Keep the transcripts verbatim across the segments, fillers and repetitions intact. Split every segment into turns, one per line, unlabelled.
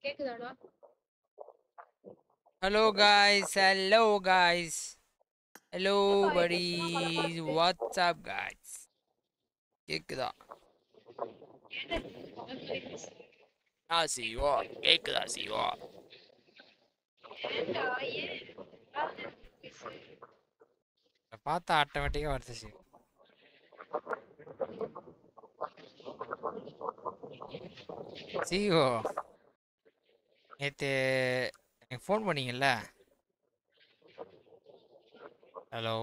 கேக்குதாடா?
Hello guys, hello guys, hello
என்னப்பா எக்கச்சக்கமா
buddies,
பலப்படக்குது?
what's up guys? கேக்குதா?
ஏன்டா இப்படி பகல் மாதிரி பேசுற?
ஆ சிவோ கேக்குதா சிவோ?
ஏன்டா ஏன்? அதாவது பேசு.
பார்த்தா ஆட்டோமேட்டிக்கா வருது சிவோ. சிவோ நேற்று எனக்கு ஃபோன் பண்ணீங்கல்ல? ஹலோ,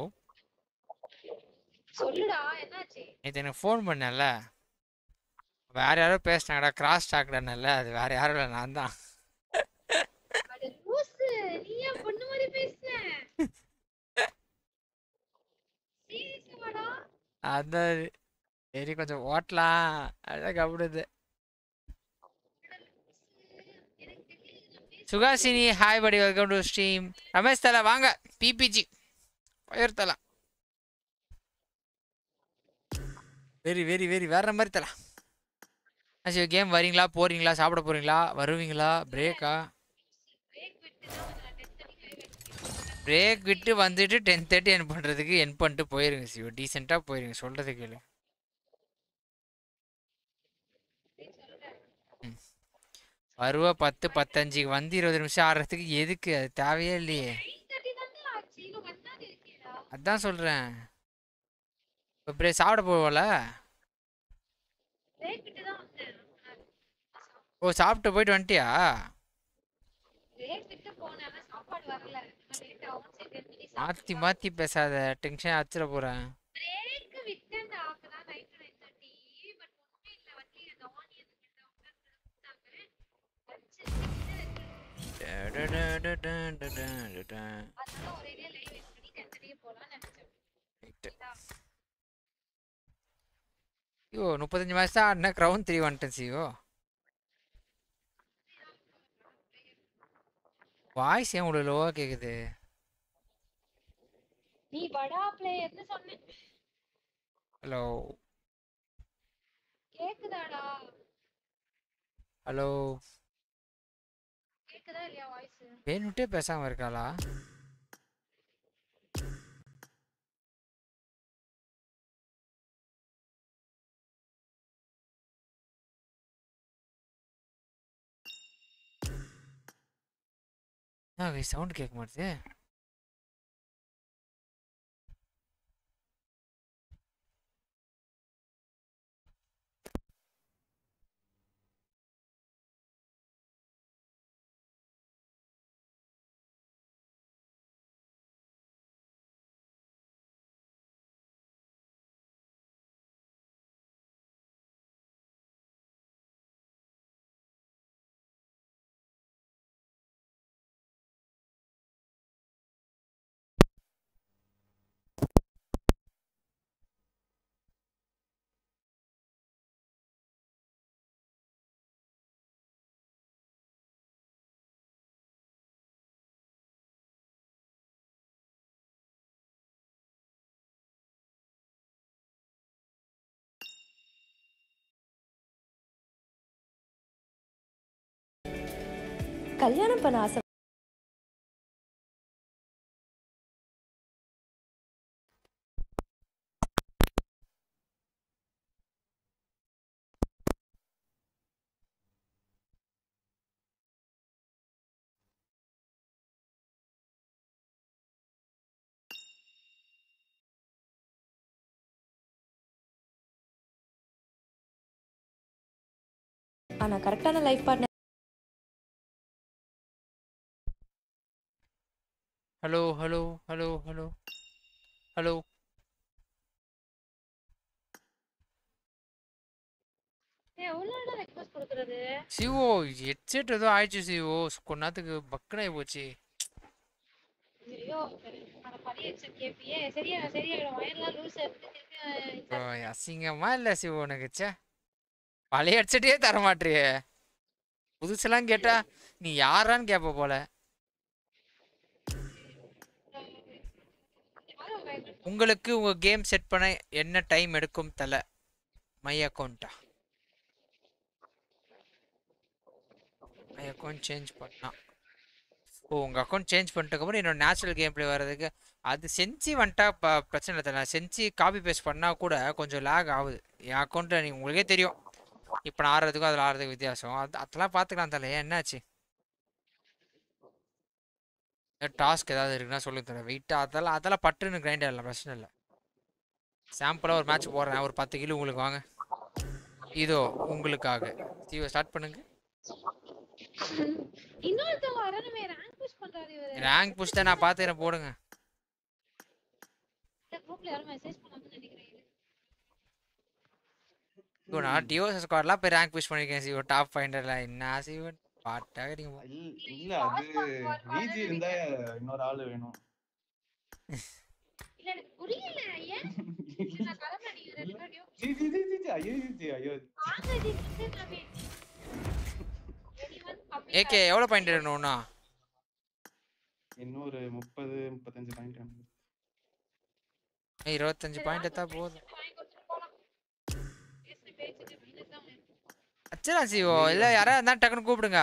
சொல்லுடா என்னாச்சு?
நேற்று எனக்கு ஃபோன் பண்ணல, வேற யாரோ பேசினாங்கடா, கிராஸ் டாக்டர்னால. அது வேற யாரும் இல்லை, நான் தான்.
அட லூசு, நீ ஏன் பொண்ணு மாதிரி பேசுன? சீரியஸாடா?
அதான் சரி, கொஞ்சம் ஓட்டலாம் அதான் கபடுது.
எனக்கு தெரியல நான் பேசுறது.
சுகாசினி ஹாய் படி, வெல்கம் டு ஸ்ட்ரீம். ரமேஷ் தலை வாங்க, பிபிஜி ஃபயர் தலை. வெரி வெரி வெரி வேற மாதிரி தலை. சரி, கேம் வரீங்களா, போறீங்களா, சாப்பிட போறீங்களா, வருவீங்களா, பிரேக்கா?
பிரேக் விட்டு தான் நான் டென் தேர்ட்டிக்கு ஆயிடுச்சு.
பிரேக் விட்டு வந்துட்டு டென் தேர்ட்டி என் பண்ணுறதுக்கு என் பண்ணிட்டு போயிருங்க சிவோ, டீசெண்டாக போயிருங்க, சொல்கிறது கேளு. ம், வருவா பத்து பத்தஞ்சுக்கு வந்து இருபது நிமிஷம் ஆடுறதுக்கு எதுக்கு? அது தேவையே இல்லையே.
நைன் தேர்ட்டி தான்டா ஆச்சு. இன்னும் ஒன் ஹவர் இருக்கேடா.
அதான் சொல்கிறேன். இப்போ பிரே சாப்பிட போவல?
பிரேக் விட்டு தான் வந்தேன்.
ஓ, சாப்பிட்டு போயிட்டு வந்துட்டியா?
பிரேக் விட்டு போனேன். ஆனா சாப்பாடு வரல. இன்னும் லேட் ஆகும். சரி டென் மினிட்ஸ்
மாற்றி
சாப்பிடலாம்.
மாற்றி பேசாத, டென்ஷன் அச்சிட போகிறேன்.
பிரேக் விட்டேன்டா. அப்பதான் நைட்டு நைன் தேர்ட்டி. பட் ஒண்ணுமே இல்ல. வண்டி அந்த ஆனியன் கிட்ட உட்கார்ந்து கொடுத்தாங்க. அதனால ஒரேடியா லைவ் வெயிட் பண்ணி டென் தேர்ட்டிக்கு போலாம்னு நினைச்சேன்.
ஐயோ, முப்பத்தஞ்சு மேட்ச் தான் ஆடினேன், க்ரௌண்ட் த்ரீ வந்துட்டேன் சிவோ. வாய்ஸ் ஏன் இவ்வளோ லோவாக கேட்குது?
நீ வடா பிளேயர்னு சொன்னேன்.
ஹலோ
கேக்குதாடா?
ஹலோ,
கேக்குதா இல்லையா வாய்ஸ்?
வேணுட்டே பேசாமல் இருக்காளா? சவுண்ட் கேட்க மாட்டுது.
கல்யாணம் பண்ண ஆசை ஆனா கரெக்டான life partner
hello hello hello hello hello.
ஏய் எவ்வளவுடா ரெக்வெஸ்ட் கொடுக்கிறது?
சிவோ ஹெட்செட் ஏதோ ஆயிடுச்சு சிவோ, கொஞ்ச நேரத்துக்கு பக்குனாகி போச்சு.
ஐயோ அட பழைய ஹெட்செட் கேப்பியே. சரியா சரியாயிடும். வயர்லாம் லூஸ் ஆயிட்டு
இப்போ
திருப்பி
அசிங்கமா இல்லை சிவோ உனக்கு? ச்சே, பழைய ஹெட்செட்டே தர மாட்டியே, புதுசெல்லாம் கேட்டா நீ யாரான்னு கேட்ப போல. உங்களுக்கு உங்க கேம் செட் பண்ண என்ன டைம் எடுக்கும் தல? மை அக்கௌண்ட்டா? அக்கௌண்ட் சேஞ்ச் பண்ணா ஓ உங்கள் அக்கௌண்ட் சேஞ்ச் பண்ணிட்டதுக்கப்புறம் என்னோட நேச்சுரல் கேம் ப்ளே வர்றதுக்கு அது செஞ்சு வந்துட்டா ப பிரச்சனை இல்லை தரேன் செஞ்சு காப்பி பேஸ்ட் பண்ணால் கூட கொஞ்சம் லேக் ஆகுது என் அக்கௌண்ட்டில் நீங்கள் உங்களுக்கே தெரியும் இப்போ நான் ஆடுறதுக்கும் அதில் ஆடுறதுக்கு வித்தியாசம் அது அதெல்லாம் பார்த்துக்கலாம் தரல ஏன் என்னாச்சு டாஸ்க் ஏதாவது இருக்குன்னா சொல்லுங்க தரேன் வெயிட்டாக அதெல்லாம் அதெல்லாம் பட்டுன்னு கிரைண்ட் ஆகலாம் பிரச்சனை இல்லை சாம்பிளாக ஒரு மேட்ச் போடுறேன் ஒரு பத்து கிலோ உங்களுக்கு வாங்க இதோ உங்களுக்காக ஜீவோ ஸ்டார்ட் பண்ணுங்க
இன்னொருத்தவங்க வரணுமே ரேங்க் புஷ் பண்றாரு இவரு
ரேங்க் புஷ் தான் நான் பார்த்துக்கிறேன் போடுங்க
இந்த குரூப்ல யாரும் மெசேஜ் பண்ணாம நினைக்கிறேன்
இப்போ நான் டிஓஎஸ் ஸ்குவாட்லாம் போய் ரேங்க் புஷ் பண்ணிருக்கேன் சிவோ டாப் ஃபைண்டர்ல என்ன சிவன் பாட்டாக நீங்க
இல்ல அது விஜி இருந்தா இன்னொரு ஆளு வேணும்
இல்ல எனக்கு புரியல ஏன் நான் கலந்து நீங்க ரெண்டு பேரும்
ஜி ஜி ஜி ஜி ஐயோ ஜி ஐயோ
வாங்க ஜி நமே
ஏகே எவ்வளவு பாயிண்ட் எடுக்கணும்னா
இன்னொரு முப்பது முப்பத்தஞ்சு பாயிண்ட்
இருபத்தஞ்சு பாயிண்ட் எடுத்தா போதும் அச்சரா சிவோ இல்ல யாரா இருந்தா டக்குன்னு கூப்பிடுங்க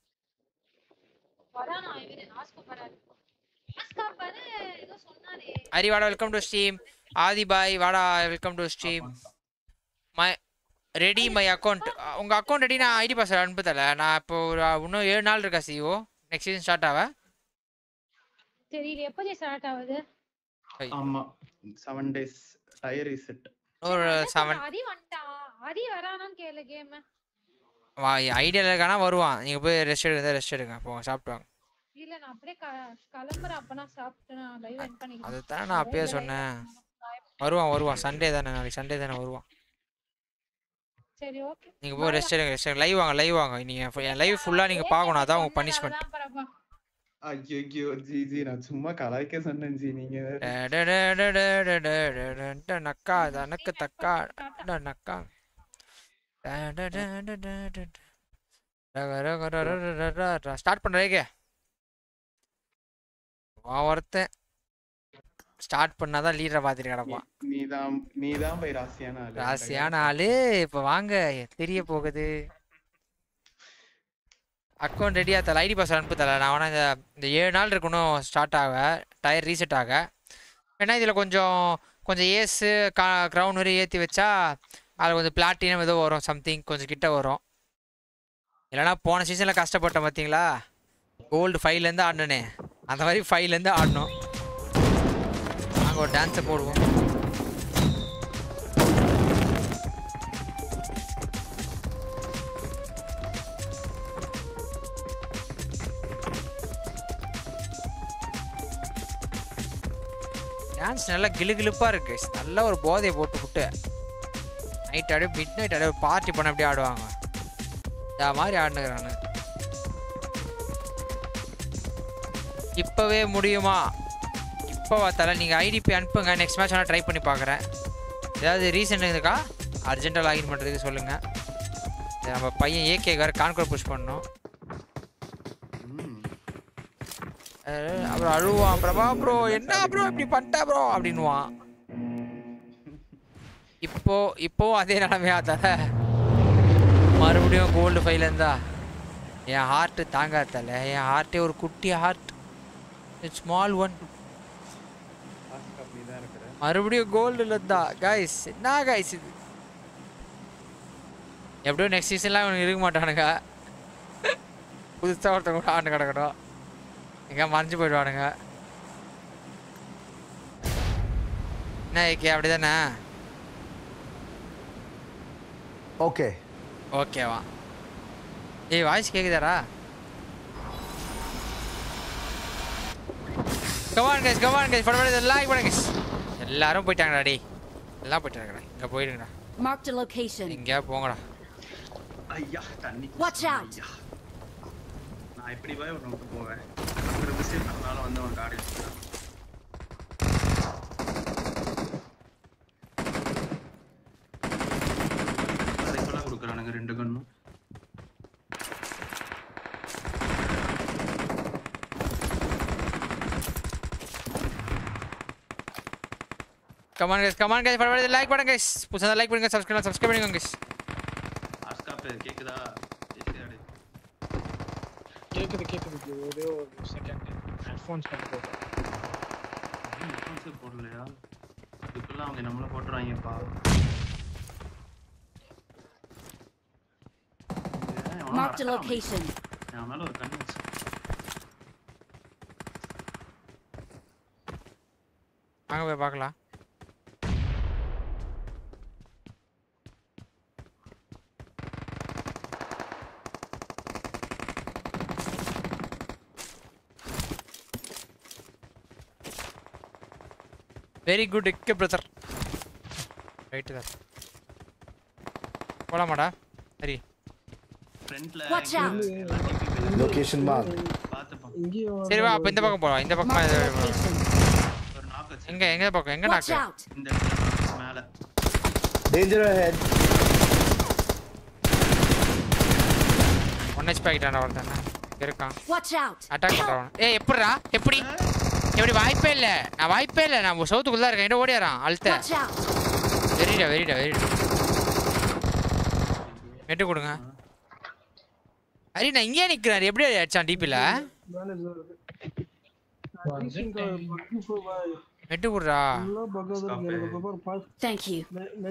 வரானா இவரு ஆஸ்கோ வராரு ஆஸ்கா பாரு ஏதோ சொன்னானே
ஹரி வாடா வெல்கம் டு ஸ்ட்ரீம் ஆதி பாய் வாடா welcome to stream my ready my account உங்க அக்கௌண்ட் ரெடி நான் ஐடி பாஸ்வேர்ட் அனுப்புதல நான் இப்போ ஒரு இன்னும் ஏழு நாள் இருக்கா சிஓ நெக்ஸ்ட் சீசன் ஸ்டார்ட் ஆவ
தெரியல எப்போ ஸ்டார்ட் ஆகுது
ஆமா செவன் டேஸ் டயர் ரீசெட்
ஒரு செவன்
ஆதி வந்துட்டா ஆதி வரானான்னு கேளு கேம்
வா ஐடியா இல்லைனா வருவான் நீங்க போய் ரெஸ்ட் எடுங்க ரெஸ்ட் எடுங்க போங்க சாப்பிட்டு வாங்க
இல்ல நான் அப்படியே கிளம்புறேன் அப்பனா சாப்பிட்டு நான் லைவ் எண்ட் பண்ணிக்கிறேன்
அதுதான் நான் அப்பயே சொன்னேன் வருவான் வருவான் சண்டே தானே நாளைக்கு சண்டே தானே வருவான்
சரி ஓகே
நீங்க போய் ரெஸ்ட் எடுங்க ரெஸ்ட் எடுங்க லைவ் வாங்க லைவ் வாங்க நீங்க என் லைவ் ஃபுல்லா நீங்க பார்க்கணும் அதான் உங்க பனிஷ்மென்ட்
ஐயோ ஜி ஜி நான் சும்மா கலாய்க்க சொன்னேன் ஜி நீங்க
நக்கா நக்கு தக்கா நக்கா ஸ்டார்ட் பண்றேங்க வா ஒருத்தன் ஸ்டார்ட் பண்ணாதான் லீடரை பார்த்துட்டு கிடப்பான்
நீதான் நீதான் போய் ராசியான ஆளு
ராசியான ஆளு இப்ப வாங்க தெரிய போகுது அக்கௌண்ட் ரெடியா தல ஐடி பாஸ் அனுப்பு தல நான் வேணா இந்த இந்த ஏழு நாள் இருக்கணும் ஸ்டார்ட் ஆக டயர் ரீசெட் ஆக ஏன்னா இதில் கொஞ்சம் கொஞ்சம் ஏஸு கா க்ரௌண்ட் வரை ஏற்றி வச்சா அதில் கொஞ்சம் பிளாட்டினம் ஏதோ வரும் சம்திங் கொஞ்சம் கிட்ட வரும் இல்லைனா போன சீசனில் கஷ்டப்பட்டேன் பார்த்தீங்களா கோல்டு ஃபைவ்லேருந்து ஆடனே அந்த மாதிரி ஃபைவ்லேருந்து ஆடணும் நாங்கள் ஒரு டான்ஸை போடுவோம் டான்ஸ் நல்லா கிளுகிளுப்பாக இருக்கு நல்ல ஒரு போதையை போட்டு விட்டு நைட் அப்படியே மிட் நைட் அப்படியே பார்ட்டி பண்ண அப்படியே ஆடுவாங்க இந்த மாதிரி ஆடுனுக்கிறானு இப்போவே முடியுமா இப்போ பார்த்தால நீங்கள் ஐடிபி அனுப்புங்க நெக்ஸ்ட் மேட்ச் வேணால் ட்ரை பண்ணி பார்க்குறேன் ஏதாவது ரீசன் இருக்கா அர்ஜென்ட்டாக லாகின் பண்ணுறதுக்கு சொல்லுங்கள் நம்ம பையன் ஏகேக்கார கான்கோர் புஷ் பண்ணணும் அப்புறம் அழுவான் பிரபா ப்ரோ என்ன ப்ரோ இப்படி பண்ணிட்டா ப்ரோ அப்படின்வான் இப்போ இப்போ அதே நிலமையா தர மறுபடியும் கோல்டு ஃபைவ்ல இருந்தா என் ஹார்ட் தாங்காதல என் ஹார்ட்டே ஒரு குட்டி ஹார்ட் ஸ்மால் ஒன் மறுபடியும் கோல்டுல இருந்தா கைஸ் என்ன கைஸ் இது எப்படியோ நெக்ஸ்ட் சீசன்லாம் இவனுக்கு இருக்க மாட்டானுங்க புதுசாக ஒருத்தவங்க கூட ஆண்டு கிடக்கட்டும் எங்கே மறைஞ்சு போயிடுவானுங்க என்ன ஏகே அப்படி தானே
ஓகே
ஓகேவா ஏய் வாய்ஸ் கேக்குதாடா கமான் கைஸ் கமான் கைஸ் ஃபटाफट லைக் பண்ணுங்க கைஸ் எல்லாரும் போய்ட்டாங்கடா டேய் எல்லாம் போய்ட்டாங்கடா இங்க போயிடுங்கடா
Mark the location.
இங்க போங்கடா
ஐயா தண்ணி
Watch out.
நான் இப்படி போய் உனக்கு போவேன் ஒரு மிஸ்டேக் பண்ணனால வந்து அவன் காடி எடுத்துட்டான் அதை சொல்ல கொடுக்குறானுங்க ரெண்டு கண்ணும்
Come on guys, come on guys, ஃபटाफट லைக் பண்ணுங்க guys. புதுசா லைக் பண்ணுங்க, சப்ஸ்கிரைப் சப்ஸ்கிரைப் பண்ணுங்க guys.
ஆஸ்கா பேர் கேக்குதா?
கேக்குது கேக்குது ஒரே ஒரு செகண்ட் ஹெட்போன்ஸ் கனெக்ட் போடு.
ஹெட்போன்ஸ் போடலையா? இதுக்குள்ள அவங்க நம்மள போட்டுறாங்கப்பா.
Mark the location.
நான் மேல ஒரு கண்ணு வச்சு.
அங்க போய் பார்க்கலாம். வெரி குட் இக்க பிரதர். ரைட் தான். போலாமாடா? சரி.
ஃப்ரண்ட்ல
Watch out.
Location mark.
பாத்துப்பா.
சரி வா அப்ப இந்த பக்கம் போலாம். இந்த பக்கம்
Mark the location.
ஒரு நாக் வச்சு.
எங்க எங்க பக்கம் எங்க
Watch
நாக்கு?
out.
இந்த இடத்துல மேல.
Danger ahead.
ஒன் ஹெச் பாக்கெட்டான வரதானே இருக்கான்.
Watch out.
அட்டாக் பண்றான். ஏய் எப்படிடா? எப்படி? எப்படி வாய்ப்பே இல்ல. நான் வாய்ப்பே இல்ல. நான் சவுத்துக்குள்ள இருக்கேன். என்ன ஓடியாரான்? அல்த.
Watch out.
வெரிடா வெரிடா வெரிடா. மெட்டு கொடுங்க. அரி நான் இங்கே நிக்கிறேன். எப்படி அடிச்சான் டிபில? மெட்டு குடுறா.
Thank you.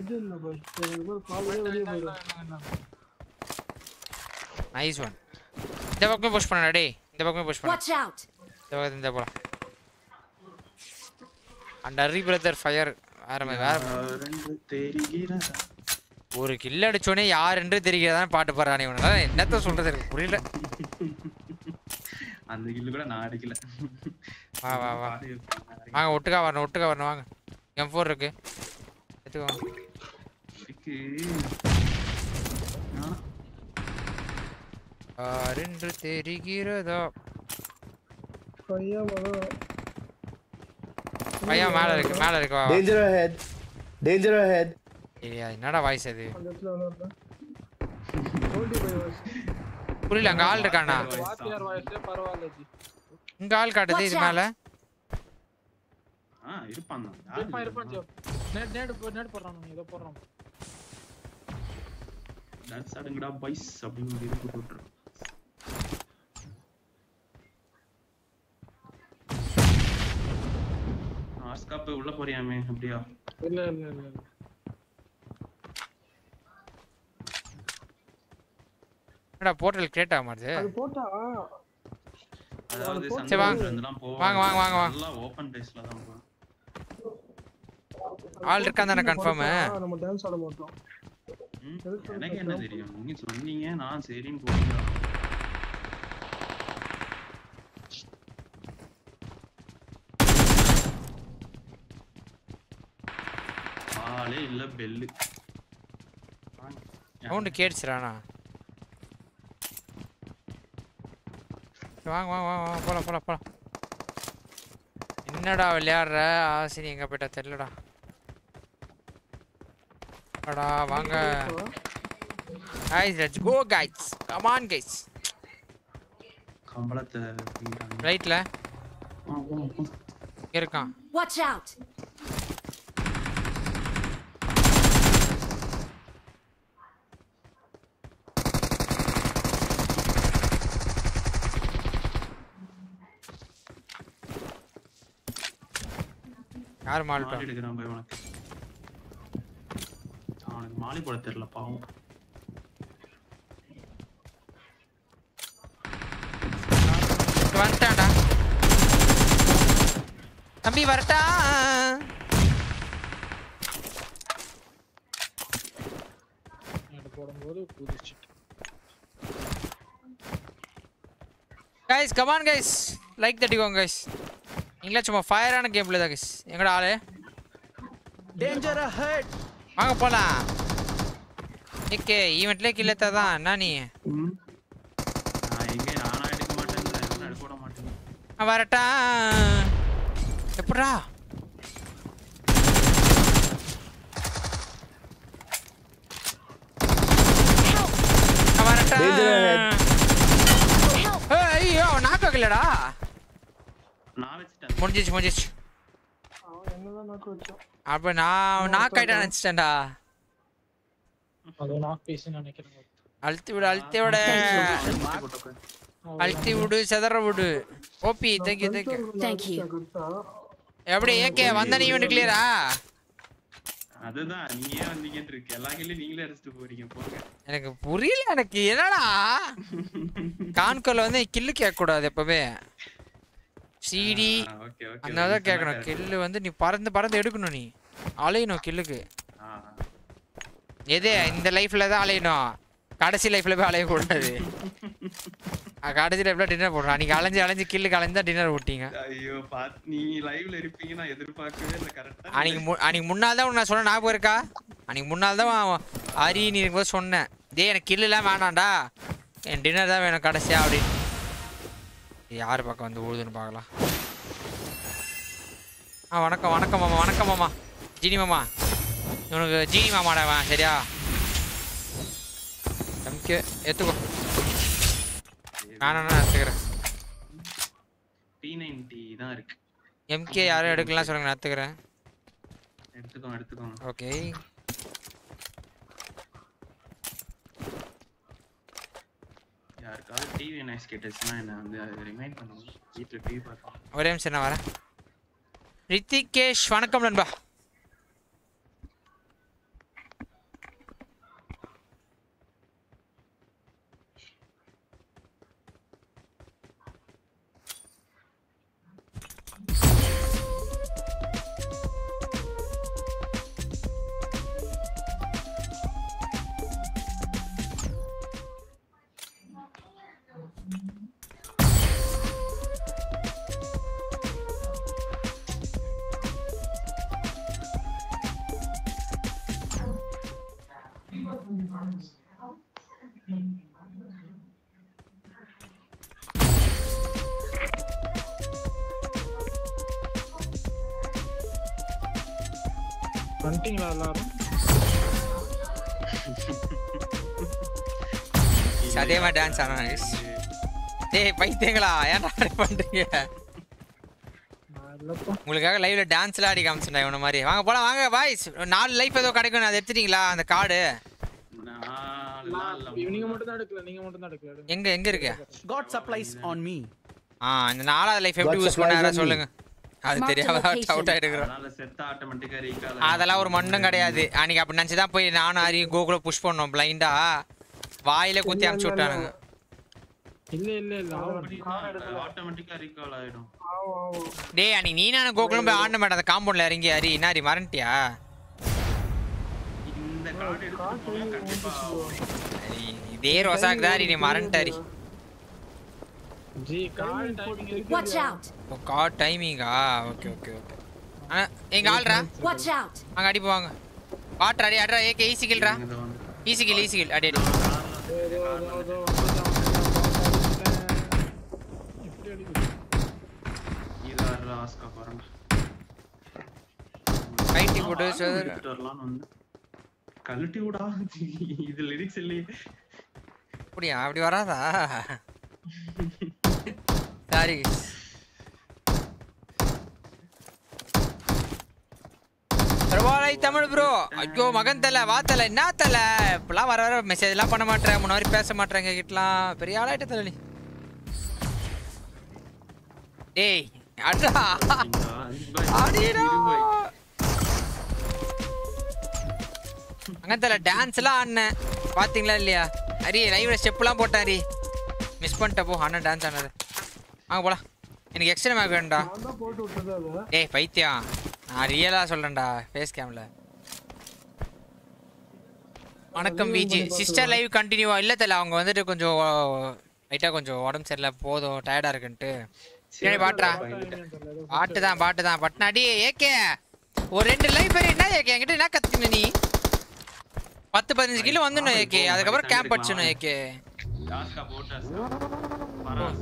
Nice one. இந்த பக்கம் புஷ் பண்ணடா டேய். இந்த பக்கம் புஷ் பண்ணு.
Watch out.
இந்த பக்கம் இந்த போலாம். அண்ட் அரி பிரதர் ஃபயர் வேற மாதிரி வேற
ரெண்டு தெரிகிறதா.
ஒரு கில் அடிச்சோனே யார் என்று தெரிகிறதான் பாட்டு பாடுறானே இவனால என்னத்த சொல்றது எனக்கு புரியல.
அந்த கில்லு கூட நான் அடிக்கல.
வா வா வா வாங்க ஒட்டுக்கா வரணும் ஒட்டுக்கா வரணும் வாங்க. எம் ஃபோர் இருக்கு எடுத்துக்கோ.
இருக்கு
யார் என்று தெரிகிறதா? பையன் மேல இருக்கு மேல இருக்கு வா.
Danger ahead. Danger ahead.
ஏய் என்னடா வாய்ஸ் அது? புரியல. அங்க ஆள் இருக்கானா?
வாத்தியார் வாய்ஸ் பரவாயில்லை ஜி.
இங்க ஆள் காட்டுது இது மேல.
ஆ இருப்பான் தான்.
இருப்பான் இருப்பான் ஜி. நேட் நேட் நேட் போடுறான் நீ ஏதோ போடுறான்.
டான்ஸ் ஆடுங்கடா பாய்ஸ் அப்படினு ஒரு இது போட்டுறான். ஆஸ்காப் உள்ள போறியாமே அப்படியே?
இல்ல இல்ல இல்ல.
என்னடா போர்ட்டல் கிரியேட் ஆக மாட்டேது?
அது போட்டா
அதாவது
சரி வாங்க
சந்தெல்லாம் போவாங்க.
வாங்க வாங்க வாங்க வாங்க.
எல்லாம் ஓபன் பேஸ்ல தான் போவாங்க.
ஆள் இருக்கான் தானே கன்ஃபார்ம்?
நம்ம டான்ஸ் ஆட மாட்டோம்.
எனக்கு என்ன தெரியும்? நீங்க சொன்னீங்க நான் சரின்னு போறேன். ஆளே இல்ல பெல்.
சவுண்ட் கேட்ச்சுறானா? வாங்க வாங்க வாங்க வாங்க போலாம் போலாம் போலாம். என்னடா விளையாடுற? ஆசினி எங்க போயிட்டா தெரியலடா. அடா வாங்க. guys let's go guys. come on guys.
கம்பளத்தை
ரைட்ல இருக்கான்.
Watch out.
யார் மால்டா
எடுக்கறான் பை உனக்கு? அவனுக்கு மாலி போட தெரியல பாவம்.
வந்துட்டான்டா தம்பி வரட்டா?
நேட் போடும்போது குதிச்சு.
guys come on guys like that go guys. நீங்களே சும்மா ஃபயரான கேம் பிளே தான் guys. எங்கடா ஆளு?
Danger ahead.
வாங்க போலாம். ஏகே ஈவென்ட்ல கில்லத்தா தான் என்ன நீ?
நான் எங்க நானா எடுக்க மாட்டேன்ல. நான் எடுக்க விட மாட்டேன்.
வரட்டா? எப்படா? வரட்டா? ஏய் ஐயோ நாக்க கல்லடா.
நான் வெச்சிட்டேன்.
முடிஞ்சிச்சு முடிஞ்சிச்சு.
அவன் என்னதான் நாக்கு வச்சான்.
அப்ப நான் நாக் ஆயிட்டா நினைச்சிட்டேன்டா.
அது நாக் பீஸ் நினைக்கிறேன்.
அழுத்தி விட அழுத்தி விட. அழுத்தி விடு செதற விடு OP thank you thank you
Thank you.
எப்படி ஏகே வந்த நீ வந்து கிளியரா
அதுதான் நீங்க ஏன் வந்தீங்கன்னு இருக்கு எல்லா கில்லையும் நீங்களே அடிச்சிட்டு போறீங்க போங்க
எனக்கு புரியல எனக்கு என்னடா கான்கோல வந்து கில்லு கேட்க கூடாது எப்பவே சிடி
ஓகே ஓகே
அதனால கேட்கணும் கில்லு வந்து நீ பறந்து பறந்து எடுக்கணும் நீ அலையணும் கில்லுக்கு எது இந்த லைஃப்ல தான் அலையணும் கடைசி லைஃப்ல போய் அலைய கூடாது கடைசி லைஃப்ல டின்னர் போடுறான் அன்னைக்கு அலைஞ்சு அலைஞ்சு கில்லுக்கு அலைஞ்சா டின்னர் போட்டீங்க
ஐயோ பாத் நீ லைவ்ல இருப்பீங்க நான் எதிர்பார்க்கவே இல்ல கரெக்ட்டா
அன்னைக்கு அன்னைக்கு முன்னால தான் நான் சொன்ன ஞாபகம் இருக்கா அன்னைக்கு முன்னால தான் ஹரி நீ இருக்கும்போது சொன்னேன் டேய் எனக்கு கில்லுலாம் வேணாம்டா என் டின்னர் தான் வேணும் கடைசியா அப்படின்னு யார் பக்கம் வந்து ஓடுதுன்னு பார்க்கலாம் ஆ வணக்கம் வணக்கம் மாமா வணக்கம் மாமா ஜீனி மாமா இவனுக்கு ஜீனி மாமாடா சரியா எம்கே எடுத்துக்கோ நானும் எடுத்துக்கிறேன்
டி நைன்டி தான் இருக்கு
எம்கே யாரும் எடுக்கலாம் சொல்லுங்க நான் எடுத்துக்கிறேன்
எடுத்துக்கோ எடுத்துக்கோ
ஓகே
யாருக்காவது டிவி நைஸ் கேட்டுச்சுன்னா என்ன வந்து அது ரிமைண்ட் பண்ணுங்க வீட்டில் டிவி பார்க்கலாம்
ஒரே நிமிஷம் நான் வரேன் ரித்திகேஷ் வணக்கம் நண்பா
வந்துட்டீங்களா எல்லாரும்
சதேவா டான்ஸ் ஆனா நைஸ் டேய் பைத்தியங்களா ஏன்டா அப்படி பண்றீங்க உங்களுக்காக லைவ்ல டான்ஸ்லாம் ஆடி காமிச்சேன்டா இவன மாதிரி வாங்க போலாம் வாங்க பாய்ஸ் நாலு லைஃப் ஏதோ கிடைக்கும் அதை எடுத்துட்டீங்களா அந்த கார்டு
நீங்க மட்டும் தான் எடுக்கல நீங்க மட்டும் தான் எடுக்கல
எங்க எங்க இருக்கு
God supplies on me.
ஆ இந்த நாலாவது லைஃப் எப்படி யூஸ் பண்ணாரா சொல்லுங்க அது தெரியாம அவுட் ஆயிடுறோம்
அதனால செட் ஆட்டோமேட்டிக்கா ரீகால்
அதெல்லாம் ஒரு மண்ணும் கிடையாது அன்னைக்கு அப்படி நினைச்சு தான் போய் நானும் ஹரி கோகுல புஷ் பண்ணோம் பிளைண்டா வாயில குத்தி அமுச்சு விட்டானுங்க
இல்ல இல்ல இல்ல
ஆட்டோமேட்டிக்கா ரீகால் ஆயிடும்
டேய் அன்னைக்கு நீ நானும் கோகுலும் போய் ஆடணும் மேடம் அந்த காம்பவுண்ட்ல இறங்கி ஹரி என்ன ஹரி மறந்துட்டியா
இந்த கார்டு எடுத்து போனா கண்டிப்பா
இதே ரோசாக்கு தான் ஹரி நீ மறந்துட்டாரி
ஜி கால் டைமிங் இருக்கு
Watch out!
ஓ கார்ட் டைமிங்கா ஓகே ஓகே ஓகே ஆ எங்க ஆல்ரா
Watch out!
அங்க அடி போவாங்க வாட்டர் அடி அட்ரா ஏகே ஈஸி கில்ரா ஈஸி கில் ஈஸி கில் அடி அடி
இதார ஆஸ்கா பாருங்க
ரைட்டி போடு சார்
வரலாம் வந்து கழட்டி விடா இது லிரிக்ஸ் இல்லையே
அப்படியா அப்படி வராதா சாரி பிரபாலை தமிழ் ப்ரோ ஐயோ மகன் தல வா தல என்ன தல இப்பெல்லாம் வர வர மெசேஜ் எல்லாம் பண்ண மாட்டேன் முன்னாடி பேச மாட்டேங்க கிட்டலாம் பெரிய ஆளாயிட்ட தலி டேய் அடா அடிடா மகன் தல டான்ஸ் எல்லாம் ஆடினேன் பாத்தீங்களா இல்லையா ஹரி லைவ்ல ஸ்டெப்லாம் போட்டேன் ஹரி மிஸ் பண்ணிட்ட போ அண்ணன் டான்ஸ் ஆனது வாங்க போலாம் எனக்கு எக்ஸ்ட்ரா மேக் வேணும்டா
போட்டு விட்டது அது
டேய் பைத்தியம் நான் ரியலா சொல்றேன்டா ஃபேஸ் கேம்ல வணக்கம் விஜி சிஸ்டர் லைவ் கண்டினியூவா இல்ல தெரியல அவங்க வந்துட்டு கொஞ்சம் லைட்டா கொஞ்சம் உடம்பு சரியில்லை போதும் டயர்டா இருக்குன்ட்டு சரி பாட்டுறா பாட்டு தான் பாட்டு தான் பட்னாடி ஏகே ஒரு ரெண்டு லைவ் பேர் என்ன ஏகே என்கிட்ட என்ன கத்துன நீ பத்து பதினஞ்சு கிலோ வந்துடணும் ஏகே அதுக்கப்புறம் கேம்ப் அடிச்சணும் ஏகே
ஆஸ்கா போட்டாஸ் பராஸ்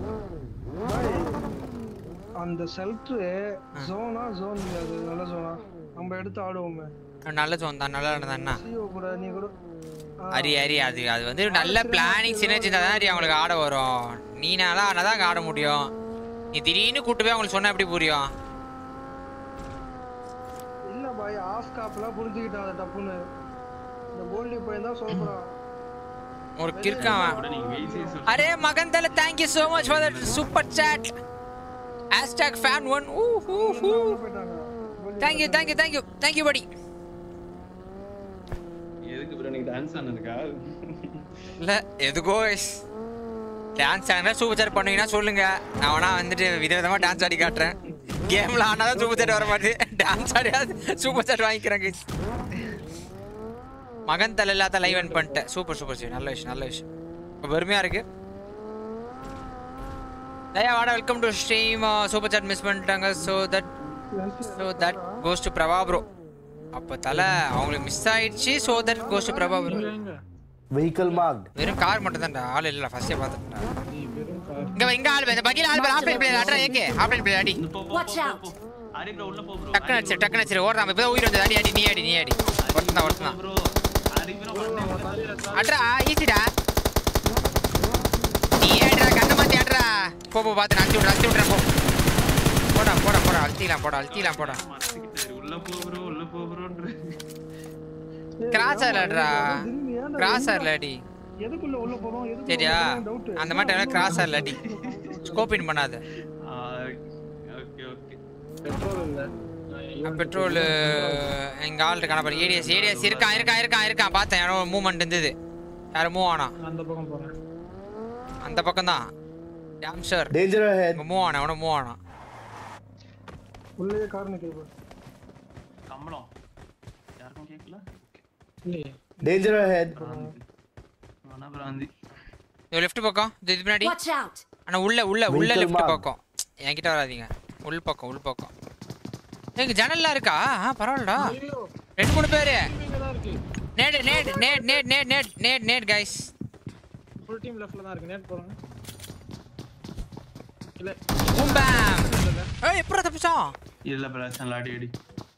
அந்த செல்ட்ரு ஜோனா ஜோன் அது நல்ல ஜோனா நம்ம எடுத்து ஆடுவோமே
நல்ல ஜோன் தான் நல்லா நடந்தா
சிஓ கூட நீ கூட
ஹரி ஹரி அது அது வந்து நல்ல பிளானிங் சின்னச்சி தான் ஹரி அவங்களுக்கு ஆட வரும் நீ நல்லா ஆனால் தான் ஆட முடியும் நீ திடீர்னு கூட்டு போய் அவங்களுக்கு சொன்னா எப்படி புரியும்
இல்ல பாய் ஆஃப் காப்லாம் புரிஞ்சுக்கிட்டான் அந்த டப்புன்னு இந்த கோல்டி பையன் தான் சொல்றான்
ஒரு கிறுக்கான்.
கூட நீங்க வெயிசே சொல்லு.
அரே மகந்தல thank you so much for that super chat. hashtag fan one. ooh ooh ooh. thank you thank you thank you thank you buddy.
எதுக்கு bro நீங்க டான்ஸ் ஆனதுக்கா?
இல்ல எதுக்கோ டான்ஸ் ஆனா சூப்பர் சாட் பண்ணுவீங்கன்னா சொல்லுங்க. நான் வேணா வந்துட்டு விதவிதமா டான்ஸ் ஆடி காட்டுறேன். கேம்ல ஆனாதான் சூப்பர் சாட் வர மாட்டேது. டான்ஸ் ஆடியா சூப்பர் சாட் வாங்கிக்கிறேன் guys. மகன் தலை இல்லாத லைவ் என் பண்ணிட்டேன். சூப்பர் சூப்பர் சரி நல்ல விஷயம் நல்ல விஷயம். இப்போ பெருமையா இருக்கு. தயா வாடா welcome to stream. Super chat miss பண்ணிட்டாங்க. So that so that goes to Prabha bro. அப்போ தலை அவங்களுக்கு மிஸ் ஆயிடுச்சு. So that goes to Prabha bro.
Vehicle marked.
வெறும் கார் மட்டும் தான்டா. ஆள் இல்ல ஃபர்ஸ்டே பார்த்துட்டா. இங்க இங்க ஆள் இந்த பகில ஆள் ஆஃப்லைன் பிளேயர் அட்ரா ஏகே ஆஃப்லைன் பிளேயர் அடி.
Watch out.
ஹரி bro உள்ள போ bro.
டக்கு அடிச்சு டக்கு அடிச்சு ஓடுறான். இப்போ உயிர் வந்து அடி அடி நீ அடி நீ அடி. ஒருத்தன் ஒருத்தன்
bro. ஹரி bro
அட்ரா ஈஸிடா. நீ ஏடா கண்ண மாத்தி அட்ரா. போ போ பாத்து அடிச்சு விடு அடிச்சு விடுற போ. போடா போடா போடா அல்திலாம் போடா அல்திலாம் போடா.
உள்ள போ bro உள்ள போ bro.
கிராஸ் ஆறலடா. கிராஸ் ஆறலடி.
எதுக்குள்ள உள்ள போறோம் எதுக்கு
சரியா அந்த மாதிரி டைம்ல கிராஸ் ஆறலடி. ஸ்கோப் இன் பண்ணாத.
Okay okay.
பெட்ரோல் இல்ல.
பெட்ரோல் எங்க ஆள் இருக்கான பாரு. ஏடிஎஸ் ஏடிஎஸ் இருக்கான் இருக்கான் இருக்கான் இருக்கான் பார்த்தேன். யாரோ மூவ்மெண்ட் இருந்தது. யாரும் மூவ் ஆனா
அந்த பக்கம் போறேன்.
அந்த பக்கம் தான். Damn sure.
Danger ahead.
Move ஆனா அவன மூவ் ஆனா.
உள்ளே கார் நிக்குது.
கம்பளம். யாருக்கும் கேக்கல?
இல்லையே.
Danger ahead.
ஆனா பிராந்தி.
இது லெஃப்ட் பக்கம். இது பின்னாடி.
Watch out.
ஆனா உள்ள உள்ள உள்ள
Vehicle
லெஃப்ட்
mark.
பக்கம். என்கிட்ட வராதீங்க. உள் பக்கம் உள் பக்கம். எங்க ஜன்னல்லாம் இருக்கா? ஆ பரவாயில்லடா.
ஐயோ
ரெண்டு மூணு பேரு.
இங்க தான் இருக்கு.
Nade nade nade nade nade nade nade nade guys.
Full team லெஃப்ட்ல தான் இருக்கு. நேட் போறாங்க. இல்ல.
Boom bam. ஏய் எப்பற தப்பிச்சான்?
இல்ல பிரச்சனை லாடி அடி.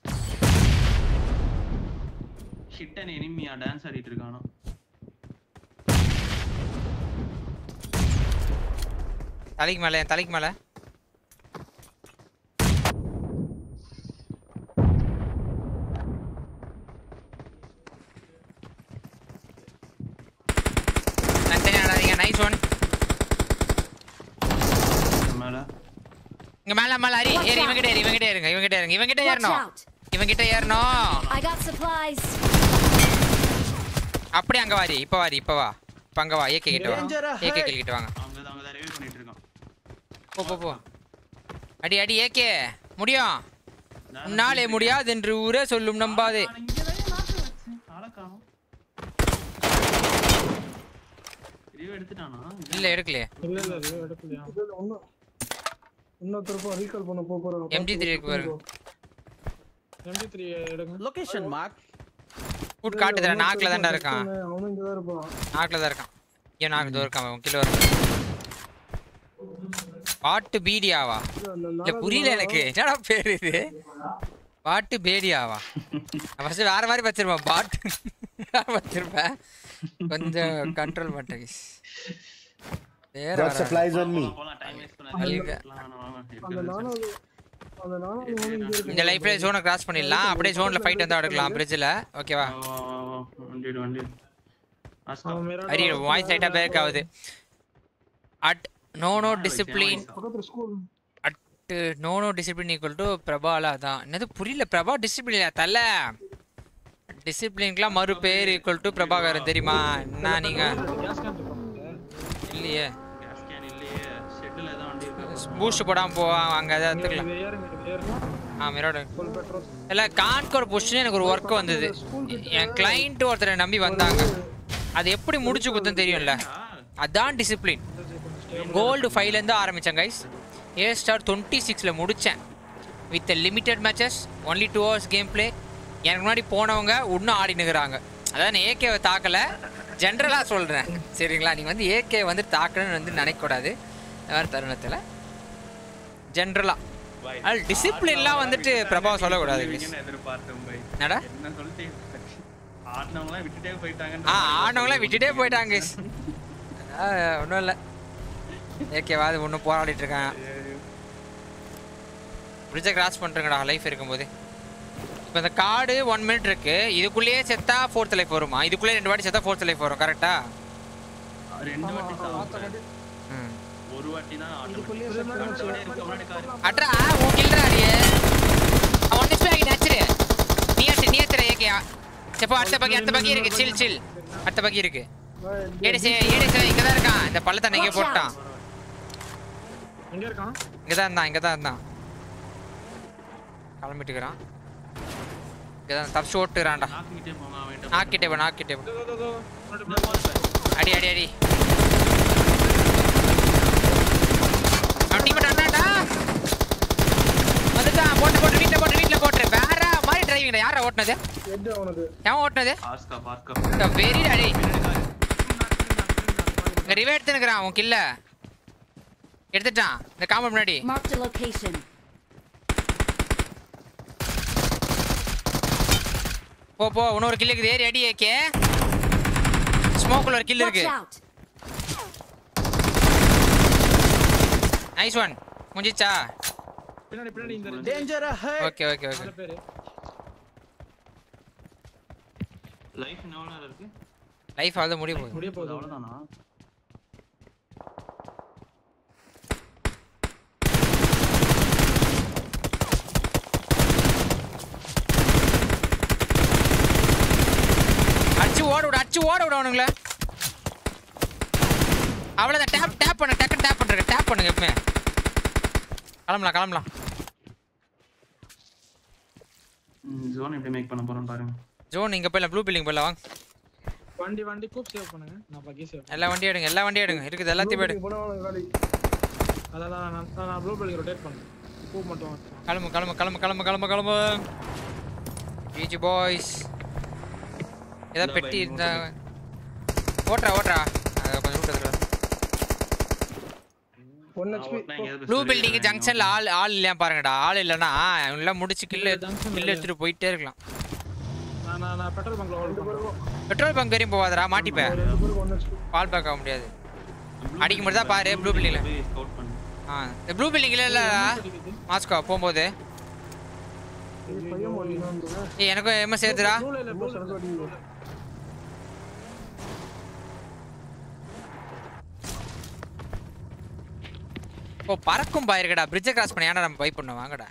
ஹிட் அன் எனிமியா டான்ஸ் ஆடிட்டு இருக்கானோ.
தலைக்கு மேல தலைக்கு மேல. Nice one.
மேல
இங்க மேல மேல அரி ஏறி இவங்க கிட்ட ஏறி இவங்க கிட்ட ஏறுங்க இவங்க கிட்ட ஏறுங்க இவங்க கிட்ட
Watch
ஏறணும்.
out.
இவங்க கிட்ட ஏறணும்.
I got supplies.
அப்படியே அங்க வாரி இப்ப வாரி இப்ப வா. இப்ப அங்க வா ஏகே கிட்ட வா.
Danger ahead.
ஏகே கிட்ட வாங்க.
அவங்க அவங்க தான் ரிவைவ் பண்ணிட்டு இருக்கான்.
போ போ போ. அடி அடி ஏகே முடியும். உன்னாலே முடியாது என்று ஊரே சொல்லும் நம்பாதே.
இங்க தான் நாக்கு வச்சேன். ஆள காணோம். ரிவைவ் எடுத்துட்டானா?
இல்ல எடுக்கலையே.
இல்ல இல்ல இது எடுக்கலையா.
இதுல ஒண்ணு இன்னொருத்தரப்ப ரீகால் பண்ண போ போறோம்.
எம் ஜி த்ரீ இருக்கு பாருங்க.
எம் டி த்ரீ எடுங்க.
Location marked.
ஃபுட் காட்டுதுடா. நாக்குல தான்டா இருக்கான்.
அவனும் இங்க தான் இருப்பான்.
நாக்குல தான் இருக்கான். ஏன் நாக்கு தூர இருக்கான். அவன் கிலோ இருக்கு. பாட்டு பீடியாவா? இல்ல புரியல எனக்கு. என்னடா பேர் இது? பாட்டு பேடியாவா? ஃபர்ஸ்ட் வேற மாதிரி வச்சிருப்பேன். பாட்டு வச்சிருப்பேன். கொஞ்சம் கண்ட்ரோல் பண்ணிட்டேன். வேற
Got supplies on me.
போலாம் டைம் வேஸ்ட்
அழுக.
அந்த நானும் அந்த நானும் இங்க இருக்கு.
இந்த லைஃப்ல ஜோனை கிராஸ் பண்ணிடலாம். அப்படியே ஜோன்ல ஃபைட் வந்து எடுக்கலாம் பிரிட்ஜ்ல. ஓகேவா?
வண்டி வண்டி அஸ்தா
அவன் மேல
அரி வாய்ஸ் லைட்டா பேக் ஆகுது. அட் நோ நோ டிசிப்ளின்
பக்கத்துல school
at no no discipline equal to பிரபாலா தான். என்னது புரியல. பிரபா டிசிப்ளின் தல டிசிப்ளின்க்குலாம் மறு பேர் ஈக்குவல் டு பிரபாகரன் தெரியுமா? என்ன நீங்க
கேஸ் கேன் இருக்கா?
இல்லையே.
கேஸ் கேன் இல்லையே. ஷெட்ல ஏதோ வண்டி இருக்கு.
பூஸ்ட் போடாம போவாங்க அங்க ஏதாவது எடுத்துக்கலாம்.
இது ஏறுங்க இது ஏறுங்க.
ஆ மிரோட
ஃபுல் பெட்ரோல்.
இல்ல கான்கோர் புஷ்னு எனக்கு ஒரு ஒர்க் வந்தது. என் கிளையண்ட் ஒருத்தரை நம்பி வந்தாங்க. அது எப்படி முடிச்சு குத்துன்னு தெரியும்ல. அதான் டிசிப்ளின். கோல்டு ஃபைவ்ல இருந்து ஆரம்பிச்சேன் கைஸ். ஏ ஸ்டார் டுவெண்ட்டி சிக்ஸ்ல முடிச்சேன். With limited matches only two hours game play. எனக்கு முன்னாடி போனவங்க இன்னும் ஆடினுக்குறாங்க. அதான் நான் ஏகேவை தாக்கலை, ஜென்ரலாக சொல்கிறேன் சரிங்களா. நீங்கள் வந்து ஏகே வந்து தாக்கணும்னு வந்து நினைக்கக்கூடாது இந்த மாதிரி தருணத்தில். ஜென்ரலாக அது டிசிப்ளின்லாம் வந்துட்டு பிரபாவ சொல்லக்கூடாது.
எதிர்பார்த்தேன் பை.
என்னடா
என்ன சொல்லிட்டேன். ஆடினவங்களாம் விட்டுட்டே போயிட்டாங்க.
ஆ ஆடினவங்களாம் விட்டுட்டே போயிட்டாங்க. ஒன்றும் இல்லை ஏகேவாது ஒன்றும் போராடிட்டு இருக்காங்க. பிரிட்ஜை கிராஸ் பண்ணுறேங்கடா லைஃப் இருக்கும்போது. இப்போ இந்த கார்டு ஒன் மினிட் இருக்கு. இதுக்குள்ளேயே செத்தா ஃபோர்த் லைஃப் வருமா? இதுக்குள்ளேயே ரெண்டு வாட்டி செத்தா ஃபோர்த் லைஃப் வரும் கரெக்டா?
ரெண்டு வாட்டி சாவு
ம்
ஒரு வாட்டி தான்
இதுக்குள்ளேயே
ஆட்டோமேட்டிக்
செட்
முன்னாடி கார்
அட்ரா உன் கில்றா நீ அவன் டிஸ்பிளே ஆகி நச்சரு நீ அச்சு நீ அச்சற ஏகே செப்போ அடுத்த பக்கி அடுத்த பக்கி இருக்கு சில் சில் அடுத்த பக்கி இருக்கு ஏடிசி ஏடிசி இங்க தான் இருக்கான் இந்த பள்ளத்தை நீங்க போட்டான்
எங்க இருக்கான்
இங்க தான் இருந்தான் இங்க தான் இருந்தான் கிளம்பிட்டு இருக்கான் இங்க தான் தப்பிச்சு ஓட்டுறான்டா
நாக்கிட்டே போங்க அவன்ட்ட
நாக்கிட்டே போ நாக்கிட்டே போ
இதோ, இதோ, இதோ.
அடி அடி அடி அவன் டீம் அண்ணாடா அதுதான் போட்டு போட்டு வீட்ல போட்டு வீட்ல போட்டு வேற மாதிரி டிரைவிங் யாரா ஓட்டுனது
எட்டு அவனுக்கு
எவன் ஓட்டுனது
ஆஸ்கா பார்க்க
வெரி அடி ரிவே எடுத்துனுக்குறான் உன் கில்ல எடுத்துட்டான் இந்த காம்பவுண்ட் முன்னாடி
Marked a location.
போ போ இன்னொரு கில் இருக்குது ஏறி அடி ஏகே ஸ்மோக்ல ஒரு கில்
Watch
இருக்கு
out.
நைஸ் ஒன் முடிஞ்சிச்சா
பின்னாடி பின்னாடி இந்த ரெண்டு
Danger ahead.
Okay okay okay
நாலு பேரு
லைஃப் எவ்வளவு நேரம் இருக்கு
லைஃப் அவ்வளோ முடிய போகுது
முடிய போகுது
அவ்வளவுதானா
அடிச்சு ஓட விடு அடிச்சு ஓட விடு அவனுங்கள அவ்வளோதான் டேப் டேப் பண்ணு டக்குன்னு டேப் பண்ணுங்க டேப் பண்ணுங்க எப்பவுமே கிளம்பலாம் கிளம்பலாம்
ஜோன் எப்படி மேக் பண்ண போறோம் பாருங்க
ஜோன் இங்கே போயிடலாம் ப்ளூ பில்டிங் போயிடலாம் வாங்க
வண்டி வண்டி கூப் சேவ் பண்ணுங்க நான் பக்கி சேவ்
எல்லா வண்டியும் எடுங்க எல்லா வண்டியும் எடுங்க இருக்குது எல்லாத்தையும் போயிடு
போனா அவனுக்கு காலி
அதான் நான் நான் நான் ப்ளூ பில்டிங் ரொட்டேட் பண்ணேன் கூப் மட்டும் வாங்க.
கிளம்பு கிளம்பு கிளம்பு கிளம்பு கிளம்பு கிளம்பு ஜிஜி பாய்ஸ் ஏதாவது பெட்டி இருந்தா ஓட்டுறா ஓட்டுறா அதை கொஞ்சம் விட்டு
ஒன் ஹெச்பி
ப்ளூ பில்டிங் ஜங்ஷன்ல ஆள் ஆள் இல்லையா பாருங்கடா ஆள் இல்லைன்னா எல்லாம் முடிச்சு கில்லு கில்லு எடுத்துட்டு போயிட்டே இருக்கலாம்
நான் நான் நான் பெட்ரோல் பங்க்ல ஹோல்ட் பண்றேன்
பெட்ரோல் பங்க் வரையும் போவாதடா மாட்டிப்பேன்
ஒன் ஹெச்பி
பால் பேக் ஆக முடியாது அடிக்க மட்டும் தான் பாரு ப்ளூ பில்டிங்ல
ஸ்கவுட் பண்ணு
ஆ இந்த ப்ளூ பில்டிங்ல இல்ல மாஸ்கோ போகும்போது
பையன் போடலாம்
ஏய் எனக்கும் எம்எஸ் சேர்த்துடா
ப்ளூல இல்ல ப்ளூல
ஓ பறக்கும் பாயிருக்கடா பிரிட்ஜை கிராஸ் பண்ணி ஏன்டா நம்ம பை பண்ணோம் வாங்கடா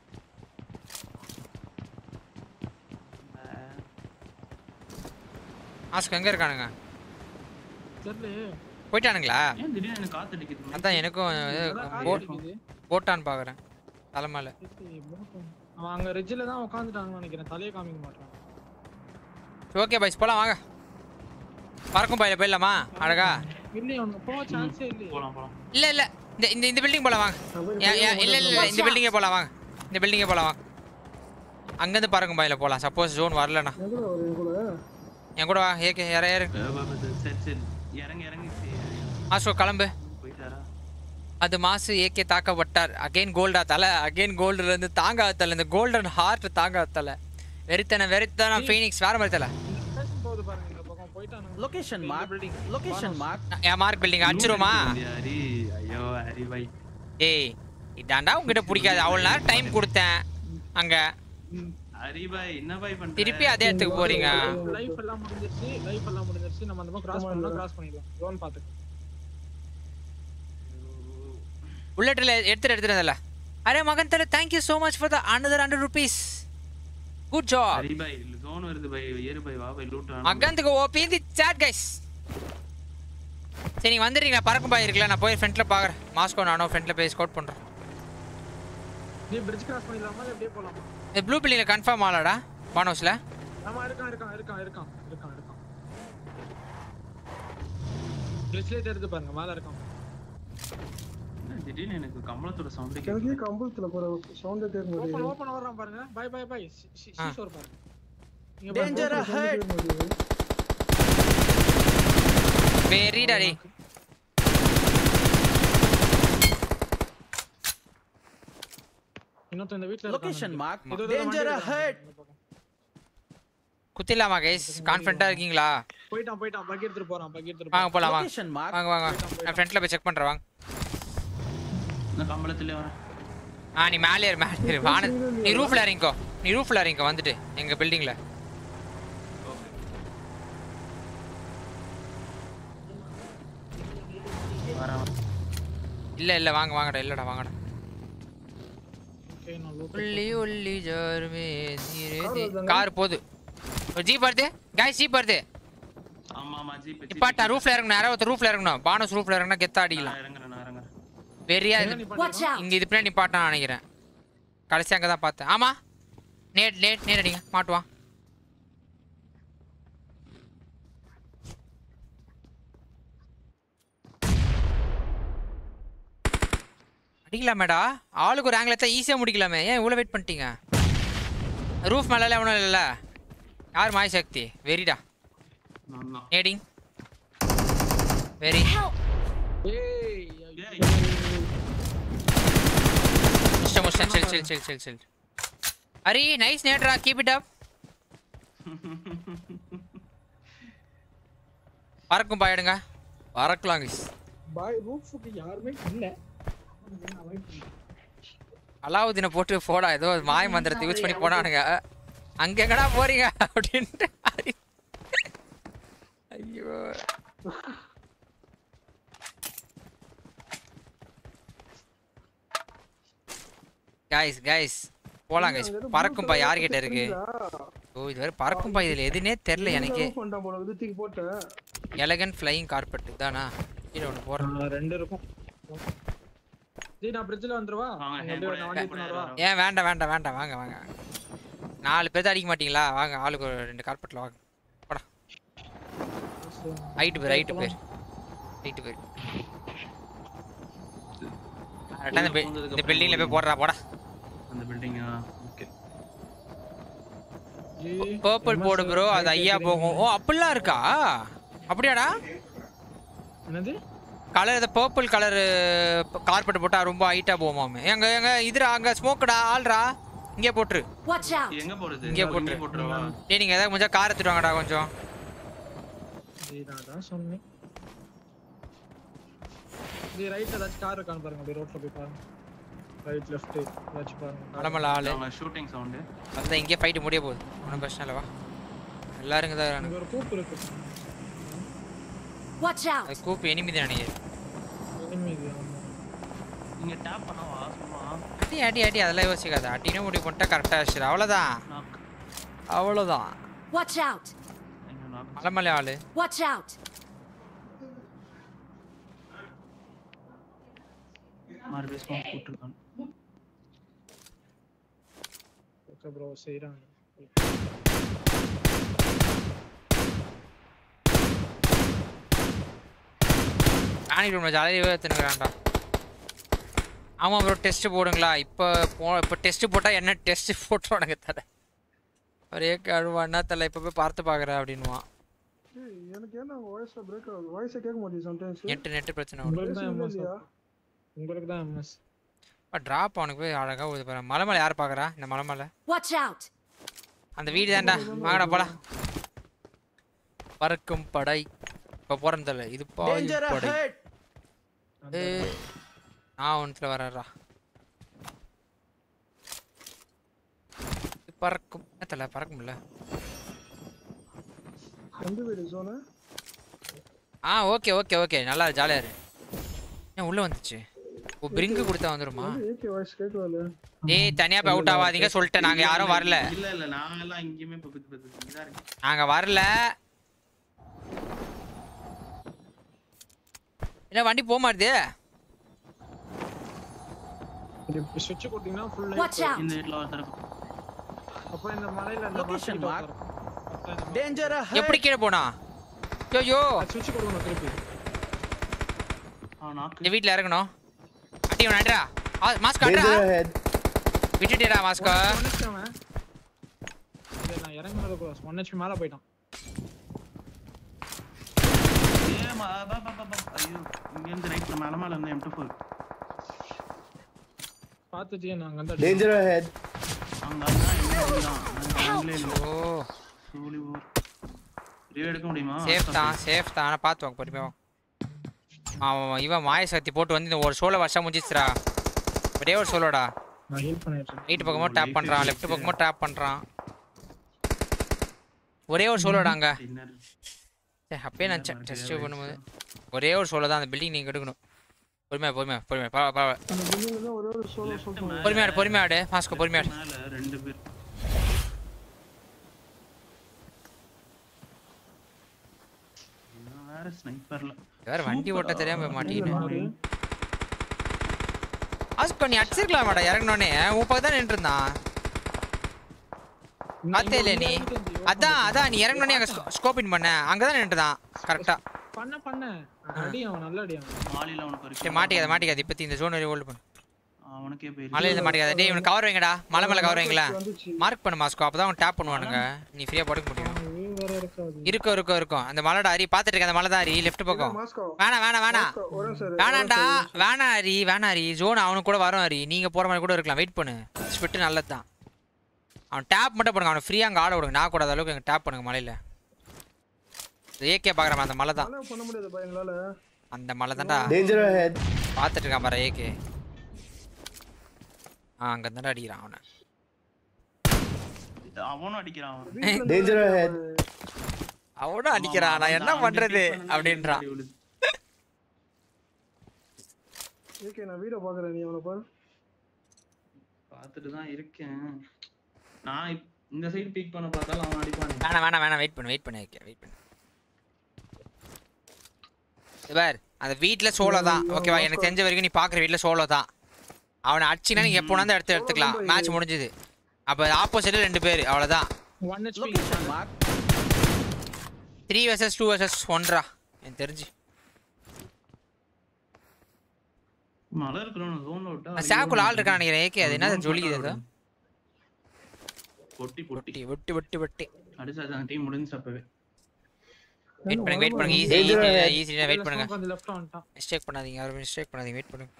மாஸ்கோ எங்க இருக்கானுங்க
தெரியல
போயிட்டானுங்களா
ஏன் திடீர்னு எனக்கு காத்து அடிக்குது
அதான் எனக்கும் போட் போட்டான்னு பாக்குறேன் தலைமையில
அவன் அங்க ரிட்ஜ்ல தான் உட்கார்ந்துட்டாங்கன்னு நினைக்கிறேன் தலைய காமிக்க மாட்டான்
ஓகே பாய்ஸ் போலாம் வாங்க பறக்கும் பாயில போயிடலாமா அழகா
இல்லையே அவனுக்கு போக சான்ஸே இல்லையே
போலாம் போலாம்
இல்ல இல்ல இந்த இந்த இந்த பில்டிங் போலாம் வாங்க ஏன், ஏன், இல்ல இல்ல இல்ல இந்த பில்டிங்கே போலாம் வாங்க இந்த பில்டிங்கே போலாம் வாங்க அங்கேருந்து பறக்கும் பாயில போலாம் சப்போஸ் ஜோன் வரலண்ணா
எதுல வரும் கூட
என் கூட வா ஏகே யார யாரு
சரி சரி இறங்கி இறங்கி
மாஸ்கோ கிளம்பு
போயிட்டாரா
அது மாசு ஏகே தாக்கப்பட்டார் அகைன் கோல்டா தலை அகைன் கோல்டுல இருந்து தாங்காத தலை இந்த கோல்டன் ஹார்ட் தாங்காத தலை வெறித்தன வெறித்தன ஃபீனிக்ஸ் வேற மாதிரி தலை
போகுது பாருங்க இந்த பக்கம் போயிட்டானுங்க
Location mark. Location mark.
என் மார்க் பில்டிங் அடிச்சிருமா
ஹரி ஐயோ ஹரி பாய்
ஏய் இதாண்டா உங்ககிட்ட பிடிக்காது அவ்வளோ நேரம் டைம் கொடுத்தேன் அங்க
ஹரி பாய் என்ன பாய் பண்ற
திருப்பி அதே இடத்துக்கு போறீங்க
லைஃப் எல்லாம் முடிஞ்சிருச்சு லைஃப் எல்லாம் முடிஞ்சிருச்சு நம்ம அந்த பக்கம் கிராஸ் பண்ணலாம் கிராஸ் பண்ணிடலாம் ஜோன் பாத்துக்க
புல்லட்ல எடுத்துட்டு எடுத்துறதுல அரே மகன் தர thank you so much for the another one hundred rupees good job
Hari பாய் ஜோன் வருது பாய் ஏறு பாய் வா பாய் லூட் ஆனா
மகந்துக்கு ஓபி தி சாட் गाइस சரி நீங்க வந்துறீங்களா பறக்கும் பாய் இருக்குல நான் போய் ஃப்ரண்ட்ல பாக்குறேன் மாஸ்கோ நானோ ஃப்ரண்ட்ல போய் ஸ்கவுட் பண்றேன்
நீ பிரிட்ஜ் கிராஸ் பண்ணிடலாமா இல்ல அப்படியே போலாமா
இந்த ப்ளூ பில்டிங்ல கன்ஃபார்ம் ஆளாடா பானோஸ்ல
ஆமா இருக்கான் இருக்கான் இருக்கான் இருக்கான் இருக்கான் இருக்கான் கிளிச்லே தெரிது பாருங்க மேல இருக்கான்
திடீர்னு எனக்கு கமலத்தோட சவுண்ட்
எனக்கு கம்பளத்துல போற சவுண்ட் கேட்க
ஓபன்
முடியாது
ஓபன் வர்றான் பாருங்க பை பை பை ஷீஷோர் பாருங்க இங்க
Danger ahead.
வெரி டாடி
இன்னொரு இந்த வீட்ல
Location mark.
இதோ இதோ
Danger
வண்டி
ahead.
இருக்கான்.
குத்திடலாமா கைஸ் கான்ஃபிடண்டா இருக்கீங்களா
போயிட்டான் போயிட்டான் பக்கி எடுத்துட்டு போறான் பக்கி எடுத்துட்டு
வாங்க போலாம் வாங்க
Location mark.
வாங்க வாங்க நான் ஃப்ரண்ட்ல போய் செக் பண்றேன் வாங்க
நான் கம்பளத்திலே வரேன்
ஆ நீ மேலே ஏறு மேலே ஏறு வான நீ ரூஃப்ல இறங்கிக்கோ நீ ரூஃப்ல இறங்கிக்கோ வந்துட்டு எங்க பில்டிங்ல இல்ல இல்ல வாங்க வாங்கடா இல்லடா வாங்கடா
ஓகே நான் லூட்
உள்ளி உள்ளி ஜர்மே நீரே கார் போகுது ஒரு ஜீப் வருது गाइस ஜீப் வருது
ஆமா ஆமா ஜீப்
நிப்பாட்டா ரூஃப்ல இறங்கணும் யாரோ ஒருத்தர் ரூஃப்ல இறங்கணும் பானஸ் ரூஃப்ல இறங்கினா கெத்தா அடிக்கலாம்
இறங்குறேன் நான் இறங்குறேன்
வெறியா
Watch out!
இங்க இது பின்னாடி நிப்பாட்டான்னு நினைக்கிறேன் கடைசி அங்கே தான் பார்த்தேன் ஆமா நேட் நேட் நேட் அடிங்க மாட்டுவான் அடிக்கலாமேடா ஆளுக்கு ஒரு ஆங்கிள் எடுத்தா ஈஸியாக முடிக்கலாமே ஏன் இவ்வளோ வெயிட் பண்ணிட்டீங்க ரூஃப் மேலே ஒன்றும் இல்லைல்ல யார் மாய் சக்தி வெரிடா
நான் தான்
நேடிங் வெரி
ஏய்
ஏய்
முஸ்டம் முஸ்டம் chill chill chill chill chill அரே நைஸ் நேட்ரா கீப் இட் அப் பறக்கும் பாயிடுங்க பறக்கலாம் guys
பாய் ரூஃப்க்கு யாருமே இல்ல
அலாவுதீனை போட்டு போடா ஏதோ மாய மந்திரத்தை யூஸ் பண்ணி போனானுங்க அங்க எங்கடா போறீங்க அப்படின்ட்டு ஐயோ गाइस गाइस போலாம் गाइस பறக்கும் பா யார் கிட்ட இருக்கு ஓ இது வேற பறக்கும் பா இதுல எதுனே தெரியல எனக்கு
பண்ணா போல வந்து தூக்கி போட்டேன்
எலகன்ட் ஃளையிங் கார்பெட் தானா கீழ ஒன்னு போறேன்
ஆ, ரெண்டு இருக்கும் ஜி நான் பிரிட்ஜ்ல வந்துருவா
வாங்க,
நீங்க
என்
அப்படியே
கூட-
நான் வண்டி
என் கூட
எடுத்துட்டு வரவா?
வரவா?
ஏன் வேண்டாம் வேண்டாம் வேண்டாம் வாங்க வாங்க நாலு பேர் அடிக்க மாட்டீங்களா வாங்க ஆளுக்கு ஒரு ரெண்டு கார்பெட்ல வாங்க போடா ரைட் பேர் ரைட் பேர் ரைட் பேர் கரெக்டா இந்த பி- இந்த பில்டிங்ல போய் போடுறா போடா
அந்த பில்டிங்கா ஓகே
ஜி,
பர்பிள் போடு ப்ரோ அது ஐயா போகும் ஓ அப்படிலாம் இருக்கா அப்படியாடா
என்னது
கலர் இந்த பர்பிள் கலர் கார்பெட் போட்டா ரொம்ப ஹைட்டா போகுமாமே எங்க எங்க இதுடா அங்க ஸ்மோக்டா ஆல்ரா இங்கே போட்டுரு
Watch out!
எங்க போறது
இங்கே போட்டு.
போட்டுறவா
டேய் நீங்க ஏதாவது கொஞ்சம் கார் எடுத்துட்டு வாங்கடா கொஞ்சம்
ஜி நான் தான் சொன்னேன் ஜி ரைட்ல ஏதாச்சும் கார் இருக்கான்னு பாருங்க அப்படியே ரோட்ல போய் பாருங்க ரைட் லெஃப்ட் ஏதாச்சும் பாருங்க
மலமல ஆளு
அவங்க ஷூட்டிங் சவுண்ட்
அதான் இங்கே ஃபைட் முடிய போகுது ஒன்றும் பிரச்சனை இல்லை வா எல்லாரும் இங்கே தான்
அங்க ஒரு கூப்பு இருக்கு
Watch out!
அது கூப்பு எனிமி தான் நினைக்கிறேன்
enemy இது, ஆமா.
நீங்க டேப் பண்ணவா சும்மா
அடி அடி அடி அதெல்லாம் யோசிக்காத அட்டினே முடிவு பண்ணிட்டா கரெக்டாக வச்சிரு அவ்வளோதான்
நாக்
அவ்வளோதான்
Watch out!
எங்க நாக்
மலமலை ஆளு
Watch out!
மறுபடியும் ஸ்மோக் போட்டுருக்கான்
ஓகே ப்ரோ செய்றாங்க
ராணி ப்ரோ ஜாலியாக எடுத்துனுக்குறான்டா ஆமாம் ப்ரோ டெஸ்ட்டு போடுங்களா இப்போ போ இப்போ டெஸ்ட்டு போட்டால் என்ன டெஸ்ட்டு போட்டுருவானுங்க தலை ஒரே கழுவா என்ன தலை இப்போ போய் பார்த்து பார்க்குறேன் அப்படின்வான்
ஏய் எனக்கு ஏன்னா வாய்ஸ் பிரேக் ஆகுது வாய்ஸ் கேட்க மாட்டேங்குது சம்டைம்ஸ்
நெட்டு நெட்டு பிரச்சனை வரும்
உங்களுக்கு தான் எம்எஸ்
இல்லையா
உங்களுக்கு தான் எம்எஸ்
ட்ராப் அவனுக்கு போய் அழகாக இது பாரு மலை மேலே யார் பார்க்குறா இந்த மலை மேலே
Watch out!
அந்த வீடு தான்டா வாங்கடா போலாம் பறக்கும் படை இப்போ போகிறேன் தலை இது பாயும் படை ஏய், நான் ஒன்றுல வரேன்டா இது பறக்கும் என்ன தலை பறக்கும்ல
எந்த வீடு ஜோனா
ஆ ஓகே ஓகே ஓகே நல்லா ஜாலியாக இரு ஏன் உள்ளே வந்துச்சு ஓ பிரிங்கு கொடுத்தா வந்துருமா
ஏகே வாய்ஸ் கேட்கல
ஏய் தனியாக போய் அவுட் ஆகாதீங்க சொல்லிட்டேன் நாங்கள் யாரும் வரல
இல்ல இல்ல நாங்க எல்லாம் இங்கேயுமே இப்ப பத்து பத்து இங்கதான் இருக்கு
நாங்கள் வரல என்ன வண்டி போக மாட்டுது
இது ஸ்விட்ச் போட்டீங்கன்னா ஃபுல்
Watch out!
இந்த வீட்ல ஒருத்தர்
அப்ப இந்த மலையில இந்த
Location
மரத்துக்கிட்ட
mark.
உட்காரு.
Danger ahead!
எப்படி கீழே போனா ஐயோ
அது ஸ்விட்ச் கொடுக்கணும் திருப்பி
ஆ நாக்கு
இந்த வீட்டில் இறங்கணும் அட்டி அவன் அட்ரா மாஸ்க் அட்ரா விட்டுட்டேடா மாஸ்கோ
ஒன் ஹெச்பி அவன் இல்ல நான் இறங்குனது கூட ஒன் ஹெச்பி மேல போயிட்டான்
ஏமா பா பா பா பா. ஐயோ இங்க இருந்து ரைட்ல மேல மேல இருந்த எம் டூ ஃபோர்
பாத்துட்டே நான் அங்க வந்து
Danger ahead!
அங்க தான் எங்க தான் அங்கலே இல்ல
ஓ
சூலி ஊர் ரிவ் எடுக்க முடியுமா
சேஃப் தான் சேஃப் தான் ஆனால் பார்த்து வாங்க பொறுமையாக வாங்க. அவன் இவன் மாய சக்தி போட்டு வந்து இந்த ஒரு சோலை வருஷம் முடிஞ்சிச்சுரா ஒரே ஒரு சோலோடா
நான் ஹீல் பண்ணிட்டு இருக்கேன்.
ரைட் பக்கமும் டேப் பண்ணுறான் லெஃப்ட் பக்கமும் டேப் பண்ணுறான் ஒரே ஒரு சோலோடா அங்கே
டின்னர்
அப்பயே நினச்சேன் டெஸ்ட் பண்ணும்போது ஒரே ஒரு சோலோ தான் அந்த பில்டிங் நீங்கள் எடுக்கணும் பொறுமையா பொறுமையா பொறுமையா பா பா
அந்த பில்டிங்ல தான் ஒரே ஒரு சோலோ சொல்றேன்.
பொறுமையாடு பொறுமையாடு மாஸ்கோ பொறுமையாடு.
மேல ரெண்டு பேர். நான் வேற ஸ்னைப்பர்ல.
வேற வண்டி ஓட்ட தெரியாம போய் மாட்டிக்கிட்டேன். மாஸ்கோ நீ அடிச்சிருக்கலாமாடா இறங்கனோனே உன் பக்கம் தான் நின்று இருந்தான். பார்த்தே இல்ல நீ. அதான் அதான் நீ இறங்கனோனே அங்க ஸ்கோப்பிங் பண்ண அங்கதான் நின்றுதான் கரெக்டா.
பண்ண பண்ண அடி அவன் நல்ல அடி அவன்.
மாலில அவனுக்கு ஒரு
டேய் மாட்டிக்காத மாட்டிக்காத இப்பத்தி இந்த ஜோன் வரை ஹோல்ட் பண்ணு.
அவனுக்கே போய்
மலையில மாட்டிக்காத. டேய் இவனுக்கு கவர் வைங்கடா. மலை மேல கவர் வைங்களா. மார்க் பண்ணு மாஸ்கோ அப்பதான் அவன் டேப் பண்ணுவானுங்க. நீ ஃப்ரீயா படுக்க முடியும்.
இவன் வேற இருக்காது.
இருக்கும் இருக்கும் இருக்கும். அந்த மலைடா அரி பாத்துட்டு இருக்க அந்த மலை தான் அரி லெஃப்ட் பக்கம்.
மாஸ்கோ
வேணாம் வேணாம் வேணாம்.
ஒரே சார்
வேணாண்டா வேணாம் அரி வேணாம் அரி ஜோன் அவனுக்கு கூட வரும் அரி. நீங்க போற மாதிரி கூட இருக்கலாம். வெயிட் பண்ணு. ஸ்பிட் நல்லதுதான். அவன் டேப் மட்டும் பண்ணுங்க. அவனை ஃப்ரீயா அங்க ஆட விடுங்க. நான் கூட அளவுக்கு எங்க டேப் பண்ணுங்க மலையில. ஏகே பாக்குறேன் அந்த மலை தான்.
என்ன பண்ண முடியாது பா எங்களால.
அந்த மலை தான்டா
Danger ahead.
பாத்துட்டு இருக்கான் பாரு ஏகே. ஆ அங்க தான்டா அடிக்கிறான் அவனை.
அவனும் அடிக்கிறான் அவன்.
Danger ahead.
அவனும் அடிக்கிறான். நான் என்ன பண்றது அப்படின்றான்.
ஓகே நான் வீடியோ பாக்குறேன் நீ அவன பாரு.
பார்த்துட்டு தான் இருக்கேன். நான் இப்- இந்த சைடு பீக் பண்ண பார்த்தாலும் அவன் அடிப்பான்.
வேணாம் வேணாம் வேணாம் வெயிட் பண்ணு வெயிட் பண்ணு ஏகே வெயிட் பண்ணு. பார் அந்த வீட்ல சோலோ தான் ஓகேவா. எனக்கு தெரிஞ்ச வரைக்கும் நீ பாக்குற வீட்ல சோலோ தான். அவனை அடிச்சினா நீ எப்போ வந்து எடுத்து எடுத்துக்கலாம். மேட்ச் முடிஞ்சது. அப்ப ஆப்போசிட்ல ரெண்டு பேர் அவ்வளவுதான்.
one H P
Location mark.
Three versus two versus ஒன்றா எனக்கு தெரிஞ்சு.
மலை இருக்கிறவன ஜோன்ல விட்டா
சாக்குல ஆள் இருக்கான்னு நினைக்கிறேன் ஏகே. அது என்ன ஜொலிக்குது அது.
பொட்டி பொட்டி
வெட்டி வெட்டி வெட்டி வெட்டி
அடிச்சா அந்த டீம் முடிஞ்சு அப்பவே.
வெயிட் பண்ணுங்க வெயிட் பண்ணுங்க. ஈஸி ஈஸி ஈஸி வெயிட் பண்ணுங்க.
அந்த லெஃப்ட் வந்துட்டான்.
மிஸ்டேக் பண்ணாதீங்க. யாரும் மிஸ்டேக் பண்ணாதீங்க. வெயிட் பண்ணுங்க.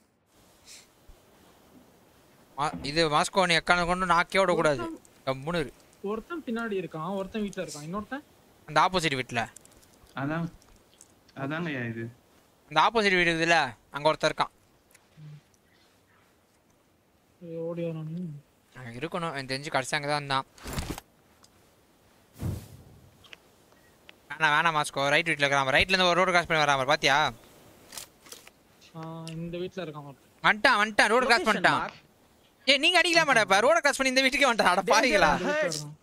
மா- இது மாஸ்கோ நீ எக்கான கொண்டு நாக்கே விட கூடாது. கம்முனு இரு.
ஒருத்தன் பின்னாடி இருக்கான் ஒருத்தன் வீட்ல இருக்கான் இன்னொருத்தன்
அந்த ஆப்போசிட் வீட்ல
அதான் அதாங்க இது.
அந்த ஆப்போசிட் வீடு இருக்குதுல்ல அங்க ஒருத்தர் இருக்கான்.
ஏய், ஓடி வரானு.
அங்க இருக்கணும் எனக்கு தெரிஞ்சு கடைசி அங்கே தான் இருந்தான். வேணாம் வேணாம் மாஸ்கோ ரைட் வீட்டில் இருக்கிறான். ரைட்ல இருந்து ஒரு ரோடு கிராஸ் பண்ணி வரான் பாத்தியா.
ஆ, இந்த வீட்ல இருக்கான் ஒருத்தன்.
வந்துட்டான் வந்துட்டான் ரோடு கிராஸ்
Location
பண்ணிட்டான்.
mark.
ஏய் நீங்க அடிக்கலாம் மாட்டா ரோட கிராஸ் பண்ணி இந்த வீட்டுக்கே வந்துட்டான். அட பாருங்களா.
இந்த வீட்ல இருக்கான்.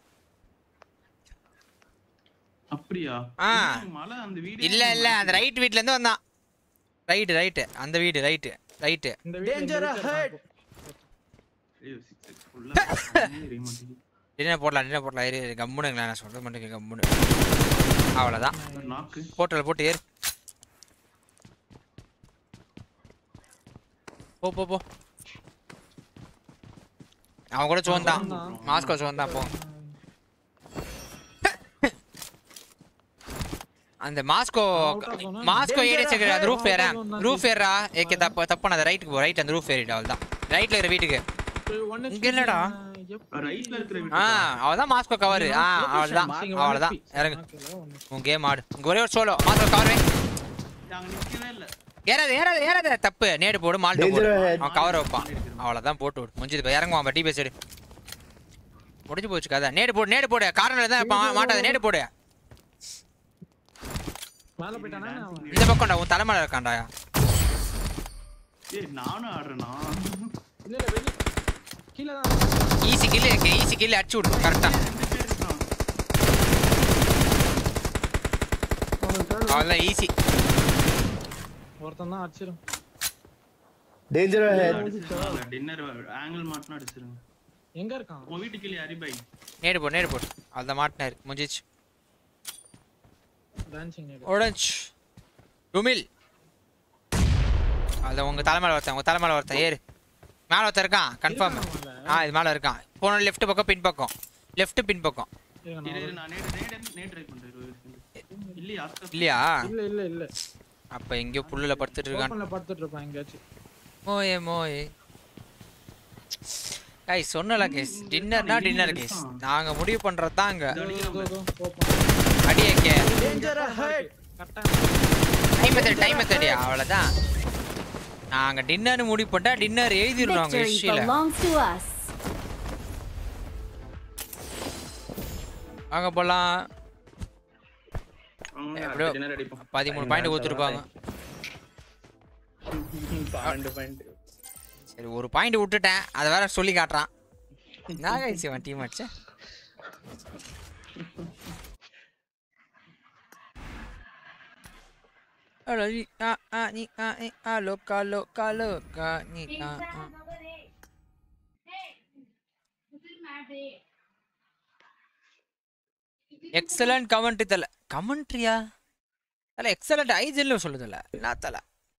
அப்படியா?
ஆ.
இது மலை அந்த வீடு
இல்ல இல்ல அந்த ரைட் வீட்ல இருந்து வந்தான். ரைட் ரைட் அந்த வீடு ரைட் ரைட்.
இந்த வீட்ல இந்த
Danger
வீட்ல
ahead.
இருக்கான்.
ஐயோ சிக்ஸ் ஃபுல்லா ஏறி மாட்டேங்குது.
டின்னர் போடலாம் டின்னர் போடலாம். ஏறு ஏறு, கம்முனுங்களா நான் சொல்ல மாட்டேங்க கம்முனு. அவ்வளோதான்
ஒரு நாக்கு
போட்டல போட்டு ஏறு. போ போ போ. அவன் கூட சோந்தான் மாஸ்கோ சோந்தான் போ. அந்த மாஸ்கோ மாஸ்கோ ஏடிச்சு அந்த ரூஃப் ஏற ரூஃப் ஏறா ஏகே தப்பு தப்பான ரைட்டுக்கு போ. ரைட் அந்த ரூஃப் ஏறிட்டு அவ்வளோதான். ரைட்ல இருக்கிற வீட்டுக்கு
one H P
இங்க என்னடா?
எப்ப-
ரைட்ல இருக்கிற
ஆ
வீடு.
அவதான் மாஸ்கோ கவர். ஆ அவ்வளோதான் அவ்வளோதான் இறங்கு.
ஓகேல, one H P.
உன் கேம் ஆடு. உங்க ஒரே ஒரு சோலோ மாஸ்கோ கவர்.
அங்க நிக்கவே இல்ல.
ஏறாது ஏறாது ஏறாது தப்பு. நேடு போடு மால்ட்டு போடு.
Danger ahead.
அவன் கவர் வைப்பான் அவ்வளோதான் போட்டு விடு. முடிஞ்சது இப்போ இறங்குவான் டி பேசு. முடிஞ்சு போச்சு கதை. நேடு போடு நேடு போடு. கார்னர்ல தான் இருப்பான் மாட்டாத. நேடு போடு.
மேல போயிட்டானா அவன்?
இந்த பக்கம்டா உன் தலைமையில இருக்கான்டா.
ஏய் நானும் ஆடுறேனா?
இல்ல இல்ல வெளிய கீழ தான்.
ஈஸி கில்லு இருக்கு. ஈஸி கில்லு அடிச்சு விடு கரெக்டா.
ரெண்டு பேர் இருக்கான்.
அவ்வளோதான் ஈஸி.
ஒருத்தன் தான் அடிச்சிரும்.
Danger ahead.
அடிச்சிருங்க. டின்னர் ஆங்கிள் மாட்டினா அடிச்சிருங்க.
எங்க இருக்கான்?
உன் வீட்டுக்கு இல்லையா ஹரிபாய்?
நேடு போடு நேடு போடு. அவ்வளோதான் மாட்டினாரு முடிஞ்சிச்சு.
டான்சிங் நேடு.
ஓடஞ்ச் டுமில். அதான் உங்க தலைமையில ஒருத்தன் உங்க தலைமையில ஒருத்தன் ஏறு. மேலே ஒருத்தன் இருக்கான் கன்ஃபார்ம். ஆ இது மேலே இருக்கான். போன லெஃப்ட் பக்கம் பின் பக்கம். லெஃப்ட் பின் பக்கம்
இருங்க,
இரு,
நான்
இரு, நான் நேடு நேடு நேடு ட்ரை பண்றேன். இரு, இரு. இல்லையா அஸ்கர்?
இல்லையா?
இல்ல இல்ல இல்ல
அப்போ எங்கேயோ புல்லுல படுத்துட்டு இருக்கான்.
ஓபன்ல படுத்துட்டு இருப்பான் எங்கயாச்சும்.
மோயே மோயே கைஸ் சொன்னல கைஸ் டின்னர்னா டின்னர் கைஸ். நாங்க முடிவு பண்றது தான் அங்க.
இதோ, இதோ, இதோ, ஓபன்.
அடியேக்கே
Danger ahead.
கரெக்ட்டா.
டைம் மெத்தட் டைம் மெத்தடியா அவ்வளவுதான். நாங்க டின்னர் முடிவு பண்ணா டின்னர் எழுதிடுறோம் அங்க
Victory
ஹிஸ்டரியில.
belongs to us.
வாங்க போலாம்.
அவங்க
எப்படியோ
டின்னர் அடிப்போம்.
பதிமூணு பாயிண்ட் கொடுத்துருப்பாங்க.
பன்னெண்டு பாயிண்ட்.
சரி ஒரு பாயிண்ட் விட்டுட்டேன், அதை வேற சொல்லி காட்டுறான். நான் கைஸ் இவன் டீம் அடிச்ச ஹலோ ஆ ஆ நீ ஆ ஆ லோ காலோ காலோ கா நீ ஆ எக்ஸலன்ட் கமெண்ட்ரி தல. கமெண்ட்ரியா தல? எக்ஸலன்ட் ஐஜில்ல சொல்லுதல என்ன தல?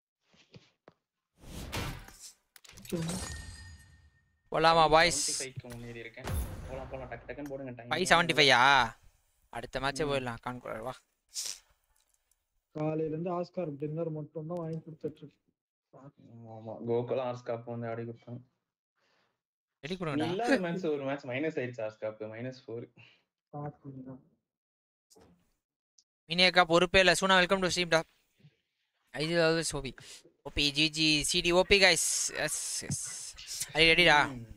போலாமா பாய்ஸ்?
முன்னேறி இருக்கேன். போலாம் போலாம் டக் டக்குன்னு போடுங்க டைம்.
ஃபைவ் செவன்ட்டி ஃபைவ் ஆ? அடுத்த மேட்சே போயிடலாம். கான்குரர் வா.
காலையில இருந்து ஆஸ்கார் டின்னர் மட்டும் தான் வாங்கி கொடுத்துட்டு இருக்கு.
ஆமா கோகுல் ஆஸ்காப் வந்து ஆடி கொடுத்தாங்க.
ரெடி கொடுங்கடா.
இல்ல மேட்ச் ஒரு மேட்ச் மைனஸ் ஆயிடுச்சு ஆஸ்காப் மைனஸ் நாலு.
மினியக்கா பொறுப்பே இல்லை. சூனா வெல்கம் டு ஸ்ட்ரீம் டா. ஐது always OP OP GG CD OP guys. Yes yes I ready.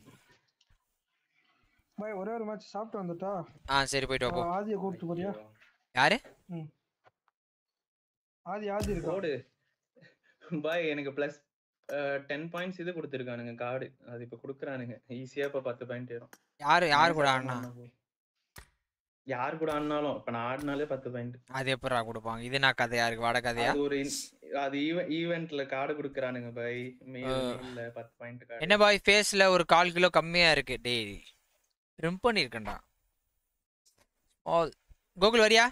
பாய் ஒரே ஒரு மேட்ச் சாப்பிட்டு வந்துட்டா.
ஆ சரி போய்ட்டு வா போ.
ஆதியை கூப்பிட்டு போறியா?
யாரு?
ம் ஆதி ஆதி இருக்கா?
கோடு பாய் எனக்கு பிளஸ் டென் பாயிண்ட்ஸ் இது கொடுத்துருக்கானுங்க கார்டு. அது இப்போ கொடுக்குறானுங்க ஈஸியா. இப்போ பத்து பாயிண்ட் ஏறும்.
யாரு யாரு கூட ஆடினா?
யார் கூட ஆடினாலும் இப்போ நான் ஆடினாலே பத்து பாயிண்ட்.
அது எப்படா கொடுப்பாங்க? இது நான் கதை யாருக்கு வாட கதையா?
அது ஒரு அது ஈவென்ட்ல கார்டு கொடுக்குறானுங்க பாய். மெயில்ல பத்து பாயிண்ட் கார்டு.
என்ன பாய் ஃபேஸ்ல ஒரு கால் கிலோ கம்மியா இருக்கு. டேய் ரிம் பண்ணிருக்கேன்டா. ஆல் கோகுல் வரியா?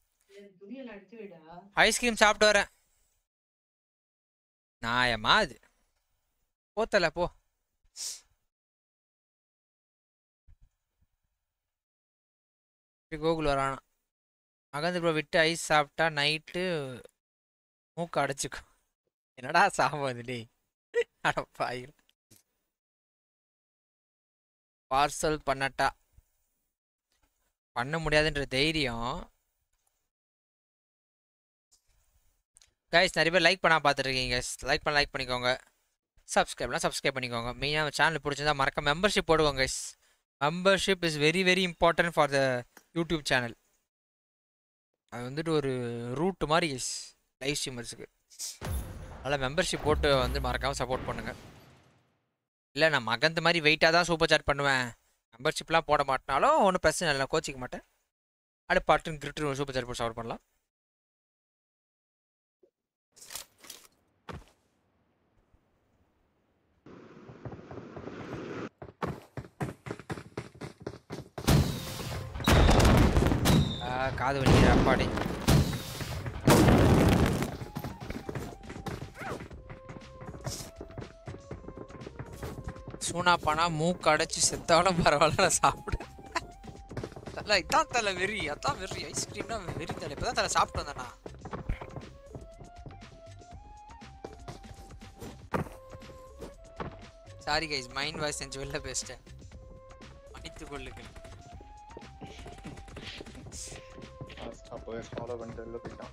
ஐஸ்கிரீம் சாப்பிட்டு வரேன். நாயமா அது போத்தல போ. கோகுல் வரானா? அகந்து ப்ரோ விட்டு ஐஸ் சாப்பிட்டா நைட்டு மூக்கு அடைச்சிக்கும். என்னடா சாபம் அது டேய்? அடப்பாயிரு. பார்சல் பண்ணட்டா? பண்ண முடியாதுன்ற தைரியம் கைஸ். நிறைய பேர் லைக் பண்ணா பார்த்துருக்கீங்க. லைக் பண்ண லைக் பண்ணிக்கோங்க. சப்ஸ்கிரைப்லாம் சப்ஸ்கிரைப் பண்ணிக்கோங்க. மெயினாக சேனல் பிடிச்சிருந்தா மறக்க மெம்பர்ஷிப் போடுவோங்க guys. Membership is very very important for the YouTube channel. அது வந்துட்டு ஒரு ரூட் மாதிரி கைஸ் லைவ் ஸ்ட்ரீமர்ஸுக்கு. அதனால் மெம்பர்ஷிப் போட்டு வந்து மறக்காமல் சப்போர்ட் பண்ணுங்கள். இல்லை நான் மகந்த மாதிரி வெயிட்டாக தான் சூப்பர் சாட் பண்ணுவேன். மெம்பர்ஷிப்லாம் போட மாட்டினாலும் ஒன்றும் பிரச்சனை இல்லை, கோச்சிக்க மாட்டேன். அப்படியே பாட்டுன்னு கிரிட்டு சூப்பர் சாட் போட்டு சப்போர்ட் பண்ணலாம். காது வலிக்கிற அப்பாடி. சூனா பானா மூக்கு அடைச்சி செத்தாலும் பரவாயில்ல நான் சாப்பிடு. தலை இதான் தலை வெறி. அதான் வெறி. ஐஸ்கிரீம்னா வெறி தலை. இப்பதான் தலை சாப்பிட்டு வந்தேண்ணா. சாரி கைஸ் மைண்ட் வாய்ஸ் செஞ்சு வெளில பேசிட்டேன். மன்னித்து கொள்ளுங்கள்.
அப்போ ஃபாலோ பண்ணிட்டு வெளில போயிட்டான்.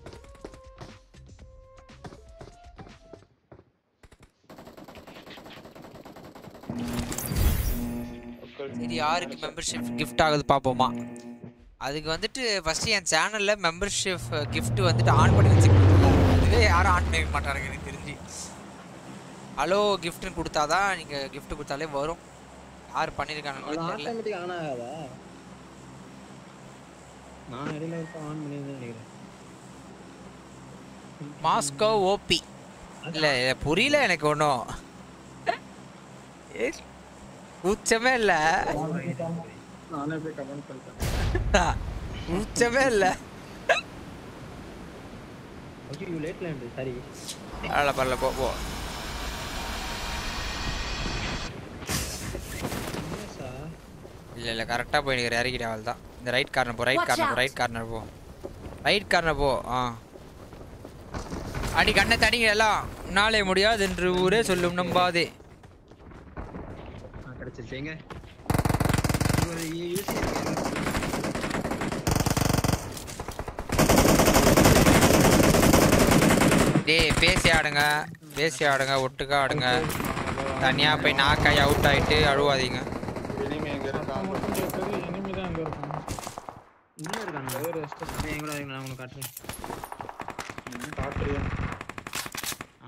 சரி யாருக்கு மெம்பர்ஷிப் கிஃப்ட் ஆகுது பார்ப்போமா? அதுக்கு வந்துட்டு ஃபஸ்ட்டு என் சேனலில் மெம்பர்ஷிப் கிஃப்ட் வந்துட்டு ஆன் பண்ணி வச்சுருக்கீங்களா? அதுவே யாரும் ஆன் பண்ணிக்க மாட்டாங்க எனக்கு தெரிஞ்சு. ஹலோ கிஃப்ட்னு கொடுத்தா தான் நீங்கள் கிஃப்ட் கொடுத்தாலே வரும். யார் பண்ணியிருக்காங்கன்னு தெரியல.
நான் இடையில இருக்க ஆன் பண்ணிருந்தேன் நினைக்கிறேன்.
மாஸ்கோ ஓபி இல்ல புரியல எனக்கு ஒன்றும். கூச்சமே இல்லை.
நானே போய் கமெண்ட் பண்ணிட்டேன்.
கூச்சமே இல்லை.
ஓகே யூ லேட் லேண்ட் சரி.
பரல பரல போ போ. இல்லை இல்லை கரெக்டாக போய் நிற்கிற இறக்கிட்ட அவள் தான். இந்த ரைட் கார்னர் போ. ரைட் கார்னர் போ. ரைட் கார்னர் போ. ரைட் கார்னர் போ. ஆ அடி கண்ணை தடிங்க எல்லாம். உன்னாலே முடியாது என்று ஊரே சொல்லும் நம்பாதே.
கிடைச்சிருச்சேங்க.
டேய் பேசி ஆடுங்க பேசி ஆடுங்க ஒட்டுக்கா ஆடுங்க. தனியாக போய் நாக்காய் அவுட் ஆகிட்டு அழுவாதீங்க.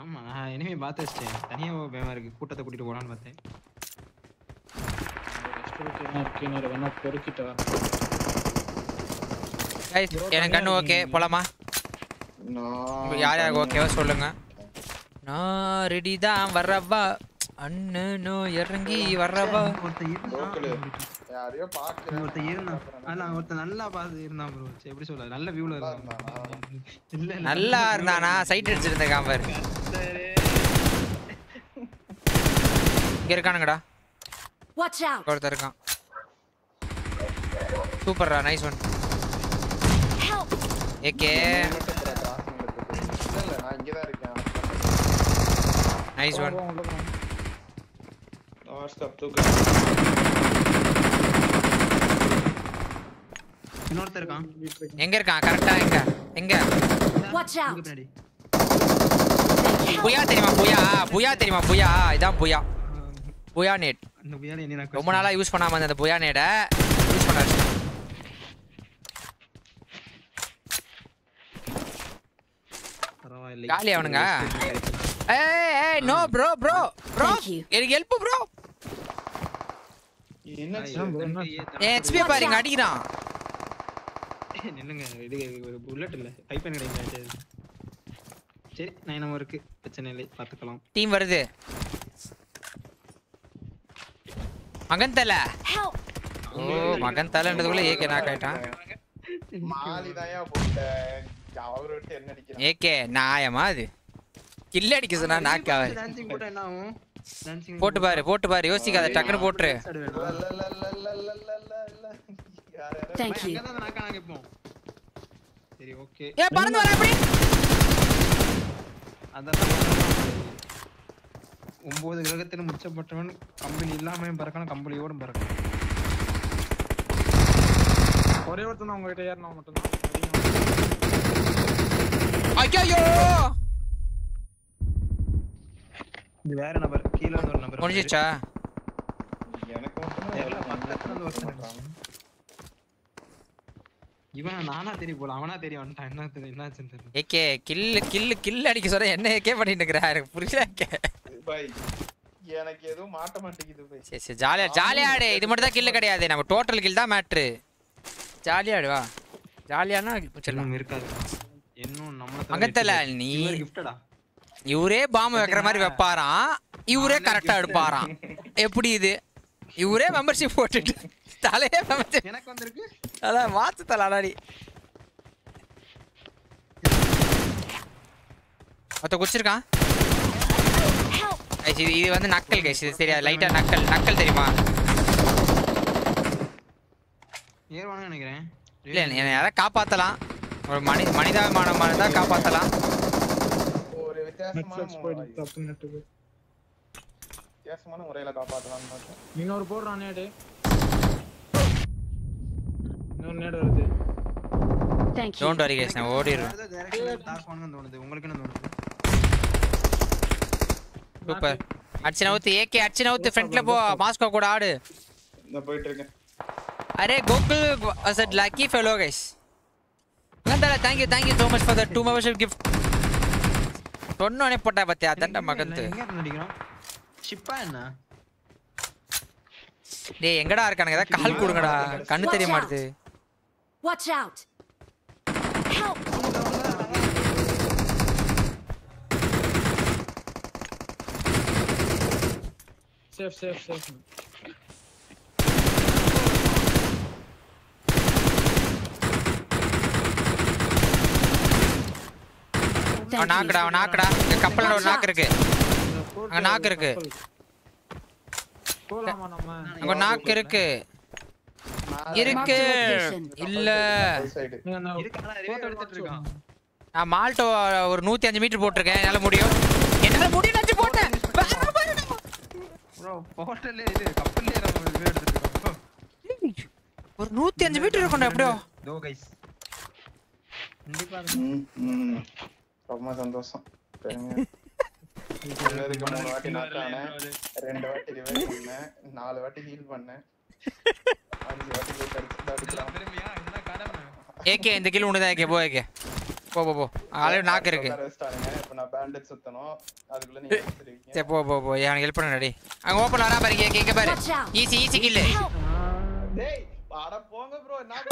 ஆமா நான் இனிமே பார்த்து வச்சிட்டேன். தனியா பயமா இருக்கு. கூட்டத்தை கூட்டிட்டு போலான்னு பார்த்தேன்.
வேணா பொறுக்கிட்டு வரேன்.
கைஸ் எனக்கு கண்ணு ஓகே போலாமா? யார் யார் ஓகேவா சொல்லுங்க. நான் ரெடி தான் வர்றவா அண்ணனோ இறங்கி வர்றவா.
யாரையோ பாக்குறேன்.
ஒருத்தன் இருந்தான். ஆனா ஒருத்தன் நல்லா பாத்து இருந்தான் ப்ரோ. எப்படி சொல்ல நல்ல வியூல இருந்தான். இல்ல
நல்லா இருந்தானா சைட் அடிச்சிருந்தேன் பாரு. இங்க இருக்கானுங்கடா.
Watch out.
ஒருத்தர் இருக்கான். சூப்பர்ரா நைஸ் ஒன்.
Help.
ஏகே
இல்ல இல்ல நான் இங்க தான் இருக்கேன்.
Nice one.
வாட்ஸ்அப் தூக்கு.
இன்னொருத்தர் இருக்கான்.
எங்க இருக்கான் கரெக்ட்டா எங்க எங்க?
Watch out.
பின்னாடி.
புயா தெரியுமா புயா புயா தெரியுமா புயா இதான் புயா. புயா நெட்
அந்த புயால என்ன நான்
ரொம்ப நாளா யூஸ் பண்ணாம அந்த புயா நெட யூஸ் பண்ணாச்சு.
பரவாயில்லை.
காலி அவனுங்க. ஏய் ஏய் no bro bro bro
Thank you.
எனக்கு ஹெல்ப் ப்ரோ.
என்ன
ஏ ஹெச்பி பாருங்க அடிக்குறான்.
நில்லுங்க இது ஒரு புல்லட் இல்ல டைப் பண்ணி கிடையாது. சரி நான் நம்ம இருக்கு பிரச்சனை இல்லை பாத்துக்கலாம்.
டீம் வருது. மகன் தல.
Help.
ஓ மகன் தலன்றதுக்குள்ள ஏகே நாக் ஆயிட்டான்.
மாலி தான்யா போட்டேன். அவரு விட்டு என்ன அடிக்கிறான்?
ஏகே நாயமா அது கில் அடிக்க சொன்னா நாக் ஆவாது.
டான்சிங் போட்டா என்ன ஆகும்? டான்சிங்
போட்டு பாரு போட்டு பாரு யோசிக்காத டக்குன்னு போட்டுரு.
Thank you.
அங்க தான் நாக்க நாங்க இப்போ. சரி ஓகே.
ஏ பறந்து வர அப்படி.
அதெல்லாம் ஒன்பது கிரகத்தில் முச்சப்பட்டவன் கம்பெனி இல்லாம பறக்கணும் கம்பெனியோட பறக்கணும்.
ஒரே ஒருத்தன் தான் உங்ககிட்ட ஏறனா மட்டும் தான்.
ஐயோ
இது வேற நம்பர் கீழ இருந்து ஒரு நம்பர்
முடிஞ்சிச்சா?
எனக்கு மட்டும்
தெரியல பக்கத்துல இருந்து ஒருத்தன். இவன் நானா தெரிய போல அவனா தெரிய வந்துட்டான். என்ன தெரியல என்னாச்சுன்னு தெரியல.
ஏகே கில் கில் கில் அடிக்க சொல்ற என்ன ஏகே பண்ணிட்டு இருக்கற எனக்கு புரியல ஏகே.
பை எனக்கு எதுவும் மாட்ட மாட்டேங்குது பை.
சரி சரி ஜாலியா ஜாலியா ஆடு. இது மட்டும் தான் கில் கிடையாது நம்ம டோட்டல் கில் தான் மேட்ரு. ஜாலியா ஆடு வா. ஜாலியானா
செல்லம் இருக்காது. இன்னும் நம்ம
மகத்தல நீ
கிஃப்டடா.
இவரே பாம்பு வைக்கிற மாதிரி வைப்பாராம். இவரே கரெக்டா எடுப்பாராம். எப்படி இது? இவரே மெம்பர்ஷிப் போட்டுட்டு தலையே மெம்பர்ஷிப்
எனக்கு வந்திருக்கு.
அதான் மாத்து தல அடாடி. அத குச்சிருக்கான். ஐ இது இது வந்து நக்கல் கைஸ். இது சரியா லைட்டா நக்கல் நக்கல் தெரியுமா?
ஏறுவானு நினைக்கிறேன்.
இல்ல என்ன யாரா காப்பாத்தலாம். ஒரு மனி மனிதாபிமானம் இருந்தா காப்பாத்தலாம்.
ஒரு வித்தியாசமான
போய் தப்பு நட்டுது.
வித்தியாசமான முறையில காப்பாத்தலாம்னு பார்த்தேன்.
இன்னொரு போடுறான் நேடு. இன்னொரு நேடு வருது.
Thank you.
Don't worry guys நான் ஓடிறேன்.
டைரக்ட்ல டாஸ் பண்ணனும் தோணுது. உங்களுக்கு என்ன தோணுது?
சூப்பர். அர்ச்சனா ஊத்து ஏகே அர்ச்சனா ஊத்து ஃப்ரண்ட்ல போ. மாஸ்கோ கூட ஆடு.
நான் போயிட்டு இருக்கேன்.
அரே Gokul was a lucky fellow guys. மகந்தல thank you thank you so much for the two membership gift. தொன்னோனே போட்டா பாத்தியா தண்ட மகந்து.
எங்க இருந்து அடிக்குறான்? ஷிப்பா என்ன?
டேய் எங்கடா இருக்கானுங்க? ஏதா கால் கொடுங்கடா. கண்ணு தெரிய மாட்டுது.
Watch out. Help.
Safe safe safe.
அவன் நாக்குடா அவன் நாக்குடா. இந்த கப்பல்ல ஒரு நாக்கு இருக்கு. அங்க நாக்கு இருக்கு.
போலாமா நம்ம?
அங்க நாக்கு இருக்கு. இருக்கு இல்ல
நீங்க அந்த
இருக்கடா ரிவைவ் எடுத்துட்டு இருக்கான்.
நான் மால்டோ ஒரு நூத்தி அஞ்சு மீட்டர் போட்டிருக்கேன். என்னால முடியும். என்னால முடியும் நினைச்சு போட்டேன்.
ப்ரோ போட்டல்ல இது கப்பல்ல நம்ம ரிவைவ் எடுத்துட்டு இருக்கோம்.
ஒரு நூத்தி அஞ்சு மீட்டர் இருக்கும்டா எப்படியோ.
தோ கைஸ். கண்டிப்பா
ம் ரொம்ப சந்தோஷம். இதுக்கு மூணு வாட்டி நாட்டானே, ரெண்டு வாட்டி ரிவைவ் பண்ணேன், நாலு வாட்டி ஹீல் பண்ணேன், அஞ்சு வாட்டி போய் அடிச்சு அடிக்கலாம்.
பெருமையா என்ன கடமை.
ஏகே இந்த கில் உனதா ஏகே போ ஏகே. போ போ போ ஆல்ரெடி நாக்கு இருக்கு
இப்போ நான் பேண்டேஜ் சுத்தணும் அதுக்குள்ள நீங்க எடுத்துறீங்க
சரி போ போ போ எனக்கு ஹெல்ப் பண்ணு டேய் அங்க ஓபன் வரா பாரு கேக்க பாரு ஈஸி ஈஸி கில்
டேய் அட போங்க ப்ரோ நான்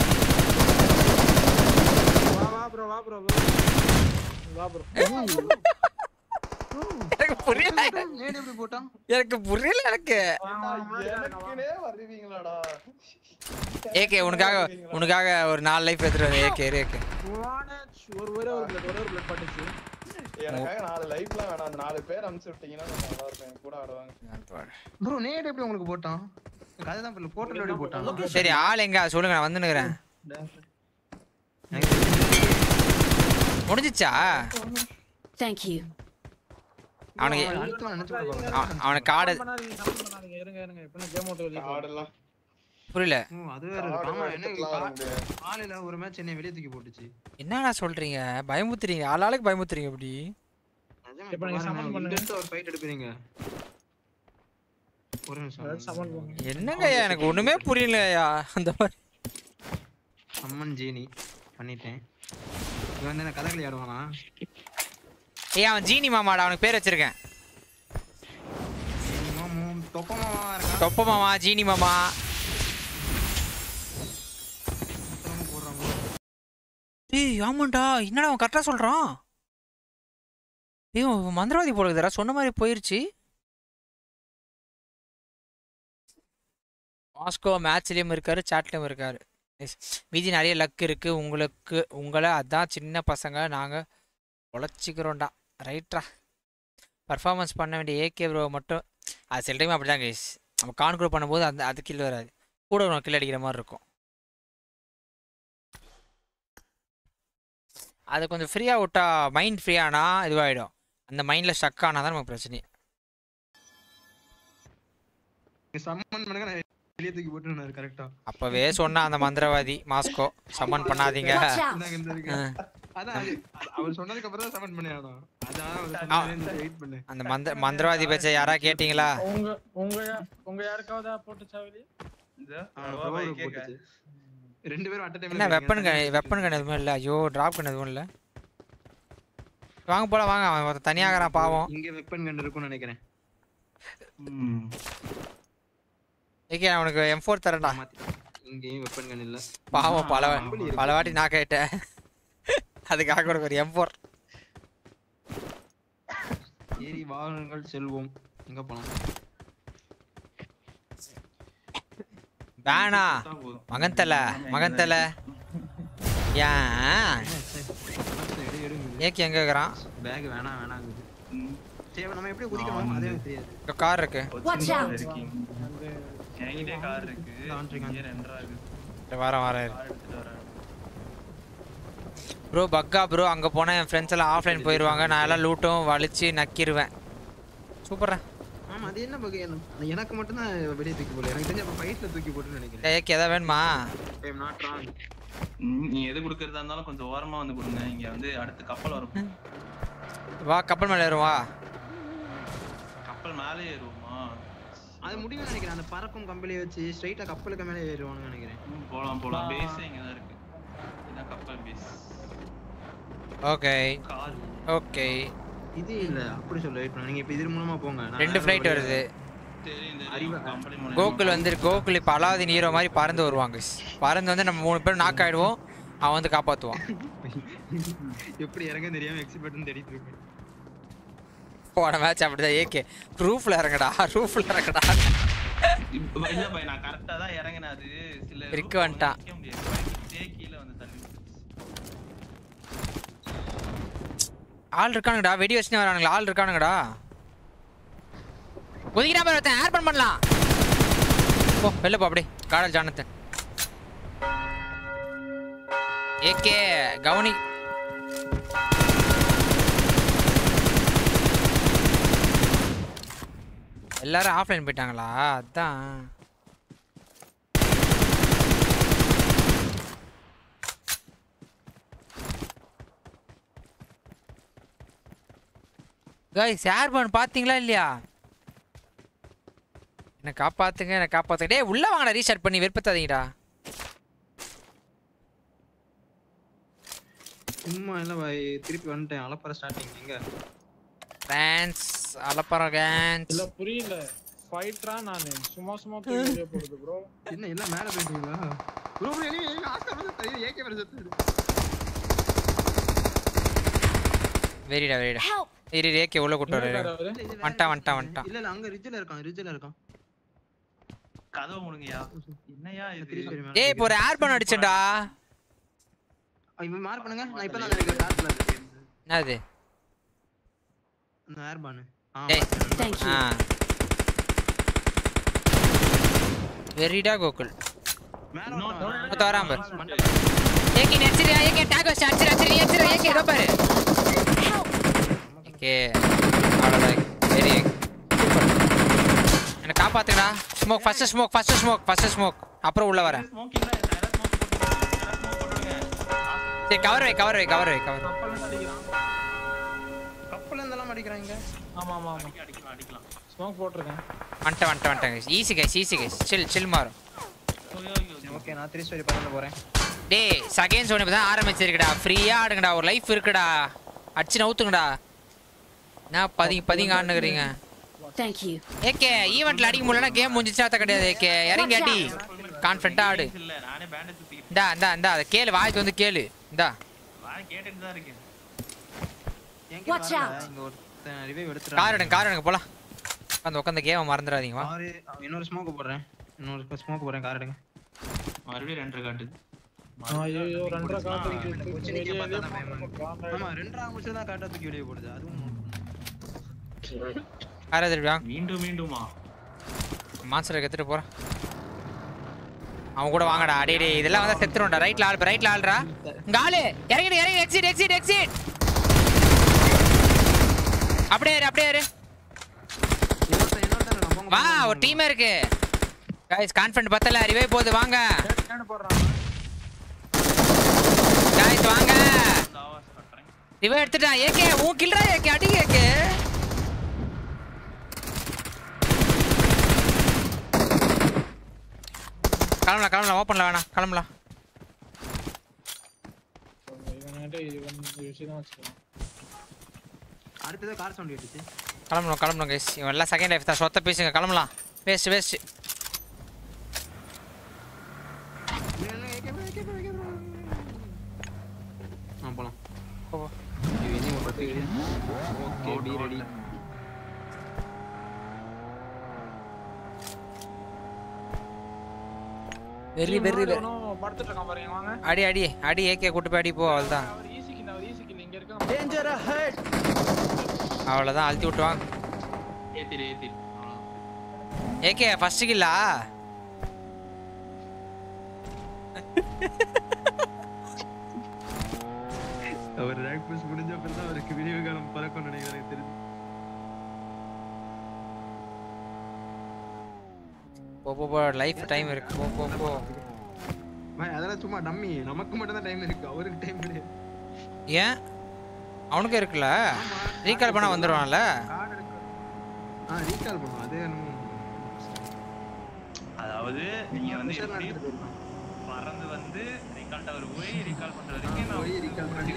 வா வா ப்ரோ வா ப்ரோ வா ப்ரோ
எனக்கு புரியல
நேடு எப்படி போட்டான்
எனக்கு புரியல எனக்கு
எனக்குனே வருவீங்களாடா
ஏகே உனக்காக உனக்காக ஒரு நாலு லைஃப் எடுத்துட்டு வந்து ஏகே ஏகே
ஒரு ஒரே ஒரு பிளட் ஒரே ஒரு பிளட் பட்டுச்சு
எனக்காக நாலு லைஃப்லாம் வேணாம் அந்த நாலு பேர் அனுப்பிச்சு விட்டீங்கன்னா நல்லா இருக்கும் கூட ஆடுவாங்க
ப்ரோ நேடு எப்படி உங்களுக்கு போட்டான் கதை தான் பண்ணல போட்டல எப்படி போட்டான்
சரி ஆள் எங்க சொல்லுங்க நான் வந்து நிக்கிறேன் முடிஞ்சிச்சா
Thank you.
அவனுக்கு அவனுக்கு கார்டு
பண்ணாதீங்க இருங்க இருங்க இப்போ கேம் அவுட் வெளிய
ஆடலாம்
புரியல
அது வேற ஆமா என்ன ஆளில ஒரு மேட்ச் என்ன வெளிய தூக்கி போட்டுச்சு
என்னடா சொல்றீங்க பயமுத்துறீங்க ஆளாளுக்கு பயமுத்துறீங்க இப்படி
இப்போ நீங்க சமன் பண்ணுங்க
ஒரு ஃபைட் எடுப்பீங்க ஒரு நிமிஷம்
சமன் பண்ணுங்க
என்னங்க எனக்கு ஒண்ணுமே புரியலையா அந்த மாதிரி
அம்மன் ஜீனி பண்ணிட்டேன் இவன் வந்து என்ன கதகளி ஆடுவானா
ஏய் அவன் ஜீனி மாமாடா அவனுக்கு பேர் வச்சிருக்கேன்
ஜீனி மாமா தொப்ப மாமா இருக்கா
தொப்ப மாமா ஜீனி மாமா ஏய் ஆமாண்டா என்னடா அவன் கரெக்டா சொல்றான் ஏய் மந்திரவாதி போடுறதுடா சொன்ன மாதிரி போயிருச்சு மாஸ்கோ மேட்ச்லயும் இருக்காரு சாட்லயும் இருக்காரு மீதி நிறைய லக் இருக்கு உங்களுக்கு உங்களை அதான் சின்ன பசங்க நாங்க உழைச்சிக்கிறோம்டா ரைட்ரா பர்ஃபார்மன்ஸ் பண்ண வேண்டிய ஏகே ப்ரோ மட்டும் அது சில டைம் அப்படி தான் கைஸ் நம்ம கான்குரோ பண்ணும்போது அந்த அது கில் வராது கூட ஒன்று கில் அடிக்கிற மாதிரி இருக்கும் அது கொஞ்சம் ஃப்ரீயாக விட்டா மைண்ட் ஃப்ரீயானா இதுவாகிடும் அந்த மைண்டில் ஸ்டக் ஆனால் தான் நமக்கு பிரச்சனை
சம்மன் பண்ணுங்க நான் வெளிய தூக்கி போட்டுனாரு கரெக்ட்டா
அப்பவே சொன்னா அந்த மந்திரவாதி மாஸ்கோ சம்மன் பண்ணாதீங்க
அதான் அவர் சொன்னதுக்கு அப்புறம் தான் சம்மன் பண்ணியானோ அதான் வெயிட் பண்ணு
அந்த மந்திர மந்திரவாதி பேச்ச யாரா கேட்டிங்களா
உங்க உங்க உங்க யாருக்காவது போட்டுச்சா வெளிய
ரெண்டு பேரும் அட்ட டைம்ல
என்ன வெப்பன் கன் வெப்பன் கன் எதுவும் இல்ல ஐயோ டிராப் கன் எதுவும் இல்ல வாங்க போலாம் வாங்க அவன் தனியாகறான் பாவம்
இங்க வெப்பன் கன் இருக்கும்னு நினைக்கிறேன்
ஏகே அவனுக்கு எம் ஃபோர் தரேன்டா
இங்கேயும் வெப்பன் கன் இல்ல
பாவம் பல பல வாட்டி நான் கேட்டேன் அதுக்காக கூட ஒரு எம் ஃபோர்
ஏரி வாகனங்கள் செல்வோம் எங்க போலாம்
வேணா மகன்தல மகன்தல ஏன் ஏகே எங்க இருக்கறான்
பேக் வேணா வேணாங்குது சரி நம்ம எப்படி குதிக்கணும் அதே தெரியாது
இந்த கார் இருக்கு
Watch out.
என்கிட்ட கார் இருக்கு இங்க ரெண்டரா இருக்கு
வர வர ப்ரோ பக்கா ப்ரோ அங்க போனா என் ஃப்ரெண்ட்ஸ் எல்லாம் ஆஃப்லைன் போயிடுவாங்க நான் எல்லாம் லூட்டும் வலிச்சு நக்கிடுவேன் சூப்பரா
ஆமா அது என்ன பகை எனக்கு மட்டும் தான் வெளிய தூக்கி போல எனக்கு தெரிஞ்ச அப்ப ஃபைட்ல தூக்கி போட்டுன்னு நினைக்கிறேன்
ஏகே ஏதா வேணுமா
ஐ அம் நாட் ராங்
நீ எது குடுக்கறதா இருந்தாலும் கொஞ்சம் ஓரமா வந்து கொடுங்க இங்க வந்து அடுத்து கப்பல் வரும்
வா கப்பல் மேல ஏறுவா
கப்பல் மேலே ஏறுவோமா
அது முடியும் நினைக்கிறேன் அந்த பறக்கும் கம்பளியை வச்சு ஸ்ட்ரைட்டா கப்பலுக்கு மேலே ஏறுவாங்கன்னு நினைக்கிறேன்
போலாம் போலாம் பேஸ் இங்க தான் இருக்கு இதான் கப்பல் பேஸ்
ஓகே ஓகே
இது இல்ல அப்படி சொல்ல வெயிட் பண்ணுங்க நீங்க இப்ப இது மூலமா போங்க
ரெண்டு ஃளைட் வருது
தெரியும் கம்பெனி மூலமா
கோகுல் வந்து கோகுல் இப்ப அலாவுதீன் ஹீரோ மாதிரி பறந்து வருவாங்க பறந்து வந்து நம்ம மூணு பேர் நாக் ஆயிடுவோம் அவன் வந்து காப்பாத்துவான்
எப்படி இறங்க தெரியாம எக்ஸ்பர்ட்னு தேடிட்டு இருக்கேன்
போன மேட்ச் அப்படிதான் ஏகே ரூஃப்ல இறங்கடா ரூஃப்ல இறங்கடா
இல்ல பை நான் கரெக்ட்டா தான் இறங்கினேன் அது சில
ரிக் வந்துட்டான்
கீழ வந்து தள்ளி
ஆள் இருக்கானுங்கடா வெடி வச்சுனே வரானுங்களா ஆள் இருக்கானுங்கடா ஒதுங்கினா பாரு ஒருத்தன் ஏர் பன் பண்ணலாம் போ வெளில போ அப்படி காடல் ஜானத்தன் ஏகே கவுனி எல்லாரும் ஆஃப்லைன் போயிட்டாங்களா அதான் गाइस யார் பண்ண பாத்தீங்களா இல்லையா என்ன காப்பாத்துங்க என்ன காப்பாத்துங்க டேய் உள்ள வாங்கடா ரீஸ்டார்ட் பண்ணி வெறுப்பத்தாதீங்கடா
சும்மா இல்ல பாய் திருப்பி வந்துட்டேன் அலப்பற ஸ்டார்டிங் எங்க
ஃப்ரான்ஸ் அலப்பற கேன்ஸ்
இல்ல புரியல ஃபைட்டரா நானு சும்மா சும்மா தூக்கிட்டே போறது ப்ரோ
என்ன எல்லாம் மேல போயிட்டீங்களா ப்ரோ ப்ரோ எனிமி எனிமி ஆஸ்கர் வந்து ஏகே வர செத்து
வெரிடா வெரிடா இரு ஏகே உள்ள கூட்டி வர வண்டா வண்டா வண்டா
இல்ல இல்ல அங்க ரிட்ஜ்ல இருக்கான் ரிட்ஜ்ல இருக்கான்
கதவு மூடுங்கயா என்னையா இது
டேய் இப்போ ஒரு ஏர் பன் அடிச்சேன்டா
இவன் மார்க் பண்ணுங்க நான் இப்ப தான் நினைக்கிறேன் டார்க்ல இருக்கேன்
என்னது
அந்த ஏர் பன்
டேய்
Thank you.
ஆ வெரிடா கோகுல்
மேல
மொத்த வராம ஏகே நெச்சிரியா ஏகே டாக் வச்சு அடிச்சு அடிச்சு நெச்சிரா ஏகே இதோ பாரு ஏகே அவ்வளவுதான் சரி என்ன காப்பாத்துடா smoke first smoke first smoke first smoke அப்புறம் உள்ள வர
ஸ்மோக்கிங்ல யாரா ஸ்மோக் போடுங்க
சரி கவர் வை கவர் வை கவர் வை கவர்
கப்பல்ல இருந்தெல்லாம் அடிக்கறாங்க
ஆமா ஆமா ஆமா
அடிக்கலாம் அடிக்கலாம்
ஸ்மோக் போட்டுருக்கேன்
வந்துட்ட வந்துட்ட வந்துட்ட easy guys easy guys chill chill மாறும்
ஓகே நான் த்ரீ ஸ்டோரி பண்ண போறேன்
டேய் செகண்ட் ஜோன் இப்பதான் ஆரம்பிச்சிருக்குடா ஃப்ரீயா ஆடுங்கடா ஒரு லைஃப் இருக்குடா அடிச்சு நவுத்துங்கடா நான் பதி பதிங்க ஆடுனுக்குறீங்க
Thank you.
ஏகே ஈவென்ட்ல அடிக்க முடியலனா கேம் முடிஞ்சிச்சா அத கிடையாது ஏகே இறங்கி அடி கான்ஃபிடென்ட்டா ஆடு
இல்ல நானே பேண்டேஜ் சுத்திட்டு
இந்தா இந்தா இந்தா அத கேளு வாய்க்கு வந்து கேளு இந்தா
நான் கேட்டுட்டு தான் இருக்கேன்
Watch out.
இங்க ஒருத்தன் ரிவைவ் எடுத்துறான்
கார் எடுங்க கார் எடுங்க போலாம் அந்த உட்கார்ந்த கேம் மறந்துடாதீங்க வா
கார் இன்னொரு ஸ்மோக் போடுறேன் இன்னொரு ஸ்மோக் போடுறேன் கார் எடுங்க
மறுபடியும் ரெண்டரை காட்டுது
ஐயோ ரெண்டரை காட்டு
கொச்சினிக்கே பார்த்தா தான் பயமா ஆமா ரெண்டரை ஆகும்போது தான் காட்டா தூக்கி வெளிய போடுது அதுவும்
கார் எடுத்துட்டு வா
மீண்டும் மீண்டுமா
மான்ஸ்டர் எடுத்துட்டு போறேன் அவன் கூட வாங்கடா அடே டேய் இதெல்லாம் வந்தா செத்துறோம்டா ரைட்ல ஆள் ரைட்ல ஆள்றா இங்க ஆளு இறங்கி இறங்கி எக்ஸிட் எக்ஸிட் எக்ஸிட் அப்படியே இரு அப்படியே இரு வா ஒரு டீமே இருக்கு गाइस கான்ஃபிடன்ட் பத்தல ரிவைவ் போகுது வாங்க
என்ன போடுறான்
गाइस வாங்க ரிவைவ் எடுத்துட்டான் ஏகே ஊ கில்றா ஏகே அடி ஏகே கிளம்பலாம் கிளம்பலாம் ஓப்பன்ல வேணாம் கிளம்பலாம்
இவன்கிட்ட இவன் விஷயம் தான் வச்சுக்கலாம்
அடுத்தது கார் சவுண்ட் கேட்டுச்சு
கிளம்பலாம் கிளம்பலாம் கைஸ் இவன் எல்லாம் செகண்ட் லைஃப் தான் சொத்த பேசுங்க கிளம்பலாம் வேஸ்ட் வேஸ்ட்
ஆ போலாம்
போ
இது ஒரு பத்து okay be ready
very very
படுத்துட்டு இருக்கான் பாருங்க வாங்க
அடி அடி அடி ஏகே கூட்டி போய் அடி போ அவ்வளவுதான்
அவர் ஈஸி கில் அவர் ஈஸி கில் இங்க இருக்கான்
Danger ahead!
அவ்வளவுதான் அழுத்தி விட்டு வாங்க
ஏத்திரு ஏத்திரு
ஏகே ஃபர்ஸ்ட் கில்லா
அவர் ரேங்க் புஷ் முடிஞ்ச அப்புறம் தான் அவருக்கு வீடியோ காலம் பறக்கும் நினைக்கிறேன் தெரிஞ்சு
போ போ போ லைஃப் டைம் இருக்கு போ போ போ
பாய் அதெல்லாம் சும்மா டம்மி நமக்கு மட்டும் தான் டைம் இருக்கு அவருக்கு டைம் கிடையாது
ஏன் அவனுக்கு இருக்குல்ல ரீகால் பண்ணா வந்துருவான்ல
கார்டு இருக்கு ஆ ரீகால் பண்ணுவோம் அது என்னமோ
அதாவது நீங்க வந்து எப்படி பறந்து வந்து ரீகால் டவர் போய் ரீகால் பண்ற வரைக்கும் நான்
போய் ரீகால் பண்ணி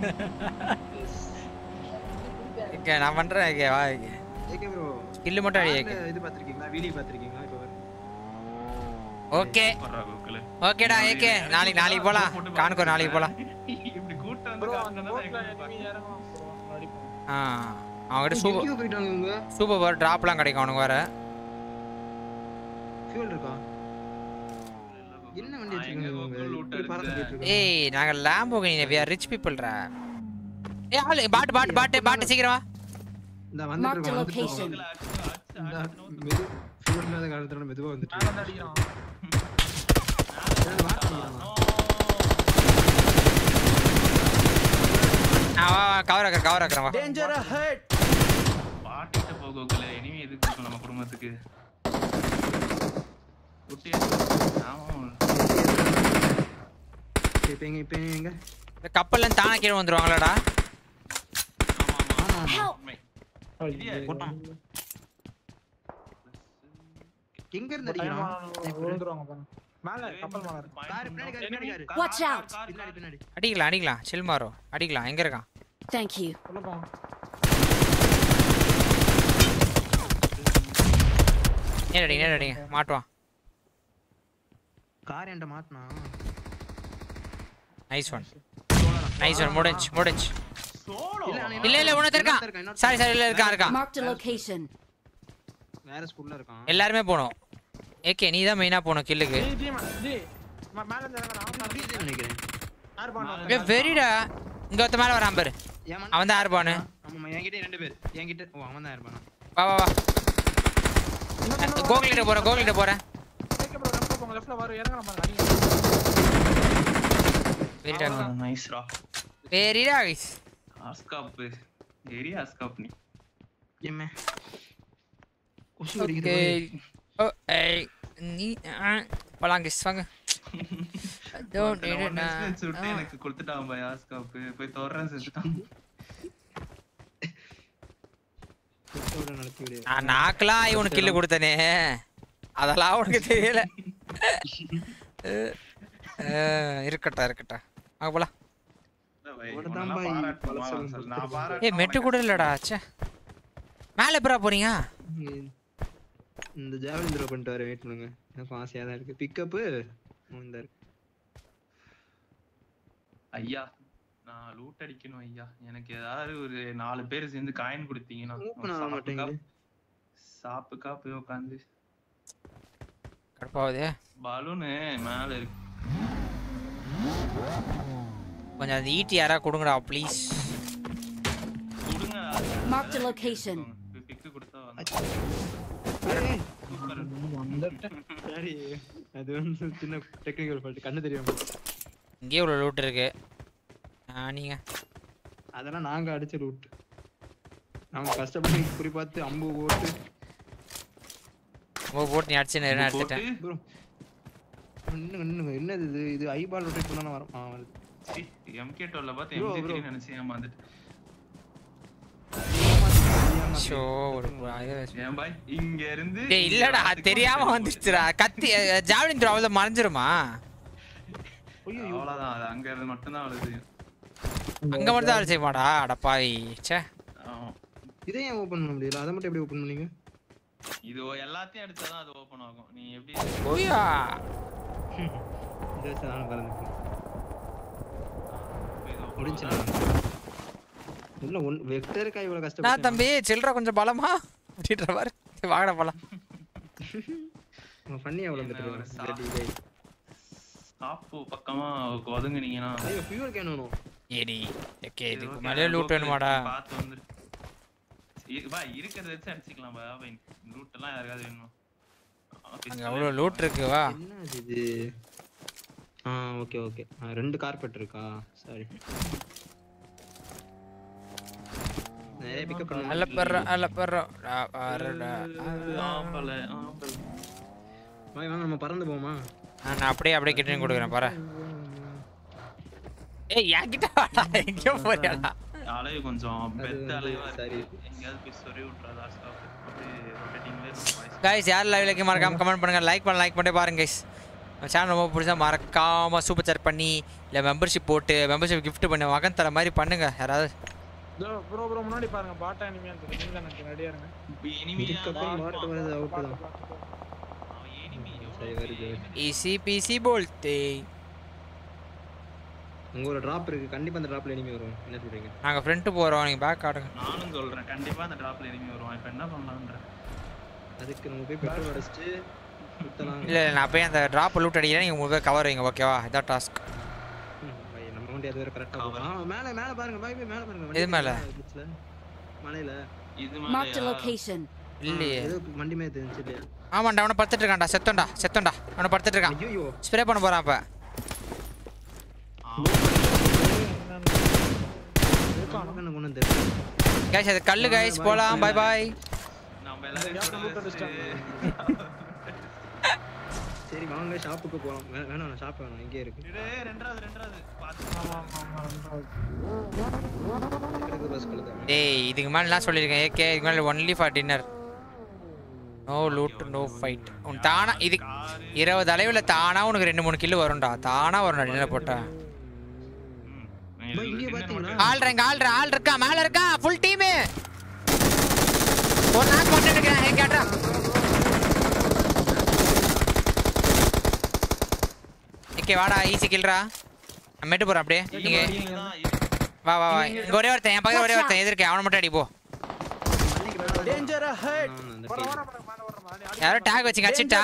ஓகே நான் பண்றேன் ஓகே வா ஓகே
ஏகே ப்ரோ
ஸ்கில் மட்டும் அடி ஏகே
இது பாத்திருக்கீங்களா வீடியோ பாத்திருக்கீங்களா இப்போ
ஓகே
பண்றா கோகுல
ஓகேடா ஏகே நாளைக்கு நாளைக்கு போலாம் கானுக்கோ நாளைக்கு போலாம்
இப்படி கூட்ட வந்து
ப்ரோ அந்த
காட்டுனா
போட்ல எனிமி இறங்குவான் ப்ரோ அடிப்பான்
ஆ அவன்கிட்ட சூப்பர்
எங்க போயிட்டாங்க இவங்க
சூப்பர் பவர் டிராப்லாம் கிடைக்கும் அவனுக்கு வேற
ஃபியூல் இருக்கா என்ன வண்டி வச்சிருக்காங்க இவங்க இப்படி பறந்து போயிட்டு இருக்காங்க
ஏய் நாங்க Lamborghini we are rich people ரா ஏய் ஆளு பாட் பாட் பாட் பாட் சீக்கிரம் வா
இந்த
Mark
வந்துட்டு
the
வந்துட்டு
location.
இந்த மெது ஃபியூல் இல்லாத காலத்துல மெதுவா வந்துட்டு
நான் வந்து அடிக்கிறான்
ஆ வா கவர் ஆக்கற கவர் ஆக்கறேன் வா
Danger ahead!
பாட்டிட்ட போ கோகுல இனிமே எதுக்கு இருக்கும் நம்ம குடும்பத்துக்கு குட்டி ஆமா
இப்போ எங்க இப்போ எங்க
இந்த கப்பல்ல இருந்து தானா கீழ வந்துருவாங்களாடா
ஆமா ஆமா உண்மை.
போட்டான் எங்க இருந்து அடிக்கிறான்
விழுந்துருவாங்க பாருங்க மேல கப்பல் மேல இருக்கு.
கார் பின்னாடி கார் பின்னாடி கார்.
Watch out.
பின்னாடி பின்னாடி.
அடிக்கலாம் அடிக்கலாம் சில் மாரோ அடிக்கலாம் எங்க இருக்கான்
Thank you.
உள்ள போ.
நேரடி நேரடி மாட்டுவான்
கார் என்கிட்ட மாட்டினா.
நைஸ் ஒன் நைஸ் ஒன் முடிஞ்சு முடிஞ்சு
சோலோ
இல்ல இல்ல உனக்கு இருக்கான் சாரி சாரி இல்ல இருக்கான் இருக்கான்
Marked a location.
வேற ஸ்கூல்ல இருக்கான்.
எல்லாருமே போணும் ஏகே நீ தான் மெயினா போணும் கில்லுக்கு
ஜி ஜி ஜி ம- மேல இருந்து இறங்க நான் பாரு.
இது நினைக்கிறேன்.
ஆர்பான்
ஏ வெரிடா இங்க ஒருத்த மேல வரான் பாரு
ஏன்
அவன் தான் ஆர்பானு
ஆமா என்கிட்ட ரெண்டு பேர். என்கிட்ட ஓ அவன் தான் இருப்பானா.
வா வா வா கோகுலிட்ட போறேன் கோகுலிட்ட போறேன்
டேக் ப்ரோ லெஃப்ட் போங்க லெஃப்ட்ல வர இறங்க நம்ம அடிங்க.
வெரிடா
நைஸ் ரா
வெரிடா गाइस
ஆஸ்காப் ஏரியா ஆஸ்காப் நீ
ஏமே கொசு
ஓகே
அடிக்குது.
ஓ ஏய் நீ போலாம் गाइस வாங்க டோன்ட் நீட் இட்
நான் சுட்டு எனக்கு கொடுத்துட்டான் பை ஆஸ்காப் போய் தோறறேன் செஞ்சுட்டான்.
கொசோட நடத்தி விடு.
நான் நாக்கலாம் இவனுக்கு கில்லு கொடுத்தனே அதெல்லாம் உனக்கு தெரியல இருக்கட்டா இருக்கட்டா வாங்க போலாம்
உனதான் பாய் பலசல்
நான் பாரா
ஏய் மெட்டு கூட இல்லடா ச்சே மேலே எப்பரா போறீங்க
இந்த ஜாவலின் த்ரோ பண்ணிட்டு வர வெயிட் பண்ணுங்க. எனக்கு ஆசையா தான் இருக்கு. பிக்கப் இந்த இருக்கு.
ஐயா நான் லூட் அடிக்கணும் ஐயா. எனக்கு ஏதாவது ஒரு நாலு பேர் சேர்ந்து காயின் கொடுத்தீங்கன்னா
ஓபன் ஆக மாட்டேங்குது.
சாப்புக்கா போய் உட்காந்து
கடுப்பாவுதே
பலூனு மேல இருக்கு.
கொஞ்சம் அந்த ஈட்டி யாரா கொடுங்கடா ப்ளீஸ்
கொடுங்க
Marked a location.
பிக்கு கொடுத்தா
ஏய்
சூப்பர்.
சரி அது வந்து சின்ன டெக்னிக்கல் ஃபால்ட். கண்ணு தெரியாம
இங்கே இவ்வளோ லூட் இருக்கு ஆ நீங்க
அதெல்லாம் நாங்க அடிச்ச ரூட். நாம கஷ்டப்பட்டு குறி பார்த்து அம்பு போட்டு
ஓ போட்டு நீ அடிச்சு நான் எடுத்துட்டேன்
ப்ரோ இன்னும் இன்னும் என்னது இது இது ஐபால் ரொட்டேட் பண்ணா வரும். ஆ வருது.
எம்கே டுவெல் பார்த்து எம்ஜி த்ரீ நினைச்சேன் ஏமாந்துட்டு.
ஷோ ஒரு
ஏன் பாய் இங்க இருந்து
டேய் இல்லடா தெரியாம வந்துச்சுடா கத்தி ஜாவலின் த்ரோ அவள மறைஞ்சிருமா
அவ்வளவுதான் அது அங்க இருந்து மட்டும் தான் வருது.
அங்க மட்டும் தான் செய்ய மாடா அடப்பாய் ச்சே
இதை ஏன் ஓபன் பண்ண முடியல? அதை மட்டும் எப்படி ஓபன் பண்ணீங்க?
இது எல்லாத்தையும் அடிச்சாதான் அது ஓபன் ஆகும். நீ எப்படி
ஓயா
இத வச்சு நான் பறந்துட்டேன். முடிஞ்சா இல்ல ஒன் வெக்டருக்கு இவ்வளவு கஷ்டப்பட்டு
நான் தம்பி சில்றா கொஞ்சம் பலமா அப்படின்ற பாரு வாங்கடா போலாம்
நான் ஃபன்னியா வளர்ந்துட்டு ரெடி கை
சாப்பு பக்கமா ஒதுங்குனீங்கனா
ஐயோ ஃபியூல் கேன் வேணும்.
ஏடி ஓகே இதுக்கு மேல லூட் வேணுமாடா?
பாத்து வந்து வா இருக்கிறத வச்சு அடிச்சிக்கலாம் பா. லூட் எல்லாம் யாருக்காவது வேணும்?
அங்க அவ்வளவு லூட் இருக்கு வா.
என்ன இது? ஆ ஓகே ஓகே. ரெண்டு கார்பெட் இருக்கா? சாரி. நிறைய பிக்கப் பண்ண
அல்ல பர்ற அல்ல பர்ற அரடா
ஆம்பல ஆம்பல.
வாங்க வாங்க நம்ம பறந்து போமா?
நான் அப்படியே அப்படியே கிட்டே கொடுக்குறேன் பாரு. ஏய் யாக்கிட்ட வாடா எங்க போறடா?
அலைய கொஞ்சம் பெத்த அலைவா சரி. எங்கயாவது போய் சொறி விட்றதா ஸ்டாப். அப்படியே ரொட்டேட்டிங்ல வாய்ஸ்.
गाइस யார் லைவ்ல மறக்காம கமெண்ட் பண்ணுங்க. லைக் பண்ண லைக் பண்ணி பாருங்க गाइस. நம்ம சேனல் ரொம்ப பிடிச்சா மறக்காம சூப்பர் சாட் பண்ணி இல்ல மெம்பர்ஷிப் போட்டு மெம்பர்ஷிப் gift பண்ணி மகன் தர மாதிரி பண்ணுங்க யாராவது.
ப்ரோ ப்ரோ முன்னாடி பாருங்க பாட்டா எனிமியா இருக்கு. நீங்க தான் ரெடியா இருங்க.
எனிமியா
கப்பல் மார்ட் வருது அவுட் தான்.
அவன் எனிமி
சரி வருது.
ஈஸி பீசி போல்தே.
அங்க ஒரு டிராப் இருக்கு. கண்டிப்பா அந்த டிராப்ல எனிமி வரும். என்ன சொல்றீங்க?
நாங்க ஃப்ரண்ட் போறோம் நீங்க பேக் ஆடுங்க.
நானும் சொல்றேன் கண்டிப்பா அந்த டிராப்ல எனிமி வருவான். இப்போ என்ன பண்ணலாம்ன்ற?
அதுக்கு நம்ம போய் பெட்ரோல் அடிச்சிட்டு சுத்தலாம்.
இல்ல இல்ல நான் போய் அந்த டிராப் லூட் அடிக்கிறேன் நீங்க உங்களுக்கு கவர் வைங்க ஓகேவா? இதான் டாஸ்க்.
பை நம்ம வண்டி அது வேற கரெக்ட்டா போகும். ஆ மேல மேல பாருங்க பை பை மேல பாருங்க.
இது மேல
மலையில
இது
Marked a location.
இல்லையே
ஏதோ வண்டி மேல தெரிஞ்சு இல்லையா?
ஆமாண்டா அவன படுத்துட்டு இருக்கான்டா செத்தோண்டா செத்தோண்டா அவன படுத்துட்டு இருக்கான்.
ஐயோ
ஸ்ப்ரே பண்ண போறான் அப்ப. गाइस அது கல்லு गाइस போலாம் பை பை.
நம்ம எல்லாரும்
சரி வாங்க ஷாப்புக்கு போலாம். வேணாம் நான் ஷாப் வேணாம் இங்கே இருக்கு.
டேய் ரெண்டாவது ரெண்டாவது பாத்து.
ஆமா ஆமா ரெண்டாவது.
எனக்கு பஸ் கழுத.
டேய் இதுக்கு மேல நான் சொல்லிருக்கேன் ஏகே இதுக்கு மேல only for dinner. No loot no fight உன் தானா இது இருபது அளவில் தானா உனக்கு ரெண்டு மூணு கில்லு வரும்டா தானா வரும் டின்னர் போட்டா ஆள் இங்க ஆள் ஆள் இருக்கா மேல இருக்கா ஃபுல் டீம் ஒரு நாக் போட்டு இருக்கேன் ஹே கேட்றா ஓகே வாடா ஈஸி கில்றா நான் மெட்டு போறேன் அப்படியே நீங்க வா வா வா இங்க ஒரே ஒருத்தன் என் பக்கத்துல ஒரே ஒருத்தன் எதிர்க்க அவனை மட்டும் அடி போ
டேஞ்சர் அஹெட்
யாரோ டாக் வச்சிங்க அச்சிட்டா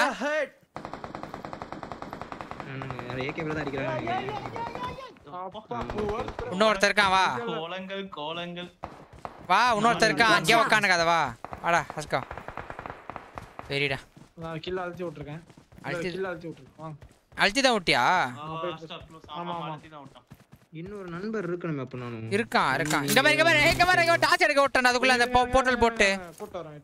ஏகே பிரதா அடிக்கறாங்க
இன்னொருத்தர் இருக்கான் வா
கோலங்கள் கோலங்கள்
வா இன்னொருத்தர் இருக்கான் அங்கே உட்காந்துக்காத வா வாடா ஹஸ்கா சரிடா
நான் கில் அழுத்தி விட்டுருக்கேன்
அழுத்தி
கில் அழுத்தி விட்டுருக்கேன் வாங்க
அழுத்தி தான் விட்டியா
ஆமா ஆமா அழுத்தி தான் விட்டான்
இன்னொரு நண்பர் இருக்கணும் அப்ப நானும்
இருக்கான் இருக்கான் இங்க பாரு இங்க பாரு இங்க பாரு இங்க டார்ச் எடுக்க விட்டேன் அதுக்குள்ள அந்த போர்ட்டல் போட்டு
போட்டு வரேன்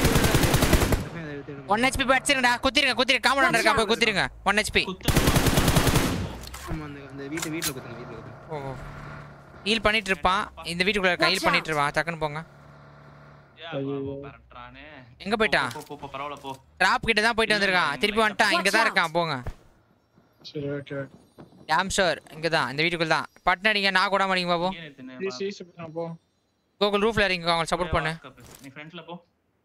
ஒன் ஹெச்பி அடிச்சிருங்கடா குத்திருங்க குத்திருங்க காம்பவுண்ட் இருக்கா போய் குத்திருங்க ஒன் ஹெச்பி
ஆமா அந்த அந்த வீட்டு வீட்ல குத்துங்க வீட்ல குத்துங்க
ஓ ஹீல் பண்ணிட்டு இருப்பான் இந்த வீட்டுக்குள்ள இருக்க ஹீல் பண்ணிட்டு இருப்பான் டக்குன்னு போங்க
பரட்றானே
எங்க போய்ட்டான்
போ போ பரவால போ
டிராப் கிட்ட தான் போயிட்டு வந்திருக்கான் திருப்பி வந்துட்டான் இங்க தான் இருக்கான் போங்க
சரி ஓகே
டாம் ஷூர் இங்க தான் இந்த வீட்டுக்குள்ள தான் பட்டன் அடிங்க நான் கூட மாட்டீங்க பாப்போம்
ஈஸி ஈஸி நான் போ
கோகுல் ரூஃப்ல இறங்கி அவங்க சப்போர்ட் பண்ணு
நீ ஃப்ரண்ட்ல போ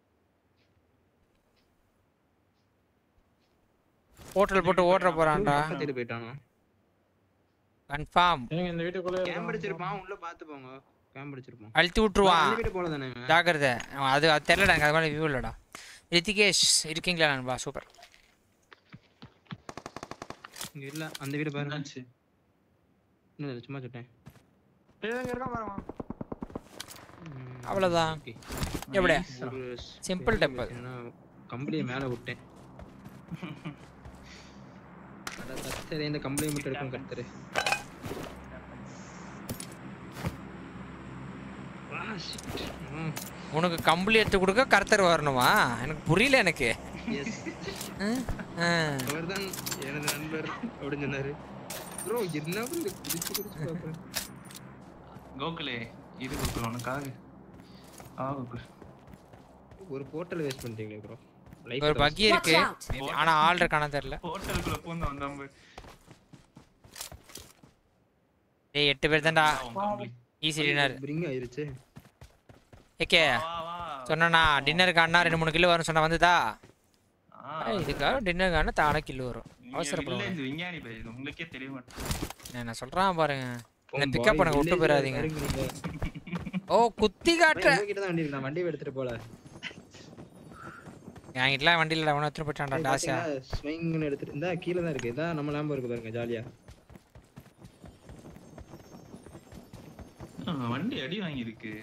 போர்ட்டல் போட்டு ஓட்ற போறான்டா
தேடி போய்ட்டானோ
கன்ஃபார்ம்
நீங்க இந்த வீட்டுக்குள்ள
கேம் அடிச்சிருப்பான் உள்ள பாத்து போங்க கேம் அடிச்சிருப்பான்
அழுத்தி விட்டுருவான்
அந்த வீட்டு போல தானே
ஜாக்கிரதை அது அது தெரியலடா எனக்கு அது மாதிரி வியூ இல்லடா ரித்திகேஷ் இருக்கீங்களா நண்பா சூப்பர்
இங்க இல்ல அந்த வீடு பாருங்க இல்ல சும்மா சொல்றேன்
எங்க இருக்க பாருங்க
அவ்வளவுதான் எப்படி சிம்பிள் டெம்பிள்
கம்பளியை மேல விட்டேன் அட கத்தரே இந்த கம்பளியை மட்டும் எடுக்கும் கத்தரே
உனக்கு கம்பளி எடுத்து கொடுக்க கர்த்தர் வரணுமா எனக்கு புரியல எனக்கு
அவர்தான் எனது நண்பர் அப்படின்னு சொன்னாரு ப்ரோ என்ன பண்ணி குடிச்சு குடிச்சு பாக்குறேன்
கோகுலே இது கோகுல் உனக்காக ஆ கோகுல்
ஒரு போர்ட்டல் வேஸ்ட் பண்ணிட்டீங்களே ப்ரோ
ஒரு பக்கி இருக்கு ஆனா ஆள் இருக்கானே தெரியல
போர்ட்டலுக்குள்ள பூந்து வந்தாங்க
டேய் எட்டு பேர் தான்டா ஈஸி டின்னர்
பிரிங் ஆயிருச்சு
ஓகே சொன்னா டின்னருக்கு அண்ணா ரெண்டு மூணு கிலோ வரும் சொன்னா வந்துதா இதுக்காக டின்னருக்கான தான கிலோ வரும் அவசரப்படாத
இந்த விஞ்ஞானி பை உங்களுக்கே தெரிய மாட்டேங்குது
நான் சொல்றேன் பாருங்க என்ன பிக்கப் பண்ண விட்டு போறாதீங்க ஓ குத்தி காட்ற
கிட்ட தான் வண்டி இருக்கு நான் வண்டி எடுத்துட்டு போல
என்கிட்டலாம் வண்டியில அவன எடுத்துட்டு போயிட்டான்டா டாசியா
ஸ்விங்னு எடுத்துட்டு இந்த கீழ தான் இருக்கு இதான் நம்ம லாம்போ இருக்கு பாருங்க ஜாலியா
வண்டி அடி வாங்கி இருக்கு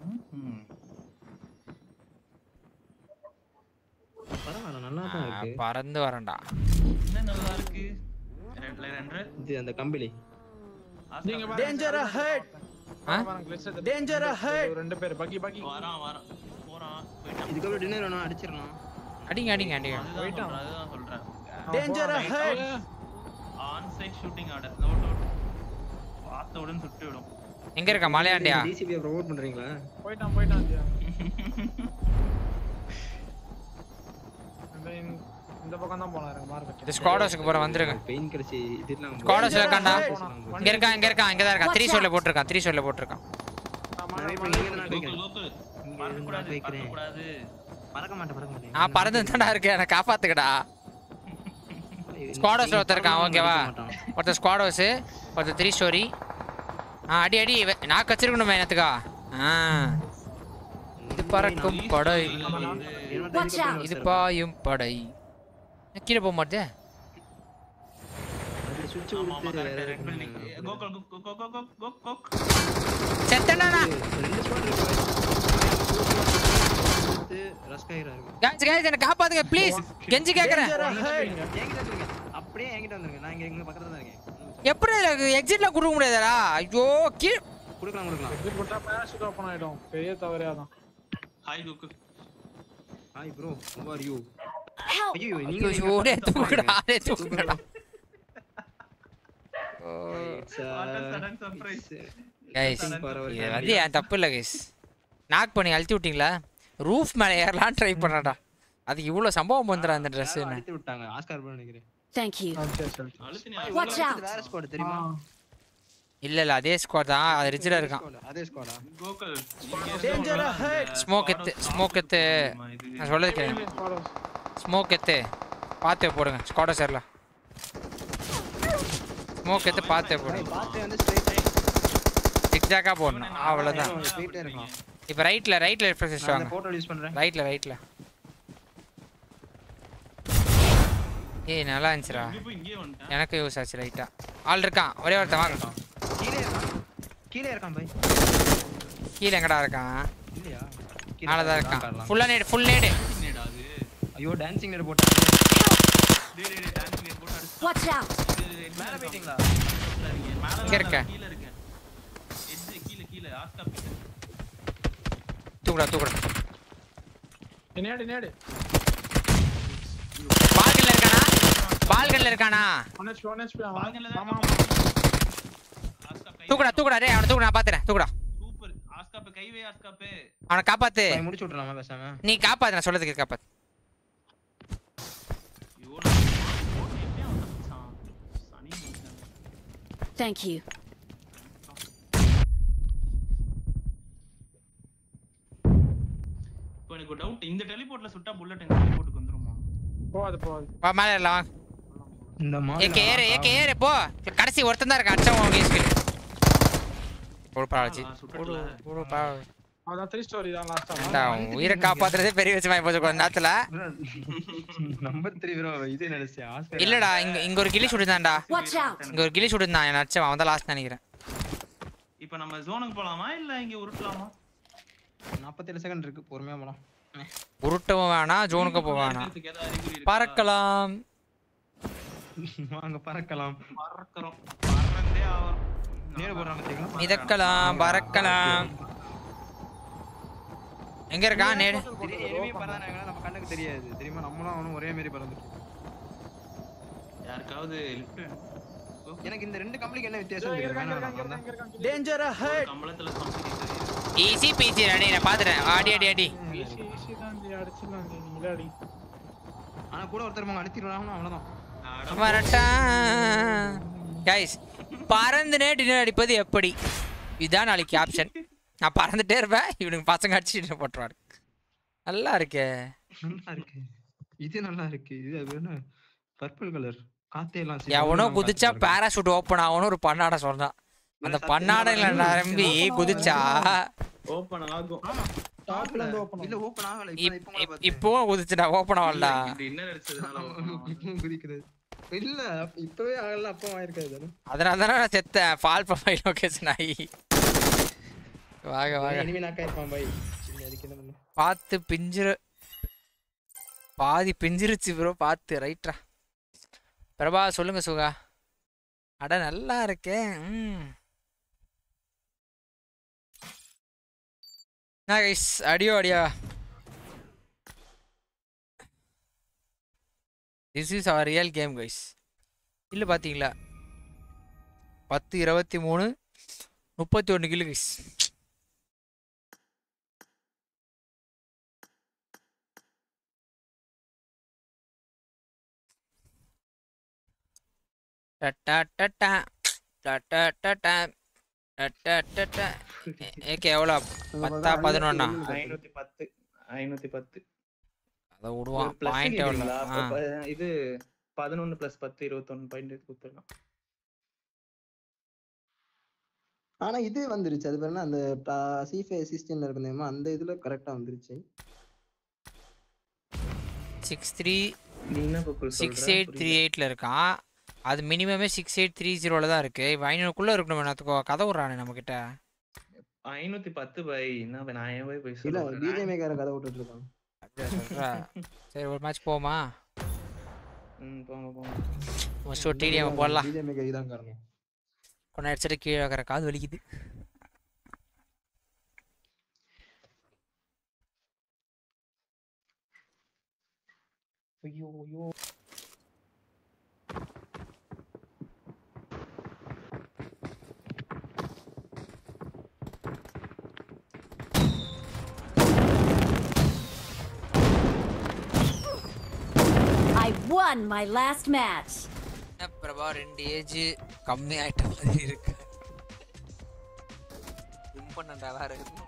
பரவாயில்ல நல்லா தான் இருக்கு
பறந்து வரேன்டா
என்ன நல்லா இருக்கு ரெண்டுல ரெண்டு
இது அந்த கம்பளி
நீங்க
டேஞ்சர் அஹெட் டேஞ்சர் அஹெட்
ரெண்டு பேர் பக்கி பக்கி
வரான் வரான் போறான் போய்ட்டான்
இதுக்கு அப்புறம் டின்னர் வேணும் அடிச்சிரணும்
அடிங்க அடிங்க அடிங்க
போய்ட்டான் அதுதான் சொல்றேன்
danger ahead
on side shooting ஆட நோட் நோட் பார்த்த உடனே சுட்டு விடும்
எங்க இருக்க மலையாண்டியா
டிசிபி ப்ரோமோட் பண்றீங்களா
போய்ட்டான் போய்ட்டான் இந்த பக்கம் தான் போறாரு மார்க்கெட்
இந்த ஸ்குவாடர்ஸ்க்கு போற வந்துருங்க
பெயின் கடிச்சி இதெல்லாம்
ஸ்குவாடர்ஸ்ல இருக்கான்டா இங்க இருக்கான் இங்க இருக்கான் இங்க தான் இருக்கான் த்ரீ ஷோட்ல போட்டுருக்கான் த்ரீ ஷோட்ல போட்டுருக்கான்
பறக்க மாட்டேன் பறக்க மாட்டேன்
நான் பறந்து தான்டா இருக்கேன் என்ன காப்பாத்துக்கடா ஸ்குவாடர்ஸ்ல ஒருத்தர் இருக்கான் ஓகேவா ஒருத்தர் ஸ்குவாடர்ஸ் ஒருத்தர் த்ரீ ஸ்டோரி ஆ அடி அடி நான் கச்சிருக்கணுமே என்னத்துக்கா ஆ இது பறக்கும் படை இது பாயும் படை கீழே போக மாட்டே செத்தனா गाइस गाइस என்ன காப்பாத்துங்க ப்ளீஸ் கெஞ்சி கேக்குறேன்
அப்படியே என்கிட்ட வந்துருங்க நான் இங்க இங்க பக்கத்துல தான் இருக்கேன்
எப்படி எக்ஸிட்ல குடுக்க முடியாதடா ஐயோ கீ
குடுக்கலாம் குடுக்கலாம்
எக்ஸிட் போட்டா பேராஷூட் ஓபன் ஆயிடும் பெரிய தவறே அதான்
ஹாய் கோகு
hi bro how are you
ஐயோ நீங்க ஓடே தூக்குடா டே தூக்குடா गाइस இது வந்து ஏன் தப்பு இல்ல गाइस நாக் பண்ணி அழுத்தி விட்டீங்களா ரூஃப் மேல ஏறலாம் ட்ரை பண்ணடா அது இவ்வளவு சம்பவம் வந்துறா அந்த Dress என்ன
அடித்து விட்டாங்க ஆஸ்கார் ப்ரோ நினைக்கிறேன்
Thank you.
Watch out. வேற ஸ்குவாட் தெரியுமா?
இல்ல இல்ல அதே ஸ்குவாட் தான் அது ரிஜிடா இருக்கான்
அதே ஸ்குவாடா?
Gokul
Danger ahead.
ஸ்மோக் எத்து ஸ்மோக் எத்து நான் சொல்றது கேளுங்க ஸ்மோக் எத்து பாத்து போடுங்க ஸ்குவாட் சேர்ல ஸ்மோக் எத்து பாத்து போடுங்க
பாத்து வந்து ஸ்ட்ரைட்
ஜிக்ஜாக்கா போடணும் அவ்வளவுதான்
ஸ்ட்ரைட்டா இருக்கும்.
இப்போ ரைட்ல ரைட்ல ரிஃப்ரெஷ்
நான்
வாங்க
அந்த போட்டோ யூஸ் பண்றேன்.
ரைட்ல ரைட்ல ஏய் நல்லா இருந்துச்சுடா
இப்போ இங்கே வந்துட்டேன்
எனக்கு யூஸ் ஆச்சு ரைட்டா ஆள் இருக்கான் ஒரே ஒருத்தன் வாங்க
கீழே இருக்கான் கீழே இருக்கான் பை
கீழ எங்கடா இருக்கான்
இல்லையா
மேல தான் இருக்கான் ஃபுல்லா நேட் ஃபுல் நேட்
என்னடா அது
ஐயோ டான்சிங் நேர் போட்டாங்க
டேய் டேய் டான்ஸ் நேர் போட்டு அடிச்சு
Watch out.
மேல போயிட்டீங்களா மேல
இங்க இருக்க
கீழ இருக்க எட்ஜ் கீழ கீழ ஆஸ்கா
தூக்குடா தூக்குடா
நேடு நேடு
பால்கன்ல இருக்கானா பால்கன்ல இருக்கானா
ஒன் ஹெச் ஒன் ஹெச்
பால்கன்ல தான் ஆஸ்கா கை
தூக்குடா தூக்குடா டேய் அவனை தூக்கு நான் பாத்துறேன் தூக்குடா
சூப்பர் ஆஸ்கா பே கைவே ஆஸ்கா பே
அவனை காப்பாத்து
பை முடிச்சு விட்டுறலாமா பேசாம
நீ காப்பாத்து நான் சொல்றதுக்கு காப்பாத்து
ஐயோ சனி
Thank you.
இப்போ எனக்கு ஒரு டவுட் இந்த டெலிபோர்ட்ல சுட்டா புல்லட் இந்த டெலிபோர்ட்டுக்கு வந்துருமா
போகாது போகாது
வா மேல இல்ல வா
இந்த மாதிரி
ஏகே ஏறு ஏகே ஏறு போ கடைசி ஒருத்தன் தான் இருக்கான் அடிச்சவன் உன் கேஸ்க்கு ஒரு பாவச்சி ஒரு ஒரு பாவ
அதான் த்ரீ ஸ்டோரி தான் லாஸ்டா
டா உயிரை காப்பாத்துறதே பெரிய விஷயமா போச்சு கொஞ்ச நேரத்துல
நம்பர் மூன்று ப்ரோ இது நினைச்சே ஆஸ்கர்
இல்லடா இங்க இங்க ஒரு கிளி சுடுதான்டா
Watch out.
இங்க ஒரு கிளி சுடுதான் நான் அடிச்சவன் அவன் தான் லாஸ்ட் நினைக்கிறேன்
இப்போ நம்ம ஜோனுக்கு போலாமா இல்ல இங்க உருட்டலாமா
நாற்பத்தி ஏழு செகண்ட் இருக்கு பொறுமையா போலாம்
உருட்டவும் வேணாம் ஜோனுக்கு போக வேணாம்
இதுக்கு ஏதாவது அறிகுறி இருக்கா?
பறக்கலாம்
வாங்க பறக்கலாம்
பறக்கறோம் பறந்தே ஆவறோம்
நேரா போறாங்க பாத்தீங்களா
மிதக்கலாம் பறக்கலாம் எங்க இருக்கான் நேடு
எனிமி பறந்தானே நம்ம கண்ணுக்கு தெரியாது தெரியுமா நம்மளும் அவனும் ஒரே மாதிரி பறந்துட்டு
யாருக்காவது லிஃப்ட்
எனக்கு இந்த ரெண்டு கம்பளிக்கு என்ன வித்தியாசம் தெரியும் வேணாம்
Danger ahead.
கம்பளத்துல சம்திங் தெரியும்
ஈஸி பீச்சி அடி நான் பாத்துறேன் ஆடி அடி அடி
ஈஸி ஈஸி தான் நீ அடிச்சிடலாம் நீ நீங்களே அடி
ஆனா கூட ஒருத்தர் மங்க அடிச்சிடுறாங்க அவ்வளவுதான்
வரட்டா கைஸ் பறந்து டின்னர் அடிப்பது எப்படி இதுதான் நாளைக்கு ஆப்ஷன் நான் பறந்துட்டே இருப்பேன் இவனுக்கு பசங்க அடிச்சுட்டு போட்டுருவாரு நல்லா இருக்கே
நல்லா இருக்கு இது நல்லா இருக்கு இது அது என்ன பர்பிள் கலர் காத்தே எல்லாம்
எவனோ குதிச்சா பாராசூட் ஓபன் ஆகணும் ஒரு பன்னாடை சொல்றான் அந்த பன்னாடையில நம்பி குதிச்சா
ஓபன் ஆகும்
டாப்ல இருந்து ஓபன்
இல்ல ஓபன் ஆகல இப்போ இப்போ கூட பாத்தேன்
இப்போ குதிச்சுடா ஓபன் ஆகலடா
டின்னர் அடிச்சதுனால
இப்போ குதிக்குது இல்ல இப்பவே ஆகல அப்போ ஆயிருக்காது தானே
அதனால தானே நான் செத்தேன் ஃபால் ப்ரொஃபைல் லொகேஷன் ஆகி வாங்க வாங்க
எனிமி நாக்கா இருப்பான் பை சின்ன அதுக்கு என்ன பண்ணு
பார்த்து பிஞ்சிரு பாதி பிஞ்சிருச்சு ப்ரோ பார்த்து ரைட்ரா பிரபா சொல்லுங்க சுகா அட நல்லா இருக்கே ம் நைஸ் அடியோ அடியா this is our real game guys இல்லை பார்த்தீங்களா பத்து இருபத்தி மூணு முப்பத்தி ஒன்று கிலோ கைஸ் ஏகே எவ்வளோ பத்தா பதினொன்னா
ஐநூத்தி பத்து ஐநூத்தி பத்து
அதை விடுவான்
plus
பாயிண்ட் எவ்வளோ
கேக்குறீங்களா? அப்ப ப- இது பதினொன்னு பிளஸ் பத்து இருபத்தொன்னு பாயிண்ட் கொடுத்துடலாம்.
ஆனா இது வந்துருச்சு அது பேர் என்ன அந்த சிஃபே சிக்ஸ்டீன்ல இருக்குதேமா அந்த இதுல கரெக்டா வந்துருச்சு
சிக்ஸ் த்ரீ
நீ என்ன பக்கம்
சிக்ஸ் எயிட் த்ரீ எயிட்ல இருக்கான் அது மினிமமே சிக்ஸ் எயிட் த்ரீ ஜீரோல தான் இருக்கு இப்போ ஐநூறுக்குள்ள இருக்கணும் என்னத்துக்கோ கதை விட்றானே நம்ம கிட்ட
ஐநூத்தி பத்து பை என்ன பை, நான் ஏன் போய் போய்
இல்ல
சொல்றேன்
பிஜேபி கார கதை விட்டுட்டு இருக்கான்
சொல்றா சரி ஒரு மேட்ச் போமா
ம் போங்க போங்க
ஃபர்ஸ்ட் ஒரு டிடிஎம் போடலாம்
பிஜேபி கை தான் காரணம்
கொண்டு அடிச்சிட்டு கீழே வைக்கிற காது வலிக்குது
ஐயோ ஐயோ
won my last match.
Prabha ரெண்டு ஏஜ் கம்மி ஆயிட்ட மாதிரி இருக்கு. இம்பனண்டா வேற இருக்கு.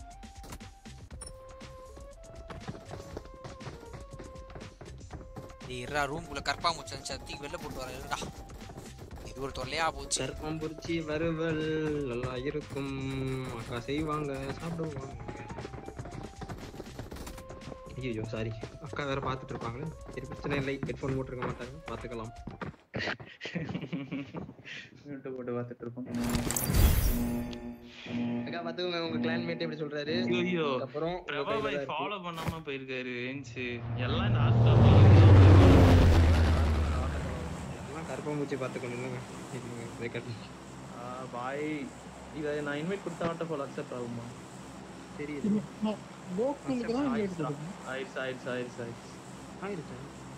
நீரா ரூம்குள்ள கர்ப்பா முச்சன் சத்தி வெளில போட்டு வரேன்டா. இது ஒரு தொல்லையா போச்சு.
கர்ப்பம்பூச்சி வறுவல் நல்லா இருக்கும். அக்கா செய்வாங்க சாப்பிடுவாங்க. ஐயோ சாரி அக்கா வேற பாத்துட்டு இருப்பாங்களே. சரி பிரச்சனை இல்லை. ஹெட்ஃபோன் போட்டுருக்க மாட்டாங்க. பாத்துக்கலாம்.
மியூட் போட்டு பாத்துட்டு இருப்போம்.
அக்கா பாத்துங்க உங்க கிளான்மேட் எப்படி சொல்றாரு.
ஐயோ
அப்புறம்
பிரபா பாய் ஃபாலோ பண்ணாம போயிருக்காரு. ஏஞ்சி எல்லாம் இந்த
எல்லாம் கர்ப்பம்பூச்சி பாத்துக்கணுங்க. ரெக்கார்ட்
ஆ பாய் இத நான் இன்வைட் கொடுத்த ஆட்ட ஃபாலோ அக்செப்ட் ஆகுமா?
தெரியுது.
கோகுலுக்கு தான் இன்வைட் கொடுக்கணும்.
ஆயிடுச்சு ஆயிடுச்சு ஆயிடுச்சு ஆயிடுச்சு
ஆயிடுச்சு.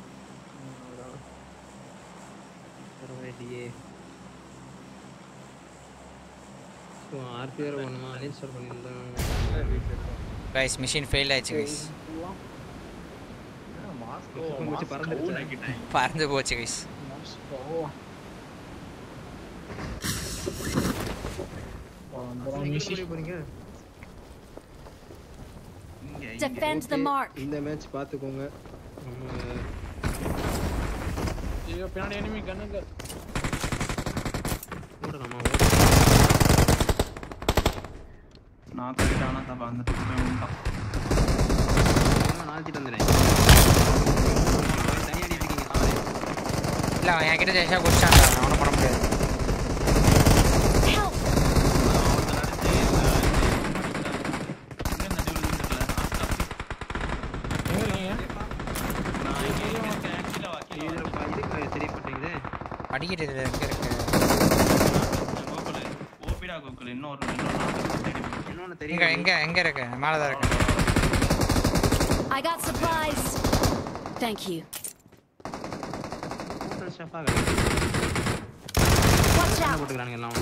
பரவாயில்லையே. ஸோ ஆர்பிஆர் ஒன்றுமா அன்இன்ஸ்டால் பண்ணியிருந்தேன்.
கைஸ் மிஷின் ஃபெயில் ஆயிடுச்சு கைஸ்.
மாஸ்கோ பறந்துருச்சு.
பறந்து போச்சு கைஸ்.
Defend the mark.
இந்த மேட்ச் பாத்துக்கோங்க.
ஐயோ பின்னாடி எனிமி கண்ணுங்க.
ஓடலாமா?
நான் கரெக்டானா தான் வந்துட்டு இருக்கேன்.
நான் நாளைக்கு வந்துறேன். தனியா அடி இருக்கீங்க சாரே.
இல்ல அவன் என்கிட்ட ஜெயிச்சா குடிச்சான்டா. அவன பண்ண முடியாது. அடிக்கிட்டு எங்க இருக்கு?
ஓபிடா கோகுல் இன்னொரு இன்னொன்னு
தெரியும். எங்க எங்க எங்க இருக்கு? மேல தான் இருக்கு.
I got supplies. Thank you.
Hotel ஷெஃபா
Watch out.
போட்டுக்கறானுங்க எல்லாம்.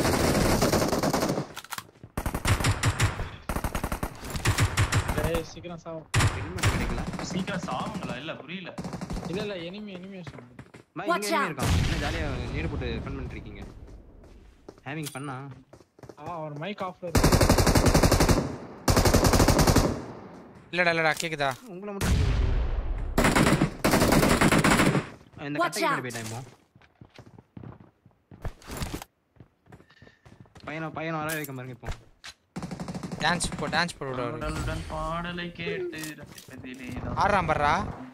ஏய் சீக்கிரம் சாவு.
ஹெல்மெட் கிடைக்கல.
சீக்கிரம் சாவுங்களா? இல்ல புரியல.
இல்ல இல்ல எனிமி எனிமேஷன்.
பை இங்க எனிமி இருக்கான். என்ன ஜாலியா நீர் போட்டு ஃபன் பண்ணிட்டு இருக்கீங்க. ஹேவிங் பண்ணா.
ஆ அவர் மைக் ஆஃப்ல இருக்கு.
இல்லடா இல்லடா கேக்குதா?
உங்கள மட்டும் இந்த கட்டைக்கு போய்டேமோ. பையன பையன வர வைக்க பாருங்க இப்போ.
டான்ஸ் போ டான்ஸ் போடு விடு.
உடன் பாடலை கேட்டு ரசிப்பதிலே
ஆறாம் பர்றா.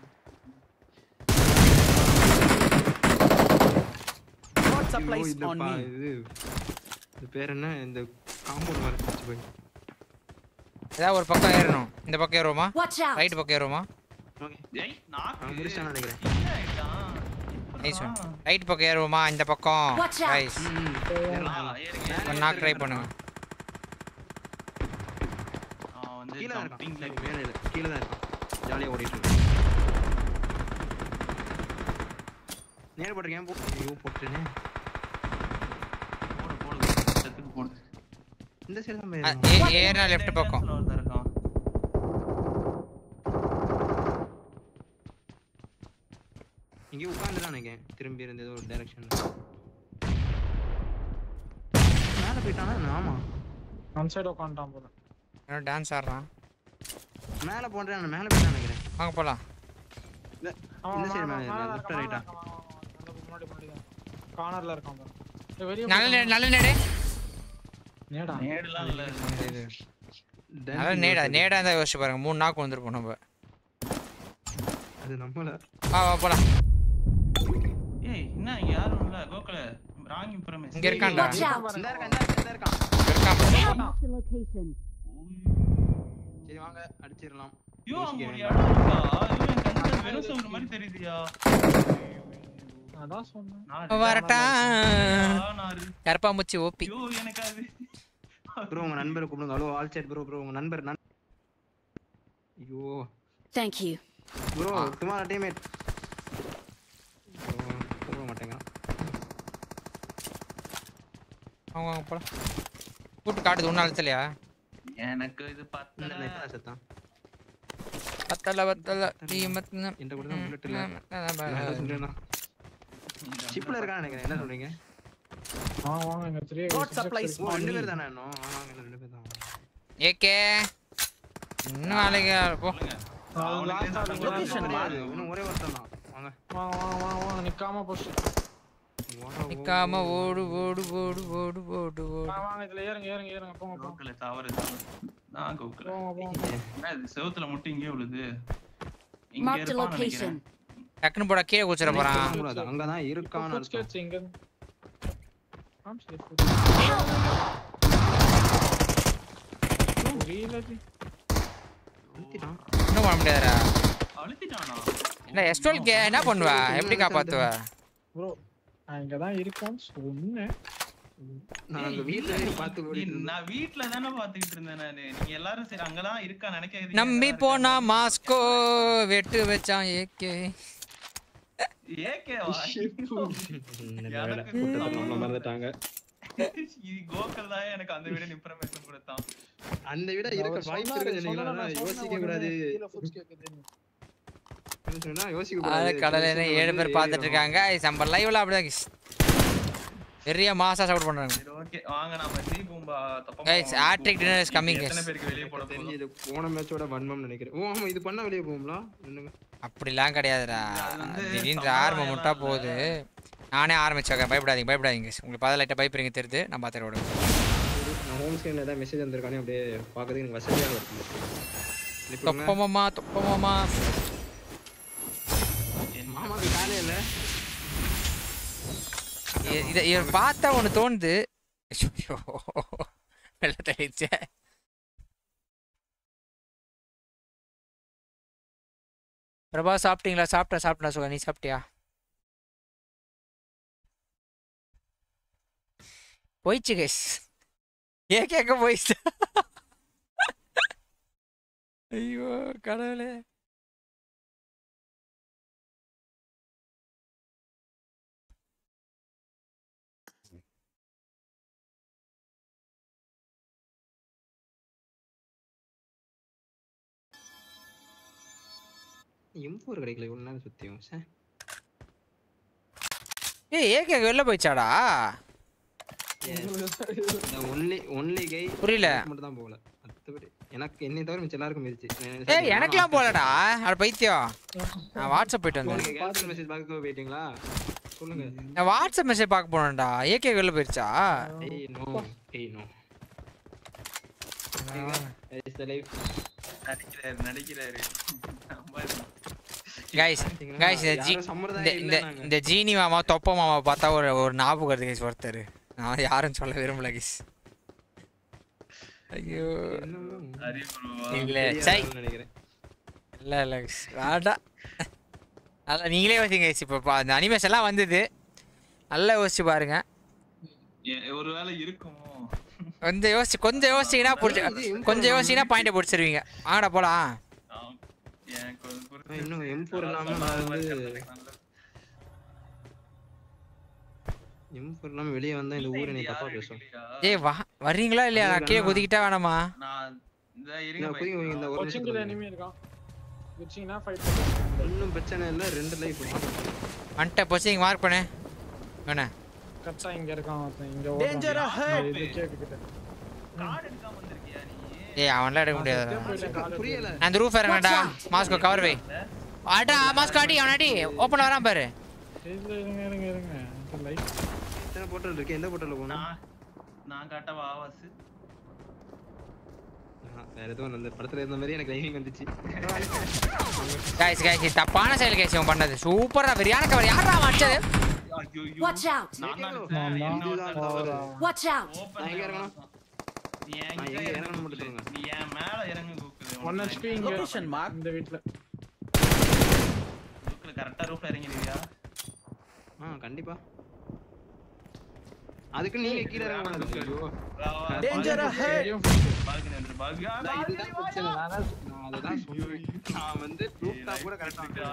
What supplies on me?
இது பேர் என்ன? இந்த காம்பவுண்ட் மாதிரி வச்சு போய்.
இதா ஒரு பக்கம் ஏறணும். இந்த பக்கம் ஏறுவோமா? ரைட் பக்கம் ஏறுவோமா?
ஓகே. ஏய் நான் முடிச்சேன் நினைக்கிறேன்.
Nice one. ரைட் பக்கம் ஏறுவோமா? இந்த பக்கம். நைஸ். ஒன் நாக் ட்ரை பண்ணுங்க.
ஆ வந்து
கீழ
ஜம்பிங் லைக்
மேல இல்ல. கீழ தான் இருக்கு. ஜாலியா ஓடிட்டு இருக்கு. நேரா போடுறேன். போ. ஐயோ போட்டுனே.
போடு போடு செத்துக்கு போடு.
இந்த சைடு தான் மேல.
ஏ ஏறா லெஃப்ட் பக்கம்.
இங்க உட்கார்ந்துறான் நினைக்கிறேன். திரும்பி இருந்த ஏதோ ஒரு டைரக்ஷன்ல. மேல போய்ட்டானா? ஆமா.
ஒன் சைடு உட்கார்ந்துட்டான் போல.
என்ன டான்ஸ் ஆடுறான்?
மேல போறேன். நான் மேல போய்ட்டான் நினைக்கிறேன்.
வாங்க போலாம்.
இந்த சைடு மேல லெஃப்ட் ரைட்டா?
முன்னாடி முன்னாடி தான். கார்னர்ல இருக்கான் பாரு. ஏய் வெளிய
நல்ல நல்ல நேடே.
நேடா.
நேடலாம் இல்ல.
நல்ல நேடா. நேடா தான் யோசிச்சு பாருங்க. மூணு நாக்கு வந்திருப்போம் நம்ம.
அது நம்மள.
வா வா போலாம்.
ஏய் என்ன யாரும் இல்ல கோகுல ராங்கி பிரமேஸ்.
இங்க இருக்கான்டா.
இந்த இருக்கான் இந்த இருக்கான்.
இருக்கான்.
சரி வாங்க அடிச்சிரலாம்.
யோ அங்க ஒரு இடம் இருக்கா? யோ என் கண்ணுல வெறும் சவுண்ட் மாதிரி தெரியுதுயா.
அதான் சொன்னேன்.
வரட்டா. கர்ப்பாம்பூச்சி ஓபி.
யோ எனக்கு அது
ப்ரோ உங்க நண்பரை கூப்பிடுங்க. Hello all chat bro bro உங்க நண்பர் நான். ஐயோ
Thank you.
ப்ரோ तुम्हारा टीममेट போக மாட்டேங்க.
அவங்க அவங்க போலாம். கூட்டு காட்டுது ஒண்ணு அழுத்தலையா?
எனக்கு இது பத்தல
செத்தான்.
பத்தல பத்தல டீ மத்ன
இந்த கூட தான் புல்லட் இல்ல நான் சொல்றேனா ஷிப்ல இருக்கான்னு நினைக்கிறேன் என்ன சொல்றீங்க
ஆ வாங்க இங்க three
Got supplies on
ரெண்டு
me.
பேர் தானே இன்னும் ஆமாங்க ரெண்டு பேர் தான்
ஏகே இன்னும் நாளைக்கு போ
Location mark.
இன்னும் ஒரே ஒருத்தன் தான் வாங்க
வாங்க வாங்க வாங்க வாங்க நிக்காம போஸ்
நிக்காம ஓடு ஓடு ஓடு ஓடு ஓடு ஓடு
வாங்க வாங்க இதுல ஏறுங்க ஏறுங்க ஏறுங்க போங்க போங்க
கோக்கல தவறு தவறு நான் கோக்கல
போங்க போங்க
என்ன இது செவுத்துல முட்டி இங்கே விழுது இங்க
Marked a
இருப்பான்னு
location.
நினைக்கிறேன்
டக்குனு போடா கீழே குச்சிர போறான்
அங்க தான் இருக்கான்னு அர்த்தம்
ஸ்கேட்ஸ் இங்க ஆம் சரி ரீலதி
அழுத்திட்டான்
இன்னும் பண்ண முடியாதுடா
அழுத்திட்டானா
இல்ல எஸ் டுவெல் கே என்ன பண்ணுவ எப்படி காப்பாத்துவ
ப்ரோ நான் இங்க தான் இருக்கேன்னு சொன்னேன்
நான் அங்க வீட்ல இருந்து பாத்து
நீ-
ஓடிட்டு இருந்தேன்.
நான் வீட்ல தானே பாத்துக்கிட்டு இருந்தேன் நானு நீங்க எல்லாரும் சரி அங்கதான் இருக்கா நினைக்காதீங்க
நம்பி போனா மாஸ்கோ வெட்டு வச்சான் ஏகே
ஏகே வா
இந்த வேலை கூட்டத்தை நம்மள மறந்துட்டாங்க
இது கோக்கல் தான் எனக்கு அந்த விட இன்ஃபர்மேஷன் கொடுத்தான்
அந்த விட இருக்க வாய்ப்பு இருக்கு சொன்னீங்களா யோசிக்க கூடாது என்ன சொன்னா யோசிக்க
ஆளு
கூடாது
கடலையில ஏழு பேர் பார்த்துட்டு இருக்காங்க நம்ம லைவ்ல அப்படிதான் guys. பெரிய மாசா சப்போர்ட் பண்றாங்க
சரி ஓகே வாங்க நாம ஜி பூம்பா தப்பா
guys hattrick dinner is coming guys
எத்தனை பேருக்கு வெளிய போட
தெரிஞ்சு
போறோம்
இது போன மேட்சோட வன்மம் நினைக்கிறேன் ஓ ஆமா இது பண்ண வெளிய போகும்ல என்னங்க
அப்படிலாம் கிடையாதுடா
அது வந்து
திடீர்னு
சம்பளம்
ஆரம்பம் முட்டா
எல்லாம்
போகுது நானே ஆரம்பிச்சாங்க பயப்படாதீங்க பயப்படாதீங்க guys. உங்களுக்கு பதில் லைட்டா பயப்படுறீங்க தெரியுது நான் பார்த்துட்டு விடுங்க
நான் ஹோம் ஸ்கிரீன்ல ஏதாவது மெசேஜ் வந்திருக்கானே அப்படியே பார்க்கறதுக்கு எனக்கு வசதியா இருக்கு
தொப்பமாமா தொப்பமாமா
மாமாக்கு காலே இல்ல
இ- இத இத பார்த்தா ஒன்று தோணுது ஐயோ வெள்ள தெளிச்சே பிரபா சாப்பிட்டீங்களா சாப்பிட்டா சாப்பிட்டா சுகா நீ சாப்பிட்டியா போயிடுச்சு கைஸ் ஏ கேட்க போயிடுச்சு ஐயோ கடவுளே
எம் ஃபோர் கிடைக்கல இவ்வளவு நேரம் சுத்தியும் சே
ஏய் ஏ கேட்க வெளில போயிடுச்சாடா
இந்த ஒன்லி ஒன்லி கை
புரியல.
மட்டும் தான் போகல மத்தபடி எனக்கு என்னை தவிர மிச்ச எல்லாருக்கும் இருந்துச்சு
ஏய் எனக்கெல்லாம் போலடா அட பைத்தியம் நான் வாட்ஸ்அப் போயிட்டு வந்தேன்
கேர்ள் மெசேஜ் பார்க்க போயிட்டீங்களா சொல்லுங்க
நான் வாட்ஸ்அப் மெசேஜ் பார்க்க போனேன்டா ஏகே வெளில போயிடுச்சா
ஏய் நோ ஏய் நோ இஸ் தி லைஃப்
நடிக்கிறாரு நடிக்கிறாரு
கைஸ் கைஸ் இந்த ஜி இந்த இந்த இந்த ஜீனி மாமா தொப்ப மாமா பார்த்தா ஒரு ஒரு ஞாபகம் வருது கைஸ் ஒருத்தர் நான் யாரும் சொல்ல விரும்பல கைஸ் ஐயோ
ஹரி ப்ரோ
இல்ல சை
நினைக்கிறேன்
இல்ல இல்ல கைஸ் வேடா அத நீங்களே யோசிங்க கைஸ் இப்போ பா- அந்த அனிமேஷன் எல்லாம் வந்தது நல்லா யோசிச்சு பாருங்க
ஒருவேளை இருக்குமோ
கொஞ்சம் யோசிச்சு கொஞ்சம் யோசிச்சீங்கன்னா புடிச்சு கொஞ்சம் யோசிச்சீங்கன்னா பாயிண்ட் பிடிச்சிருவீங்க வாங்கடா போலாம்
எனக்கு ஒரு குறிப்பு
இன்னும் எம் ஃபோர் இல்லாம நான் வந்து எம் ஃபோர் இல்லாம வெளிய வந்தா இந்த ஊர் என்ன தப்பா பேசும்
ஏய் வா வர்றீங்களா இல்லையா நான் கீழே குதிக்கிட்டா வேணாமா
நான் இந்த
இந்த
இருங்க
புரியுங்க புரியுங்க, இந்த ஒரு
கோச்சிங்ல
நிமிஷம்
எனிமி இருக்கான் குச்சிங்கனா ஃபைட் பண்ணுங்க
ஒன்றும் பிரச்சனை இல்லை ரெண்டு லைஃப்
வந்துட்ட பொசிங் மார்க் பண்ணு வேணா
கச்சா இங்க இருக்கான் ஒருத்தன் இங்க
Danger
ஓடுறான்
ahead.
இது கேக்குது
கார்டு எடுக்காம வந்திருக்கியா நீ
ஏய் அவன்லாம் எடுக்க முடியாதுடா
புரியல
நான் அந்த ரூஃப் இறங்கடா மாஸ்கோ கவர் வை ஆடா மாஸ்கோ அடி அவன் அடி ஓப்பன் வரான் பாரு
இல்ல இருங்க இருங்க இருங்க இந்த லைட்
எத்தனை போட்டல் இருக்கு எந்த போட்டல்ல போகணும்
நான் நான் காட்டவா ஆவாஸ்
வேற எதுவும் அந்த படத்துல இருந்த மாதிரி எனக்கு லைனிங் வந்துச்சு
गाइस गाइस தப்பான செயல் गाइस இவன் பண்ணது சூப்பரா வெரியான கவர் யாரா அவன் அடிச்சது
ஐயோ
Watch out!
நான் தான்
நான் தான்
இன்னொருத்தன்
போறேன்.
Watch out!
நான் எங்க இறங்கணும்
நீ என்
நான்
கிட்ட
எங்க
இறங்க
இறங்கணும்
மட்டும்
மட்டும் சொல்லுங்க
நீ என் மேல இறங்க கூக்குது
ஒன் ஹெச்பி இங்க
Location mark.
இந்த வீட்ல
ரூஃப்ல கரெக்ட்டா ரூஃப்ல இறங்கிடுவியா
ஆ கண்டிப்பா அதுக்கு நீங்க கீழ இறங்கணும் ஐயோ
Danger ahead.
பால்கனி வந்து பால்கனி
அதான் இதுதான் பிரச்சனை நான் தான் நான் அதுதான் சொல்றேன் நான் வந்து ரூஃப் டாப் கூட கரெக்ட்டா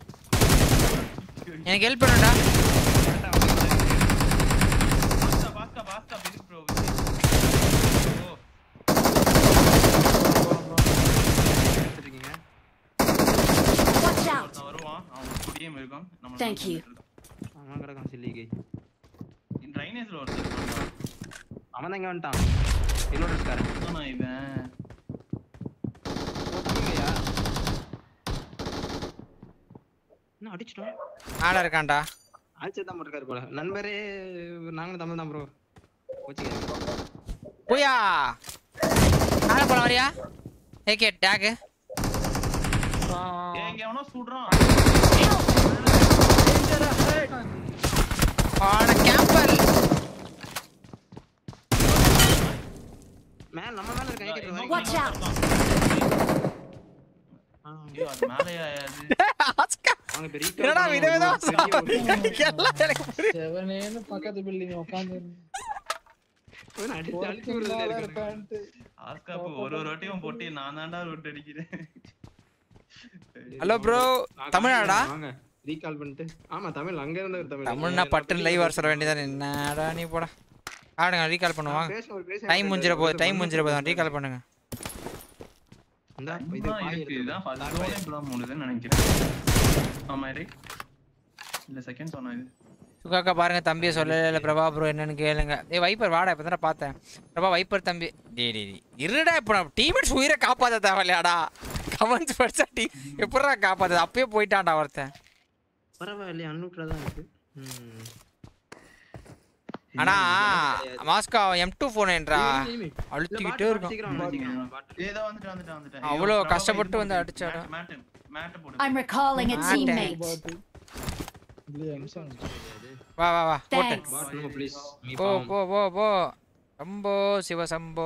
எனக்கு ஹெல்ப் பண்ணுடா
பாஸ்டா பாஸ்டா பாஸ்டா பிரிக் ப்ரோ ஓ
எடுத்துட்டீங்க
Thank you.
அவன் கிடக்கான் சில்லிகை.
இந்த ட்ரைனேஜ்ல ஒருத்தர் இருக்கான்.
அவன் எங்க வந்துட்டான்? என்னோட இருக்காரு.
அதானா இவன்.
ஓகேயா? என்ன அடிச்சிட்டோம்?
ஆளா இருக்கான்டா.
ஆச்சே தான் இருக்காரு போல. நண்பரே நாங்களும் தமிழ் தான் ப்ரோ. கோச்சிங்க.
போயா. ஆள போலாம் வரியா? ஏகே டாக்.
ஏங்க அவனோ சுடுறான்.
ஆட கேம்பர்.
மேல நம்ம மேல இருக்க ஏகே ப்ரோ.
Watch out.
ஐயோ அது மேலயா அது.
வாங்க பெரிய
என்னடா விதவிதமா எல்லாம் எனக்கு புரியல.
செவனேன்னு பக்கத்து பில்டிங் உட்கார்ந்து
அவன் அடிச்சு அடிச்சு விடுறதுல இருக்கான்.
ஆஸ்காப் ஒரு ஒரு வாட்டியும் போட்டு நான் தான்டா ரூட் அடிக்கிறேன்.
ஹலோ ப்ரோ தமிழாடா?
வாங்க ரீகால் பண்ணிட்டு. ஆமா தமிழ் அங்க இருந்த ஒரு தமிழ்.
தமிழ்னா பட்டன் லைவ் வர சொல்ல வேண்டியதானே. என்னடா நீ போடா. ஆடுங்க ரீகால் பண்ணுவாங்க. டைம் முடிஞ்சிர போகுது டைம் முடிஞ்சிர போகுது ரீகால் பண்ணுங்க.
அந்த இது
இருக்கு இதான் ஃபர்ஸ்ட் ரோலே இப்பதான் மூணுதுன்னு நினைக்கிறேன். ஆமா ரைட். இந்த செகண்ட் சொன்னா இது.
சுகாக்கா பாருங்க தம்பியை சொல்லல இல்ல பிரபா ப்ரோ என்னன்னு கேளுங்க. ஏய் வைப்பர் வாடா இப்ப தான பார்த்தேன். பிரபா வைப்பர் தம்பி டேய் டேய் இருடா இப்ப நம்ம டீம்மேட்ஸ் உயிரை காப்பாத்த தேவையில்லையாடா. கமெண்ட்ஸ் படிச்சா டீ எப்பறா காப்பாத்த அப்பவே போயிட்டான்டா ஒருத்தன்.
பரவாயில்லை அன்னுட்ல தான் இருக்கு. ம்
அண்ணா மாஸ்கா எம் டூ ஃபோன் என்றா அழுத்திக்கிட்டே இருக்கும்.
ஏதோ வந்துட்டு வந்துட்டு வந்துட்டு.
அவ்வளோ கஷ்டப்பட்டு வந்து அடிச்சாடா.
மேட் மேட் போடு.
I'm recalling a teammate.
வா வா வா போடு.
நோ ப்ளீஸ் மீ
போ போ போ போ. சம்போ சிவ சம்போ.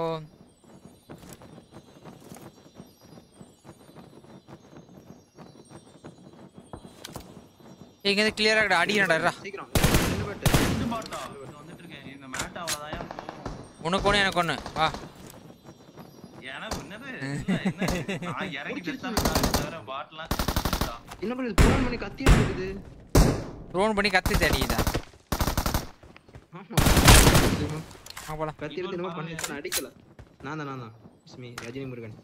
இங்க இருந்து கிளியரா கடை அடிங்கடா.
சீக்கிரம்
ரெண்டு பாட்டா வந்துட்டு இருக்கேன். இந்த மேட் அவ்வளவுதான்.
உனக்கு ஒண்ணு எனக்கு ஒண்ணு வா.
எனக்கு என்னது இல்ல என்ன நான் இறங்கி செத்தானே தவிர பாட்லாம்
என்ன பண்ணுது த்ரோன் பண்ணி கத்தி இருக்குது.
த்ரோன் பண்ணி கத்தி தேடிடா.
ஆமா
ஆ போலாம்.
கத்தி எடுத்து என்ன பண்ணிட்டு அடிக்கல. நான் தான் நான் தான் ஸ்மி ரஜினி முருகன்.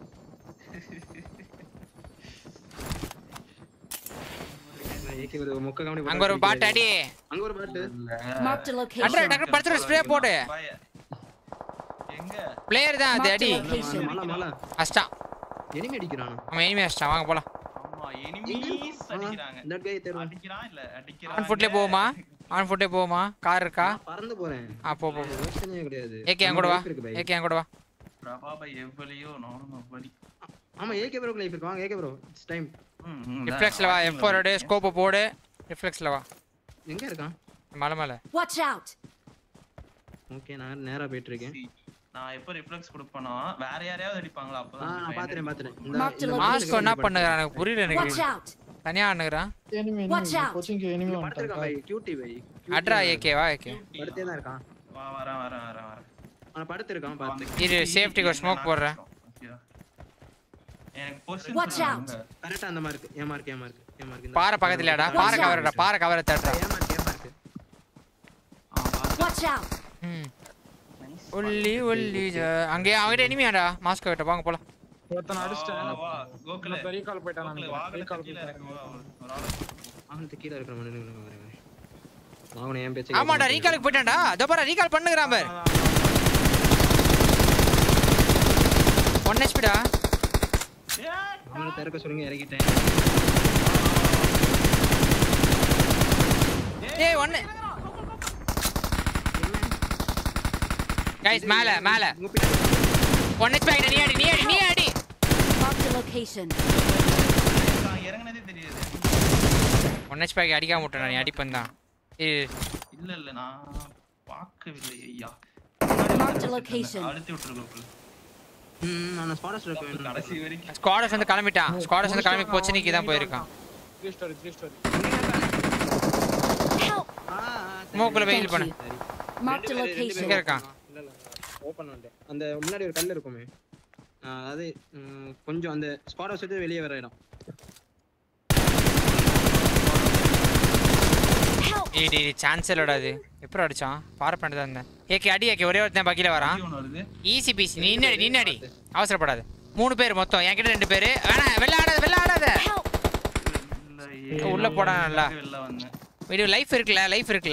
ஏகே ஒரு முக்க கவனி
அங்க ஒரு பாட் அடி.
அங்க ஒரு பாட்.
Marked a location.
அட்ரா டக்கு படுத்துற ஸ்ப்ரே போடு.
எங்க
பிளேயர் தான் அது அடி.
மல மல
அஷ்டா
எனிமி அடிக்குறானே.
ஆமா எனிமி அஷ்டா வாங்க போலாம்.
ஆமா எனிமீஸ் அடிக்குறாங்க.
தட் கை தேர்வா
அடிக்குறான் இல்ல அடிக்குறான்.
ஆன் ஃபுட்ல போவோமா? ஆன் ஃபுட்ல போவோமா? கார் இருக்கா?
பறந்து போறேன்.
ஆ போ போ.
பிரச்சனையே கிடையாது.
ஏகே எங்க கூட வா. ஏகே எங்க கூட வா.
பிரபா பை எவ்வளியோ நானும் அவ்வளி.
ஆமா ஏகே ப்ரோ லைஃப் இருக்கு. வாங்க ஏகே ப்ரோ இட்ஸ் டைம்.
ரிஃப்ளெக்ஸ்ல வா. எஃப் ஃபோர் எடு ஸ்கோப் போடு. ரிஃப்ளெக்ஸ்ல வா.
எங்க இருக்கான்?
மலை மலை.
Watch out.
ஓகே நான் நேரா போயிட்டு இருக்கேன்.
நான் எப்ப ரிஃப்ளெக்ஸ் கொடுப்பேனோ வேற யாரையாவது அடிப்பாங்களா அப்பதான்
நான் பாத்துறேன் பாத்துறேன்.
இந்த
மாஸ்க் என்ன பண்ணுறான் எனக்கு புரியல
Watch
எனக்கு.
out.
தனியா அண்ணுறான்.
Enemy
Watch out.
கோச்சிங் எனிமி
படுத்துறான் பை கியூட்டி பை.
அட்ரா ஏகே வா ஏகே.
படுத்தே தான் இருக்கான்.
வா வரேன் வரேன் வரேன் வரேன்.
அவன் படுத்து இருக்கான் பாத்து.
இரு சேஃப்டிக்கு ஒரு ஸ்மோக் போடுறேன்.
எனக்கு பொசிஷன்
Watch out.
கரெக்ட்டா அந்த மார்க் ஏ மார்க் ஏ மார்க் ஏ மார்க்.
பாறை பக்கத்துலடா. பாறை கவர்டா. பாறை கவர தட்டடா.
ஏ மார்க் ஏ மார்க்.
Watch out.
ம். ஒல்லி ஒல்லி அங்கே அவங்கிட்ட எனிமியாடா. மாஸ்க் கிட்ட வாங்க போலாம்.
ஒருத்தன் அடிச்சிட்டேன்.
வா கோகுல
பெரிய கால் போய்ட்டான் நான்.
பெரிய கால் கீழ இருக்கு ஒரு ஆளு.
அவன் கீழ இருக்கிற மண்ணு நின்னு வரேன். அவனே ஏன் பேச்ச.
ஆமாடா ரீகாலுக்கு போய்ட்டான்டா. அதோ பாரு ரீகால் பண்ணுங்கறான் பாரு. ஒன் ஹெச்பி டா.
அவனை தெறக்க சொல்லுங்க இறங்கிட்டேன்.
ஏய் ஒன்னு गाइस மேல மேல ஒன் ஹெச்பி ஆயிடு. நீ அடி நீ அடி நீ அடி.
Marked a location.
நான் இறங்குனதே தெரியாது.
ஒன் ஹெச்பி அடிக்காம விட்டேன் நீ அடிப்பேன் தான்.
இல்ல இல்ல நான் பார்க்கவில்லை ஐயா.
Marked a location.
அழுத்தி விட்டுருக்கு.
ம் நான் ஸ்பாடஸ் இருக்கேன்.
கடைசி வரைக்கும்
ஸ்குவாடஸ் வந்து கிளம்பிட்டான். ஸ்குவாடஸ் வந்து கிளம்பி போச்சுனிக்கு தான் போயிருக்கான்.
Three star three star.
Help.
ஸ்மோக்ல வெயில் பண்ணு.
Marked a location.
எங்க இருக்கான்?
இல்ல இல்ல ஓபன் பண்ணிட்டேன். அந்த முன்னாடி ஒரு கல் இருக்குமே. அது கொஞ்சம் அந்த ஸ்குவாடஸ் விட்டு வெளிய வர இடம்.
ஏய் டேய் சான்ஸ் இல்லடா இது. எப்பற அடிச்சான்? பார பண்ணிட்டு தான். ஏகே அடி ஏகே ஒரே ஒருத்தன் பக்கில வரான். Easy piece. நீ நின்னடி நின்னடி. அவசரப்படாத. மூணு பேர் மொத்தம். என்கிட்ட ரெண்டு பேர். வேணா வெல்ல ஆடாத வெல்ல ஆடாத. உள்ள போடா நல்லா.
வெளில வந்தேன்.
வீடியோ லைஃப் இருக்குல லைஃப் இருக்குல.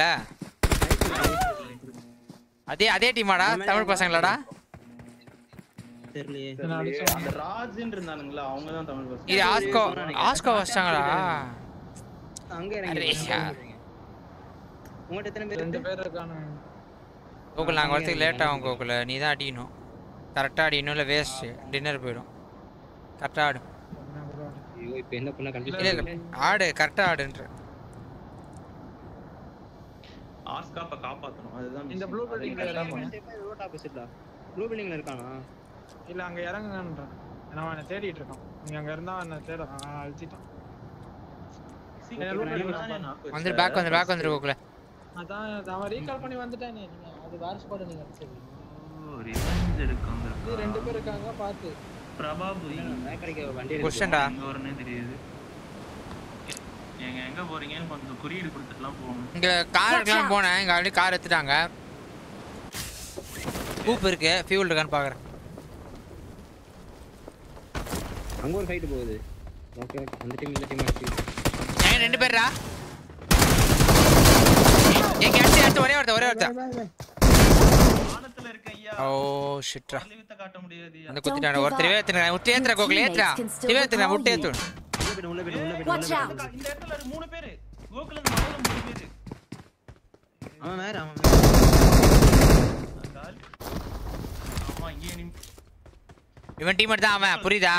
அதே அதே டீமாடா தமிழ் பசங்களாடா?
தெரியலையே.
அந்த ராஜ்ன்னு இருந்தானுங்களா அவங்க தான் தமிழ் பசங்க.
இது ஆஸ்கோ ஆஸ்கோ வச்சாங்கடா.
அங்க இறங்கி உங்கள்ட்ட எத்தனை பேர்?
ரெண்டு பேர் இருக்கானு.
கோகுல் நாங்கள் வரதுக்கு லேட் ஆகும் கோகுல். நீ தான் அடிக்கணும். கரெக்டாக அடிக்கணும் இல்லை வேஸ்ட் டின்னர் போயிடும். கரெக்டாக ஆடு.
ஐயோ இப்போ என்ன பண்ண கன்ஃபியூஸ்
இல்லை இல்லை ஆடு கரெக்டாக ஆடுன்ற.
ஆஸ்காப்பை காப்பாற்றணும் அதுதான்
இந்த ப்ளூ பில்டிங்ல இறங்குங்க.
ரோட் ஆப்போசிட்ல ப்ளூ பில்டிங்ல இருக்கானா?
இல்ல அங்க இறங்குங்கன்றான். நான் அவனை தேடிட்டு இருக்கான். நீங்க அங்க இருந்தா என்ன தேட அழுத்திட்டான்.
வந்து பேக் வந்து பேக் வந்துரு கோகுல்.
அதான் அவன் ரீகால் பண்ணி வந்துட்டானே. நீங்க அது வேற ஸ்பாட் நீங்க அடிச்சது.
ஓ ரிவெஞ்ச் எடுக்காங்க.
இது ரெண்டு பேர் இருக்காங்க பாத்து.
பிரபாபு
மேக்கரிக்கு வண்டி
கொஸ்டின்டா
எங்க வரனே தெரியுது. எங்க எங்க போறீங்கன்னு கொஞ்சம் குறியீடு கொடுத்துட்டுலாம் போகணும்.
இங்க கார் எடுக்கலாம் போனேன். இங்க ஆல்ரெடி கார் எடுத்துட்டாங்க. கூப் இருக்கு ஃபியூல் இருக்கான்னு பாக்குறேன்.
அங்க ஒரு ஃபைட் போகுது. ஓகே அந்த டீம் இந்த டீம் அடிச்சு.
ஏன் ரெண்டு பேர்ரா? எங்க அடிச்சு அடுத்து ஒரே ஒருத்த ஒரே ஒருத்த.
வானத்துல இருக்க ஐயா.
ஓ ஷிட்ரா.
லிவிட்ட காட்ட முடியாது.
அந்த குத்திட்டானே ஒருத்தர் ஏத்துறா. ஒருத்தர் ஏத்துறா கோகுல் ஏத்துறா. இவ ஏத்துறா முட்டை ஏத்து.
உள்ள போடு உள்ள போடு உள்ள போடு.
Watch out.
இந்த இடத்துல இரு மூணு பேர். கோகுல் அந்த மலையில மூணு பேர்.
அவன் வேற அவன்
கால். ஆமா இங்க நீ
இவன் டீம் தான் அவன் புரியுதா?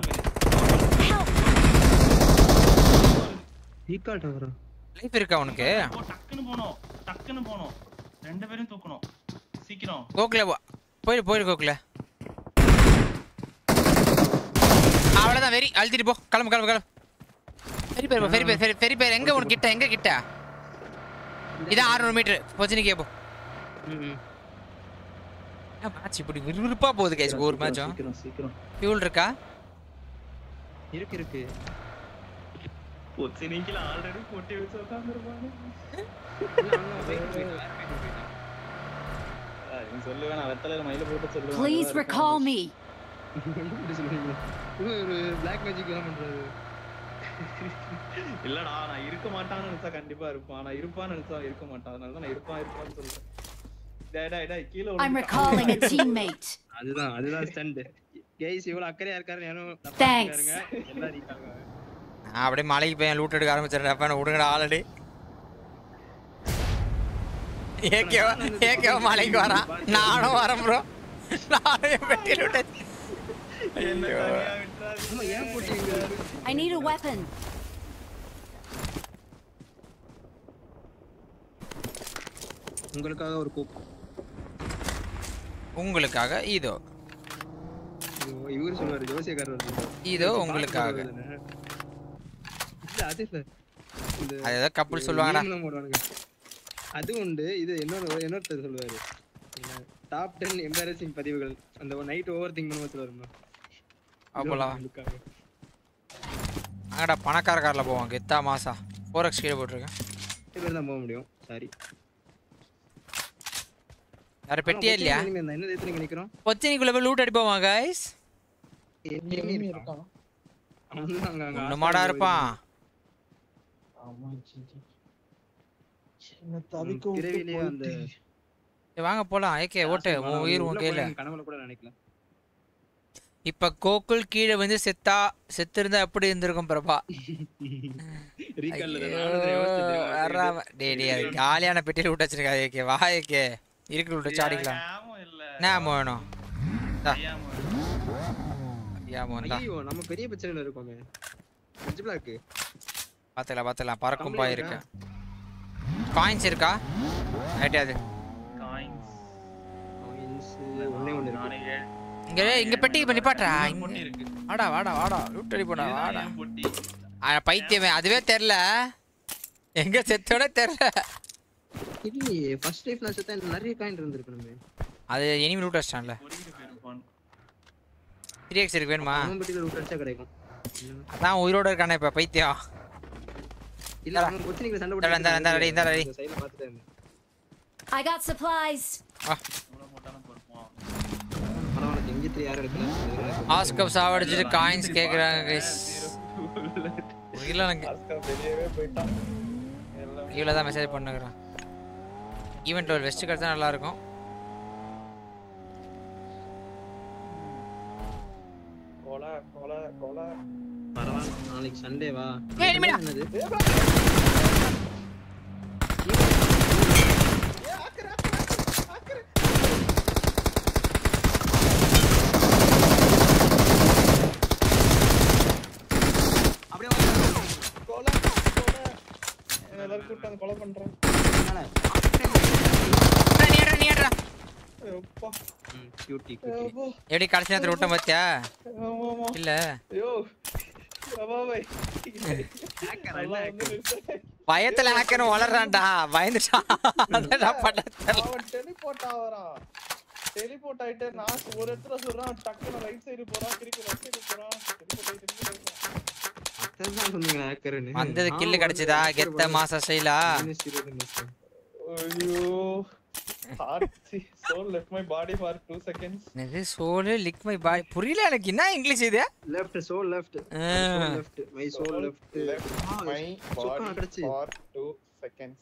Recall tower.
லைஃப் இருக்கா உனக்கு?
டக்குன்னு போணும். டக்குன்னு போணும். ரெண்டு பேரும் தூக்கணும். சீக்கிரம்.
கோகுல போயிடு போயிடு கோகுல. அவ்வளவுதான் வெரி அழுத்திட்டு போ. கிளம்பு கிளம்பு கிளம்பு. பெரிய பேர் பெரிய பேர் பெரிய பெரிய பேர் எங்க உனக்கு கிட்ட எங்க கிட்ட? இதான் அறுநூறு மீட்டர் பொசிஷனுக்கே போ.
ம்
மேட்ச் இப்படி விறுவிறுப்பா போகுது கைஸ் ஒரு மேட்சும்.
சீக்கிரம் சீக்கிரம்.
ஃபியூல் இருக்கா?
இருக்கு இருக்கு.
பொசிஷனிக்கல ஆல்ரெடி போட்டி வச்சு உட்கார்ந்திருப்பானே. நீ சொல்லுவே நான் வெத்தலையில மயில போட்டு சொல்லுவேன்.
Please recall me.
ஒரு black magic எல்லாம் பண்றாரு.
இல்லடா நான் இருக்க மாட்டான்னு நினைச்சா கண்டிப்பா இருப்பான். நான் இருப்பான்னு நினைச்சா இருக்க மாட்டான். அதனால தான் நான் இருப்பான் இருப்பான்னு சொல்றேன். டேய் டேய் டேய் கீழ
I'm recalling a teammate.
அதுதான் அதுதான் ஸ்டண்ட். கைஸ் இவ்வளவு அக்கறையா இருக்காரு யாரும்
Thanks.
எல்லாம் ரீகால்.
நான் அப்படியே மலைக்கு போய் லூட் எடுக்க ஆரம்பிச்சிடுறேன். அப்ப நான் விடுங்கடா ஆல்ரெடி. ஏகேவா ஏகேவா மலைக்கு வரான். நானும் வரேன் ப்ரோ. நானும் வெட்டி லூட் எடுத்து.
என்ன தனியா விட்டுறாரு.
அம்மா ஏன் போட்டீங்க?
I need a weapon.
உங்களுக்காக ஒரு கூப்.
உங்களுக்காக இதோ.
இவரு சொல்றாரு ஜோசியக்காரர்.
இதோ உங்களுக்காக.
இல்ல அது இல்ல. இந்த
அது ஏதோ கப்புள் சொல்லுவாங்கடா.
அது உண்டு. இது இன்னொரு இன்னொருத்தர் சொல்லுவாரு. டாப் டென் எம்பாரசிங் பதிவுகள். அந்த நைட் ஓவர் திங்க் பண்ண சொல்லுவாருமா.
அப்போலாம் அங்கடா பணக்கார கார்ல போவாங்க. கெத்தா மாசா ஃபோர் எக்ஸ் கீழே போட்டுருக்கேன்.
பேர் தான் போக முடியும். சாரி.
வேற பெட்டியே இல்லையா?
என்ன எத்தனை நிக்கிறோம்?
பொச்சினிக்குள்ள போய் லூட் அடிப்போமா गाइस?
எனிமி இருக்கான்.
அங்க அங்க
ஒண்ணுமாடா இருப்பான்.
ஆமா ஜி. என்ன தவிக்கு
இரவிலே அந்த
வாங்க போலாம். ஏகே ஓட்டு உன் உயிர் உன் கையில.
கனவுல கூட நினைக்கல.
இப்ப கோகுல் கீழே வந்து செத்தா செத்து இருந்தா எப்படி இருந்திருக்கும் பிரபா?
ரீகால்ல
வராம டேய் டேய் அது காலியான பெட்டில விட்டு வச்சிருக்காங்க. ஏகே வா ஏகே இருக்கு விட்டு சாடிக்கலாம். நாம வேணும். யாமோ வந்தா.
ஐயோ நம்ம பெரிய பிரச்சனையில இருக்கோமே. அஞ்சு பிளாக்.
பாத்தல பாத்தல பறக்கும் பாய் இருக்கு. காயின்ஸ் இருக்கா? ரைட் அது.
காயின்ஸ்
காயின்ஸ் ஒண்ணே ஒண்ணு இருக்கு.
இங்க இங்க பெட்டி பண்ணி பாட்றா. வாடா வாடா வாடா லூட் அடி போடா வாடா. ஆ பைத்தியமே அதுவே தெரியல. எங்க செத்தோனே தெரியல.
இல்லையே ஃபர்ஸ்ட் லைஃப்ல செத்தா நிறைய காயின் இருந்திருக்குமே.
அது எனிமி லூட் அடிச்சான்ல. த்ரீ எக்ஸ் இருக்கு வேணுமா?
அவன் பெட்டில லூட் அடிச்சா கிடைக்கும்.
அதான் உயிரோட இருக்கானே இப்ப பைத்தியம்.
இல்ல அவன் பொச்சினிக்கு சண்டை போட்டு
இந்த இந்த ரெடி இந்த ரெடி.
சைடுல பாத்துட்டே இருந்தேன்.
I got supplies.
பரவாயில்லை எங்கிட்ட யாரும் எடுக்கல.
ஆஸ்கப் சாவடிச்சிட்டு காயின்ஸ் கேக்குறாங்க गाइस. இல்ல எனக்கு
ஆஸ்கா வெளியவே போயிட்டான் எல்லாம்
இவ்வளோ தான் மெசேஜ் பண்ணுகிறேன். ஈவெண்ட் ஒரு வெஸ்ட் கிடைச்சா நல்லா இருக்கும்.
கோலா கோலா கோலா
பரவாயில்ல நாளைக்கு சண்டே வா.
ஏய், இனிமேடா.
என்னது அப்படியே
கோலா கோலா எல்லாரும் கூட்டி வந்து கொலை பண்றான்.
நீ ஏறா நீ ஏறா.
அப்பா
ம் கியூட்டி கியூட்டி.
அப்பா
எப்படி கடைசி நேரத்துல விட்ட பாத்தியா?
ஆமா ஆமா
இல்ல
ஐயோ அப்பா பை
ஹேக்கர் இல்ல ஹேக்கர்.
பயத்துல ஹேக்கர் வளர்றான்டா. பயந்துட்டான். அதடா பண்ணல.
அவன் டெலிபோர்ட் ஆவறான். டெலிபோர்ட் ஆயிட்டு நான் ஒரு இடத்துல சொல்றான் டக்குனு ரைட் சைடு போறான் திருப்பி லெஃப்ட் சைடு போறான் டெலிபோர்ட் ஆயிட்டு போறான்.
அதான் சொன்னீங்க ஹேக்கர்னு.
வந்தது கில் கிடைச்சதா? கெத்த மாச ஸ்டைலா?
ஐயோ heart soul left my body for two seconds.
இது சோல் லிக் மை பாய். புரியல எனக்கு என்ன இங்கிலீஷ் இது?
Left soul left soul left my soul left
left my body for two seconds.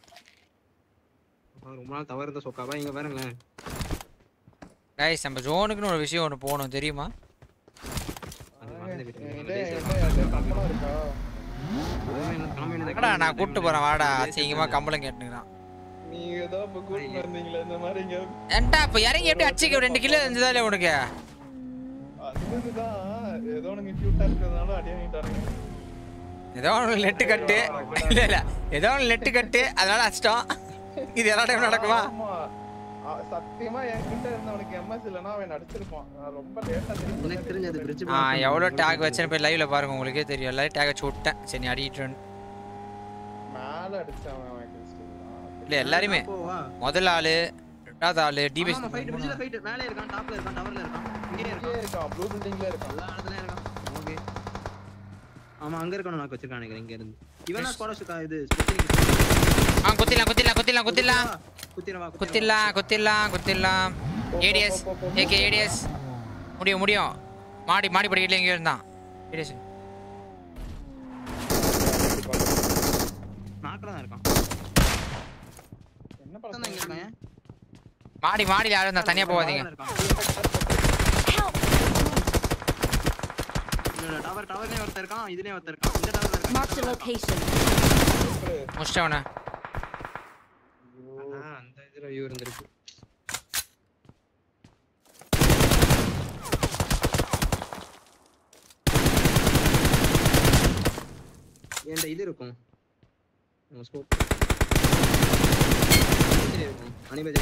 ரொம்ப நாள் தவறு இருந்த சொக்காவா இங்க பாருங்களேன்.
गाइस நம்ம ஜோனுக்குன்னு ஒரு விஷயம் ஒன்னு போணும் தெரியுமா? அடா நான் கூட்டி போறேன் வாடா. அசிங்கமா கம்பளம் கேட்டுங்கறான்.
நீங்க ஏதோ இப்ப கூட்டி வந்தீங்களா இந்த மாதிரி இங்க?
ஏன்டா இப்ப இறங்கி எப்படி அடிச்சிக்க ரெண்டு கிலோ இருந்ததால உனக்கு?
அதுதான் ஏதோ நீங்க கியூட்டா இருக்கறதால அடி வாங்கிட்டாருங்க.
ஏதோ ஒரு நெட் கட்டு. இல்ல இல்ல ஏதோ ஒரு நெட் கட்டு அதனால அடிச்சிட்டோம். இது எல்லா டைம் நடக்குமா?
சத்தியமா என்கிட்ட இருந்தவனுக்கு எம்எஸ் இல்லனா அவன் அடிச்சிருப்பான். ரொம்ப லேட்டா தெரிஞ்சு
எனக்கு தெரிஞ்சது பிரிட்ஜ்
ஆ எவ்வளவு டாக் வச்சேன்னு போய் லைவ்ல பாருங்க உங்களுக்கே தெரியும். எல்லாரும் டாக் வச்சு விட்டேன். சரி நீ அடிட்டு
மேல அடிச்சான் அவன்
இல்ல எல்லாரும் முதல் ஆளு ரெண்டாவது ஆளு டிபிஎஸ்
ஃபைட் பிரிட்ஜ்ல ஃபைட் மேலே இருக்கான் டாப்ல இருக்கான் டவர்ல இருக்கான் இங்கே இருக்கான்
இருக்கான் ப்ளூ பில்டிங்ல இருக்கான்
எல்லா இடத்துலயும் இருக்கான். ஓகே ஆமா அங்க இருக்கணும் நான் வச்சிருக்கான் நினைக்கிறேன் இங்க இருந்து. இவனா ஸ்குவாட்ஸ் இது ஸ்பெஷலிங்
ஆ குத்திலாம் குத்திலாம் குத்திலாம் குத்திலாம்
குத்திரவா
குத்திலாம் குத்திலாம் குத்திலாம். ஏடிஎஸ் ஏகே ஏடிஎஸ் முடியும் முடியும். மாடி மாடி படிக்கல எங்க இருந்தான் ஏடிஎஸ்
நாக்கல தான் இருக்கான்.
என்ன பண்ணா இங்க இருக்கான்?
மாடி மாடில யாரும் இருந்தா தனியா போவாதீங்க.
இல்ல டவர் டவர்லயே ஒருத்தர் இருக்கான் இதுலயே ஒருத்தர் இருக்கான். இந்த டவர்ல இருக்கான்.
Mark the location.
முஸ்டவன
அந்த இதுல வியூ இருந்திருக்கு. ஏன்டா இது இருக்கும் ஸ்கோப் இதுல இருக்கும் அனிமேஜ்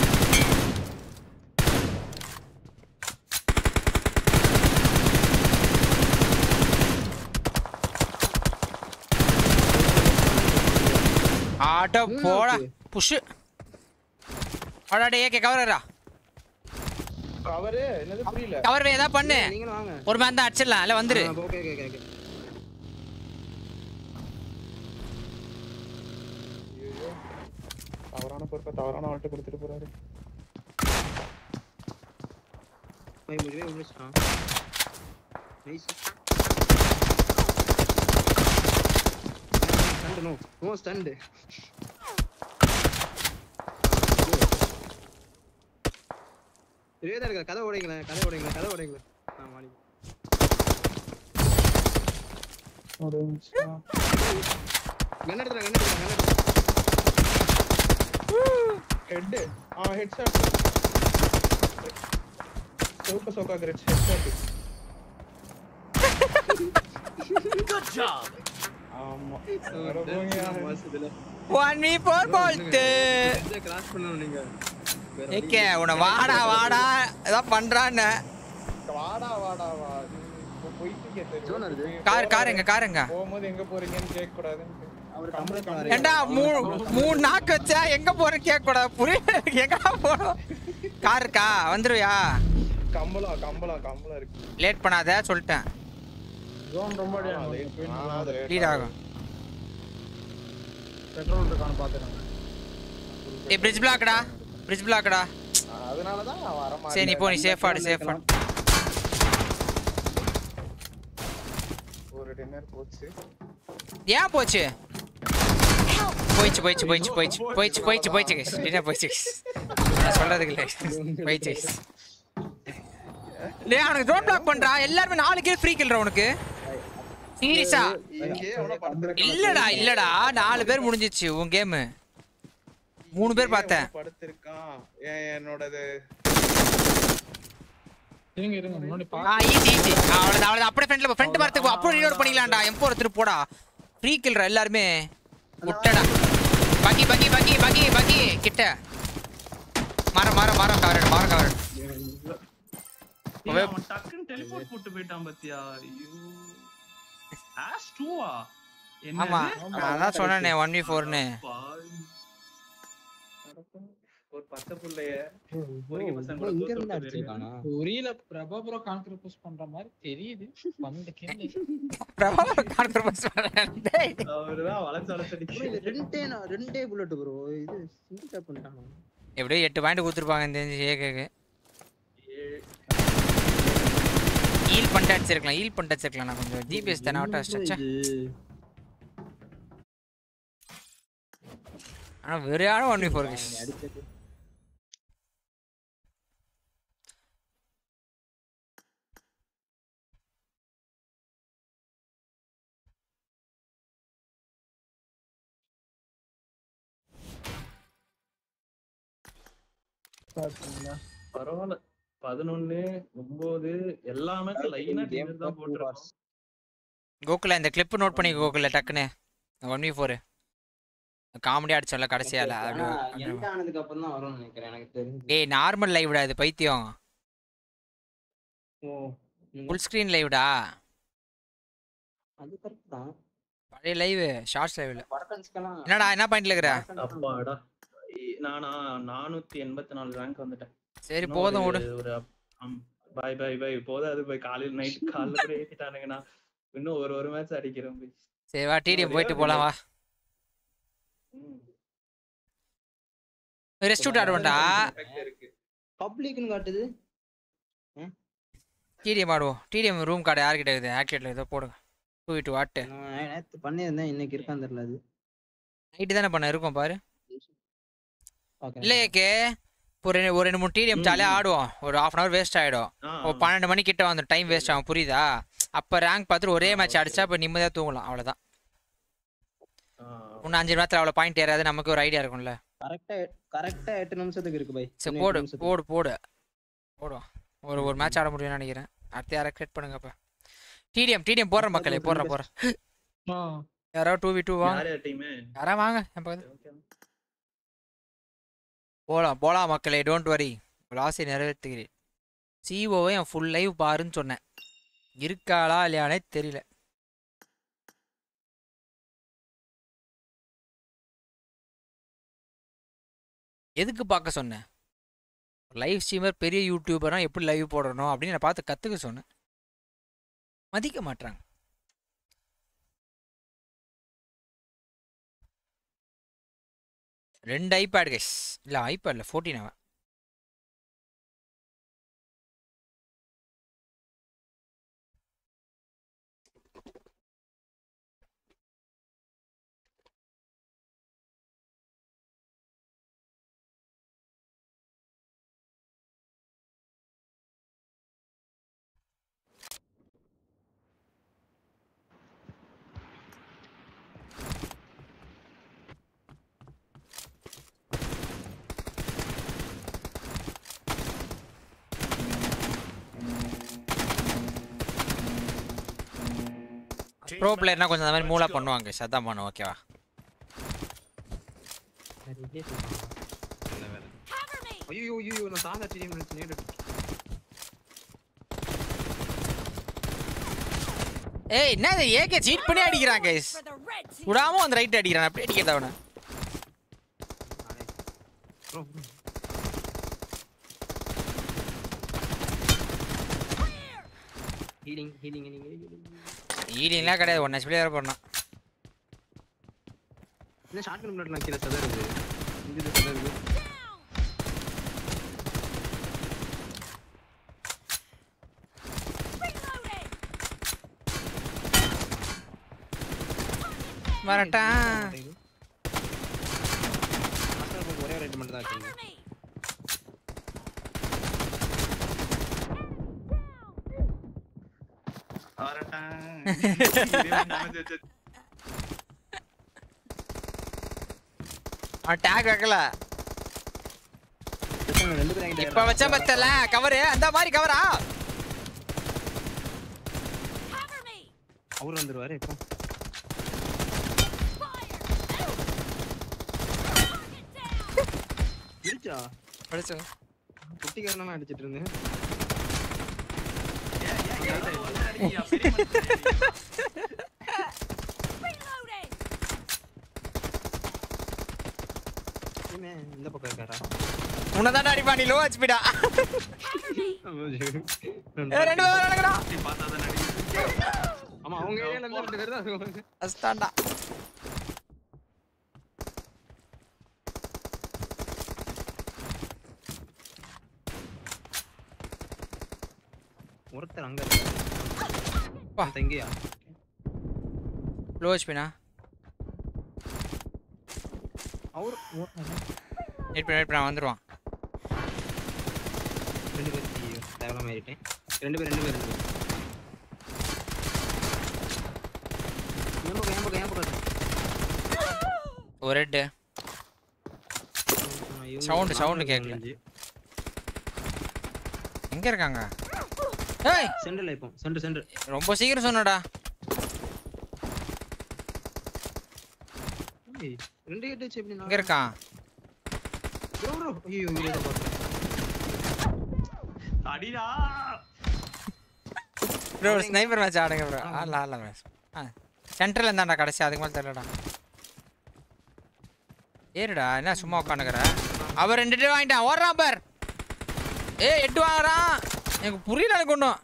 ஆட போடா புஷ் அடடே ஏகே கவரரா
கவர் என்னது புரியல.
கவர் ஏதா பண்ணு
நீங்க வாங்க
ஒரு மேன் தான் அடிச்சிடலாம் இல்ல வந்துரு.
ஓகே ஓகே ஓகே
ஐயோ தவறான பொறுப்பை தவறான ஆள்கிட்ட கொடுத்துட்டு போறாரு.
भाई मुझे भी उन्नीस हां nice stunt no no stunt இதே தான் கதை ஓடுங்களே கதை ஓடுங்களே கதை ஓடுங்களே ஆ மாடி
ஒரு நிமிஷம்
கன் எடுடா கன் எடுடா கன் எடுடா
ஹெட் ஆ ஹெட் ஷாட் சோகா சோகா great head shot.
Good job.
ஆமா வரபோங்க
மாசத்துல
one v four போல்ட்
இத கிராஸ் பண்ணனும் நீங்க
ஏகே உன வாடா வாடா ஏதா பண்றானே
வாடா வாடா வா போயிட்டு கேட்டே
ஜோன் வருது
கார் கார் எங்க கார் எங்க
போகும்போது எங்க போறீங்கன்னு கேட்க கூடாதுன்னு
அவர் கம்பள
ஏண்டா மூணு மூணு நாக்கு வச்சா எங்க போறேன்னு கேட்க கூடாது புரியல எங்க போறோம் கார் இருக்கா வந்துருவியா
கம்பளம் கம்பளம் கம்பளம் இருக்கு
லேட் பண்ணாத சொல்லிட்டேன்
ஜோன் ரொம்ப
லீட் ஆகும்
பெட்ரோல் இருக்கான்னு பாத்துறேன்
ஏய் பிரிட்ஜ் பிளாக்டா பிரிட்ஜ் பிளாக்டா
அதனால தான் நான் வர மாட்டேன்.
சரி நீ போ நீ சேஃப் ஆடு சேஃப் ஆடு
ஒரு டின்னர் போச்சு
ஏன் போச்சு போயிச்சு போயிச்சு போயிச்சு போயிச்சு போயிச்சு போயிச்சு போயிச்சு guys. என்ன போயிச்சு guys? நான் சொல்றதுக்கு இல்லை போயிச்சு guys. டேய் அவனுக்கு ரோட் பிளாக் பண்றான் எல்லாரும் நாலு கில் ஃப்ரீ கில்ற உனக்கு சீரியஸா இல்லடா இல்லடா நாலு பேர் முடிஞ்சிச்சு உன் கேம் மூணு பேர் பார்த்தேன்
படுத்திருக்கான் ஏன் என்னோடது
இருங்க இருங்க முன்னாடி பா
ஆ ஈஸி ஈஸி அவ்வளவுதான் அவ்வளவுதான் அப்படியே ஃப்ரண்ட்ல ஃப்ரண்ட் வரதுக்கு அப்புறம் ரீலோட் பண்ணிக்கலாம்டா எம் ஃபோர் எடுத்துட்டு போடா ஃப்ரீ கில்ற எல்லாரும் விட்டடா பக்கி பக்கி பக்கி பக்கி பக்கி கிட்ட மாற மாற மாற கவர் மாற கவர்
அவன் டக்குன்னு டெலிபோர்ட் போட்டு போயிட்டான் பாத்தியா ஐயோ ஆஸ் டூவா
ஆமா அதான் சொன்னேனே ஒன் வி ஃபோர் னு
ஒரு பச்சை புள்ளைய
இங்க இருந்து அடிச்சிருக்கானா
ஒரீல பிரபா ப்ரோ கான்கர் புஷ் பண்ற மாதிரி தெரியுது வந்து கேளு
பிரபா கான்கர் புஷ் பண்றான் டேய்
அவர்தான் வளைச்சு வளைச்சு அடிச்சு
ரெண்டே நான் ரெண்டே புல்லட் ப்ரோ இது சிங்கிள் டாப் பண்ணிட்டானோ
எப்படியோ எட்டு பாயிண்ட் கொடுத்துருப்பாங்க இந்த ஏகேக்கு ஹீல் பண்ணிட்டு அடிச்சிருக்கலாம் ஹீல் பண்ணிட்டு அடிச்சிருக்கலாம் நான் கொஞ்சம் ஜிபிஎஸ் தானே ஆட்டோ அடிச்சா ஆனா வெறியான ஒன் வி ஃபோர் கேஸ்
பரவாயில்ல பதினொன்னு ஒன்பது எல்லாமே லைனா டீம் தான் போட்டுருக்கோம்
கோகுல இந்த கிளிப் நோட் பண்ணி கோகுல டக்குனே ஒன் வி ஃபோர் காமெடி அடிச்சோம்ல கடைசியால
எண்ட் ஆனதுக்கு அப்புறம் தான் வரும்னு நினைக்கிறேன் எனக்கு தெரிஞ்சு
டேய் நார்மல் லைவ்டா இது பைத்தியம்
ஓ
ஃபுல் ஸ்கிரீன் லைவ்டா
அது கரெக்ட் தான்
பழைய லைவ் ஷார்ட்ஸ் லைவ்ல
படக்கன்ஸ்கலாம்
என்னடா என்ன பாயிண்ட்ல இருக்கற
அப்பாடா நானா நானூத்தி எண்பத்தி நாலு ரேங்க் வந்துட்டேன்
சரி போதும் ஓடு
ஒரு பை பை பை போதும் அது பை காலையில நைட் காலைல கூட ஏத்திட்டானுங்கனா இன்னும் ஒரு ஒரு மேட்ச் அடிக்கிறோம் பை
சரி வா டிடிஎம் போயிட்டு போலாம் வா ரெஸ்ட் ஆடுவோம்டா
பப்ளிக்னு காட்டுது
டிடிஎம் ஆடுவோம் டிடிஎம் ரூம் கார்டு யார்கிட்ட இருக்குது ஆக்டிவேட்ல ஏதோ போடுங்க டூ டூ வாட்
நான் நேத்து பண்ணிருந்தேன் இன்னைக்கு இருக்கான்னு தெரியல அது
நைட் தானே பண்ண இருக்கும் பாரு இல்ல ஏகே ஒரு ஒரு ரெண்டு மூணு டிடிஎம் ஜாலியா ஆடுவோம் ஒரு ஹாஃப் அன் ஹவர் வேஸ்ட் ஆயிடும் ஒரு பன்னெண்டு மணி கிட்ட வந்து டைம் வேஸ்ட் ஆகும் புரியுதா அப்ப ரேங்க் பார்த்துட்டு ஒரே மேட்ச் அடிச்சா இப்ப நிம்மதியா தூங்கலாம் அவ்வளவுதான் இன்னும் அஞ்சு நேரத்துல அவ்வளவு பாயிண்ட் ஏறாது நமக்கு ஒரு ஐடியா இருக்கும்ல
கரெக்டா கரெக்டா எட்டு நிமிஷத்துக்கு இருக்கு பை
சரி போடு போடு போடு போடுவோம் ஒரு ஒரு மேட்ச் ஆட முடியும்னு நினைக்கிறேன் அடுத்து யாரை கிரியேட் பண்ணுங்க அப்ப டிடிஎம் டிடிஎம் போடுற மக்களே போடுற போற யாரோ டூ வி டூ வாங்க யாரா வாங்க என் பக்கத்து போலாம் போலாம் மக்களே டோன்ட் வரி ஆசை நிறைவேற்றுகிறேன் சிஓவை என் ஃபுல் லைவ் பாருன்னு சொன்னேன் இருக்காளா இல்லையானே தெரியல எதுக்கு பார்க்க சொன்னேன் லைவ் ஸ்ட்ரீமர் பெரிய யூடியூபரா எப்படி லைவ் போடணும் அப்படின்னு நான் பார்த்து கற்றுக்க சொன்னேன் மதிக்க மாட்டாங்க ரெண்டு ஐபேட் கைஸ் இல்லை ஐபேட்ல ஃபோர்டீன் அவன் ப்ரோ பிளேயர்னா கொஞ்சம் அந்த மாதிரி மூலா பண்ணுவாங்க சதான் பண்ணும் ஓகேவா
ஐயோ ஐயோ நான் சாதா டீம் நினைச்சு நேடு
ஏய் என்ன இது ஏகே சீட் பண்ணி அடிக்கிறான் गाइस விடாம வந்து ரைட் அடிக்கிறான் அப்படியே அடிக்கிறத அவன
ஹீலிங் ஹீலிங் ஹீலிங்
ஹீலிங்லாம் கிடையாது ஒன் ஹெச்பி வேற போறணும்
என்ன ஷாட்கன் புல்லட்லாம் கீழ சதறுது இங்க சதறுது
வரட்டா
ஒரே ரைட் மட்டும் தான் இருக்கு.
வரட்டா
ஆ டாக் வைக்கல
ரெண்டு பேரும்
இப்ப வச்ச பத்தல கவர் அந்த மாதிரி கவரா
அவர் வந்துருவாரு இப்போ இடிச்சா
அடிச்சோ
குட்டிக்காரனா அடிச்சிட்டு இருந்தேன் இந்த பக்கம் இருக்காரா
உன்னதான் அடிப்பா நீ லோ ஹெச்பிடா ஏ ரெண்டு பேரும் நடக்கடா
ஆமா அவங்க ஏரியால இருந்து ரெண்டு பேர் தான்
அஸ்தாண்டா
ஒருத்தர் அங்க இருக்காரு எங்கயா
லோ ஹெச்பினா
அவர்
வெயிட் பண்ணி வெயிட் பண்ண வந்துருவான்
ரெண்டு பேர் தேவலாம் ஏறிட்டேன் ரெண்டு பேர் ரெண்டு பேர் ரெண்டு பேர் ஏன் பக்கம் ஏன் பக்கம்
ஒரு ரெட் சவுண்ட் சவுண்ட் கேக்கல எங்க இருக்காங்க ஏய்
சென்டர்ல இப்போ சென்டர் சென்டர்
ரொம்ப சீக்கிரம் சொன்னடா
ஏய் ரெண்டு ஹெட் வச்சு எப்படி
எங்க இருக்கான்
ப்ரோ ப்ரோ ஐயோ வீடியோ பாத்து
அடிடா
ப்ரோ ஸ்னைப்பர் மேட்ச் ஆடுங்க ப்ரோ ஆடல ஆடல ப்ரோ ஆ சென்டர்ல இருந்தான்டா கடைசி அதுக்கு மேல தெரியலடா ஏறுடா என்ன சும்மா உட்காந்துக்கற அவர் ரெண்டு டே வாங்கிட்டான் ஓடுறான் பார் ஏய் எட்டு வாங்குறான் எனக்கு புரியல எனக்கு ஒன்றும்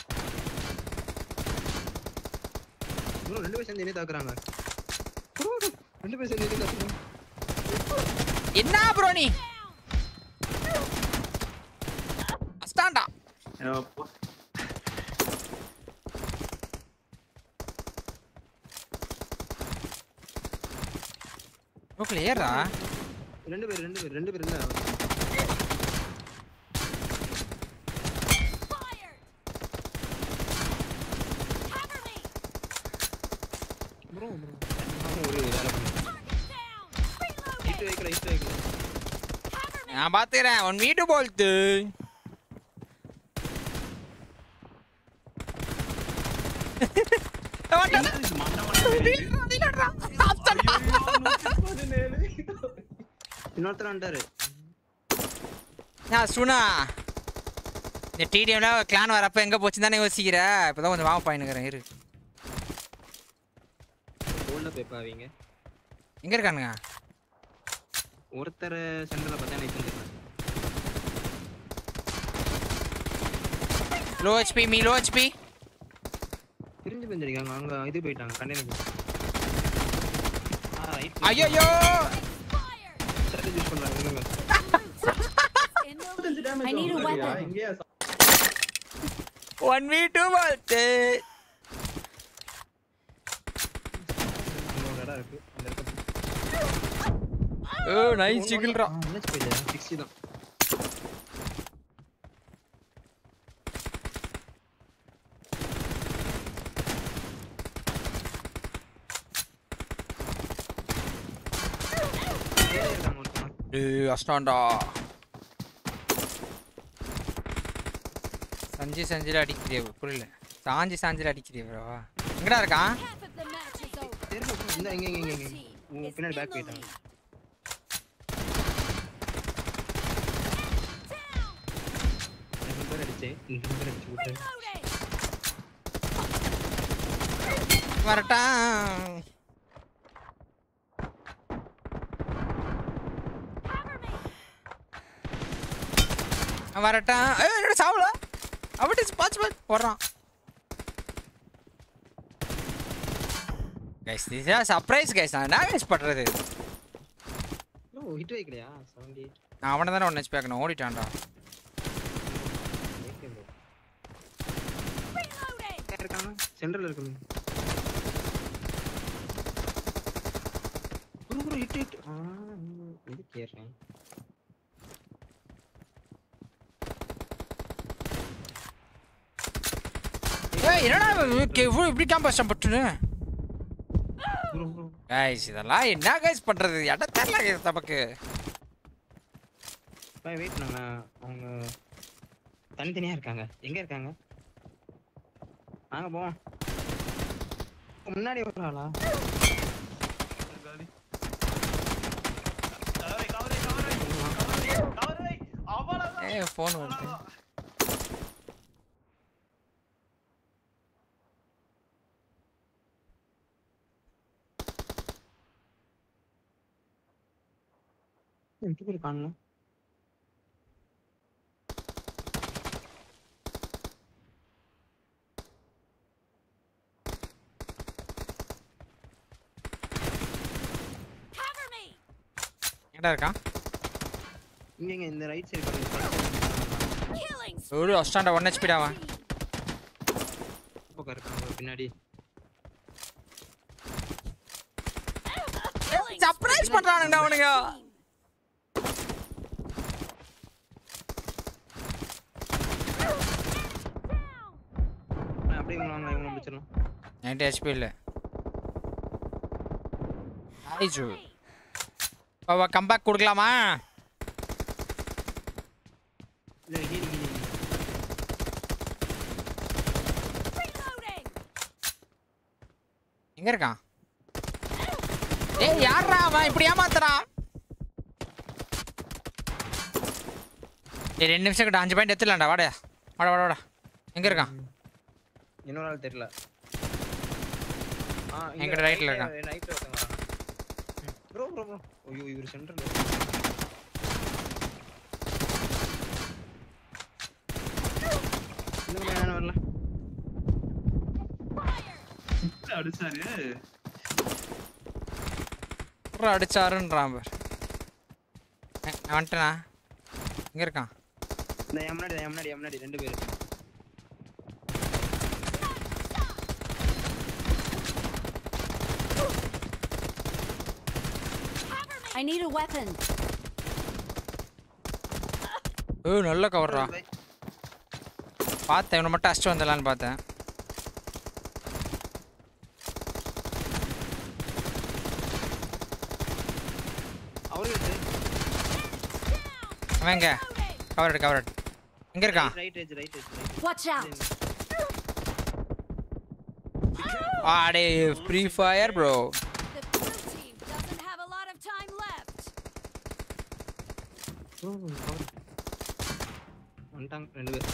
ப்ரோ ரெண்டு பேர் சேர்ந்து என்ன தாக்குறாங்க ப்ரோ ரெண்டு பேர் சேர்ந்து என்ன தாக்குறாங்க
என்ன ப்ரோ நீ அஸ்டாண்டா ஓகே ஏறா
ரெண்டு பேர் ரெண்டு பேர் ரெண்டு பேர் இல்ல ப்ரோ ப்ரோ ஒரு வேலை பண்ணு ஹிட் வைக்கல ஹிட் வைக்கல
நான் பாத்துறேன் ஒன் மீட்டு போல்து
இன்னொருத்தர் வந்துட்டாரு
நான் சுனா இந்த டிடிஎம்ல கிளான் வரப்ப எங்க போச்சுன்னு தானே யோசிக்கிற இப்பதான் கொஞ்சம் வாங்க பாயினுக்கிறேன் இரு
கோல்ல போய் பாவீங்க
எங்க இருக்கானுங்க
ஒருத்தர் சென்டர்ல பார்த்தா நான் செஞ்சிருக்கேன்
low HP me low HP
பிரிஞ்சு பிரிஞ்சிருக்காங்க அங்க இது போயிட்டாங்க கண்டெய்னர் ஆ ரைட்
ஐயோ
சரி யூஸ் பண்றாங்க
I need a weapon.
one v two போல்து
இடம் இருக்கு அந்த இடத்துல
ஓ நைஸ் சிகில்ரா
என்ன ஸ்பீட் sixty தான்
ஏய் அஸ்டாண்டா சஞ்சி சஞ்சில அடிக்கிறியே புரியல சாஞ்சி சாஞ்சில அடிக்கிறியே ப்ரோ எங்கடா இருக்கான்
இந்த இங்க இங்க இங்க உங்க பின்னாடி பேக் போயிட்டாங்க ரெண்டு பேர் அடிச்சே ரெண்டு பேர் அடிச்சு விட்டு
வரட்டா வரட்டா ஏய் என்னடா சாவல அவட் இஸ் பாசிபிள் போறான் guys this is a surprise guys நான் என்ன guys பண்றது
ஓ ஹிட் வைக்கலையா seventy-eight
நான் அவன தான ஒன் ஹெச்பி ஆக்கணும் ஓடிட்டான்டா
இருக்காங்க சென்டர்ல இருக்காங்க ஹிட் ஹிட் ஆ இது கேறேன்
ஏய் என்னடா இவ்வளவு இப்படி கேம்பஸ் பட்டுனு गाइस இதெல்லாம் என்ன गाइस பண்றது எட தெரியல गाइस நமக்கு
பை வெயிட் நம்ம அவங்க தனித்தனியா இருக்காங்க எங்க இருக்காங்க வாங்க போவோம் முன்னாடி வரலாம்ல
ஏய் ஃபோன் வருது
எங்க போய் காணோம்
எங்கடா இருக்கான்
இங்க இங்க இந்த ரைட் சைடு பாருங்க
ஒரு அஸ்டாண்ட ஒன் ஹெச்பி டா அவன்
பக்கம் இருக்காங்க பின்னாடி
சர்ப்ரைஸ் பண்றானுடா அவனுங்க
நான் அப்படியே வாங்க இவங்க முடிச்சிரலாம்
நைன்டி ஹெச்பி இல்ல ஐஜு பாவா கம்பேக் கொடுக்கலாமா
இல்ல ஹீலிங் ஹீலிங்
எங்க இருக்கான் ஏய் யாரா அவன் இப்படி ஏமாத்துறான் ஏய் ரெண்டு நிமிஷம் கிட்ட அஞ்சு பாயிண்ட் எடுத்துலாம்டா வாடா வாடா வாடா வாடா எங்க இருக்கான்
இன்னொரு ஆள் தெரியல ஆ
எங்க ரைட்ல இருக்கான்
ரைட்ல ஒருத்தங்க ப்ரோ ப்ரோ ப்ரோ ஐயோ இவர் சென்டர்ல இந்த மாதிரி வரல
அடிச்சாரு
அப்புறம் அடிச்சாருன்றான் பார் நான் வந்துட்டேனா எங்க இருக்கான்
இந்த என் முன்னாடி என் முன்னாடி என் முன்னாடி ரெண்டு பேர்
I need a weapon.
ஏய் நல்ல கவர்றா பார்த்தேன் இவனை மட்டும் அடிச்சு வந்துடலான்னு பார்த்தேன்
அவரு
அவன் எங்க கவர் கவர் எங்க இருக்கான்
right edge right edge
Watch out.
ஆடே free fire bro
The blue team doesn't have a lot of time left.
வந்துட்டாங்க ரெண்டு பேர்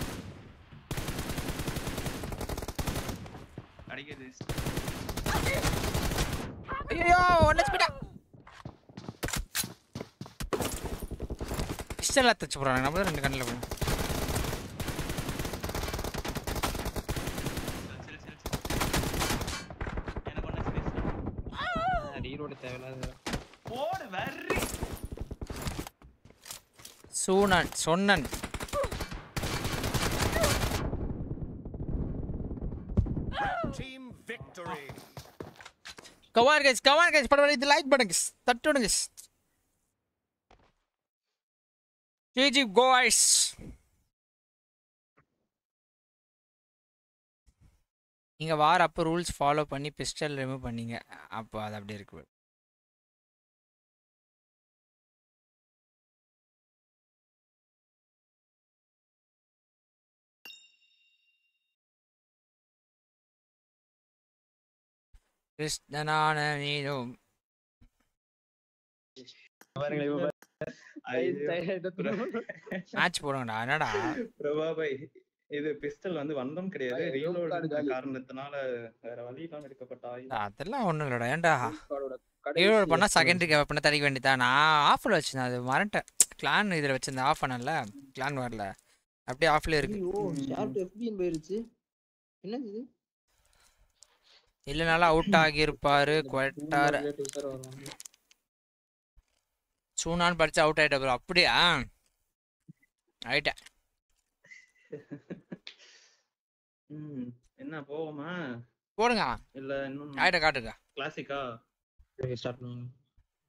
அடிக்குது
ஐயோ ஒன்னு ஸ்பீடா பிஸ்டல் தச்சு போறாங்க நம்ம தான் ரெண்டு கண்ணில் போய்
ரீலோட் தேவையில்லாத
போடு வெரி
சூனன் சொன்னன்
Team victory.
Come on guys come on guys பரவாயில்லை இது லைக் பண்ணுங்க தட்டு விடுங்க ஜிஜி கோய்ஸ் நீங்க வார அப்போ ரூல்ஸ் ஃபாலோ பண்ணி பிஸ்டல் ரிமூவ் பண்ணீங்க அப்போ அது அப்படியே இருக்கு கிருஷ்ணனான நீனும் மேட்ச் போடுங்கடா என்னடா
பிரபா பாய் இது பிஸ்டல் வந்து வந்தம் கிடையாது ரீலோட் காரணத்தினால வேற வழி இல்லாம எடுக்கப்பட்ட ஆயுதம்
அதெல்லாம் ஒண்ணும் இல்லடா ஏன்டா ரீலோட் பண்ணா செகண்டரி வெப்பனை தடிக்க வேண்டியதான் நான் ஆஃப்ல வச்சிருந்தேன் அது மறந்துட்டேன் கிளான் இதுல வச்சிருந்தேன் ஆஃப் பண்ணல கிளான் வரல அப்படியே ஆஃப்ல இருக்கு
ஓ ஷார்ட் எஃபிஎன் போயிருச்சு என்னது இது
இல்லனால அவுட் ஆகி இருப்பாரு குவட்டார் சூனான் படிச்சு அவுட் ஆயிட்ட ப்ரோ அப்படியா ஆயிட்டேன்
ம் என்ன போவோமா
போடுங்க
இல்ல இன்னும்
ஆயிட்ட காட்டுங்க
கிளாசிக்கா
ஸ்டார்ட் பண்ணுங்க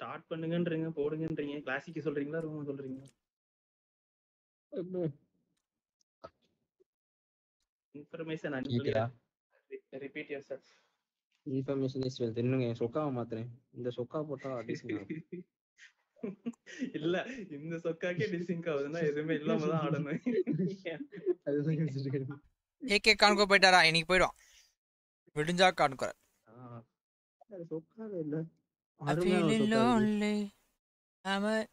ஸ்டார்ட் பண்ணுங்கன்றீங்க போடுங்கன்றீங்க கிளாசிக் சொல்றீங்களா ரூம் சொல்றீங்களா இன்ஃபர்மேஷன்
கேக்குதா?
Unclear repeat yourself
information is wealth. இன்னுங்க சொக்காவை மாத்துறேன். இந்த சொக்கா போட்டா டிஸ்னிங்
இல்ல இந்த சொக்காக்கே டிசிங்க் ஆகுதுன்னா எதுவுமே இல்லாம தான் ஆடணும்.
அதுதான் யோசிச்சுட்டு இருக்கேன்.
ஏகே கான்கோ போயிட்டாரா? இன்னைக்கு போயிடும். விடிஞ்சா கான்கோ.
அது சொக்காவே இல்ல.
I feel lonely. I'm a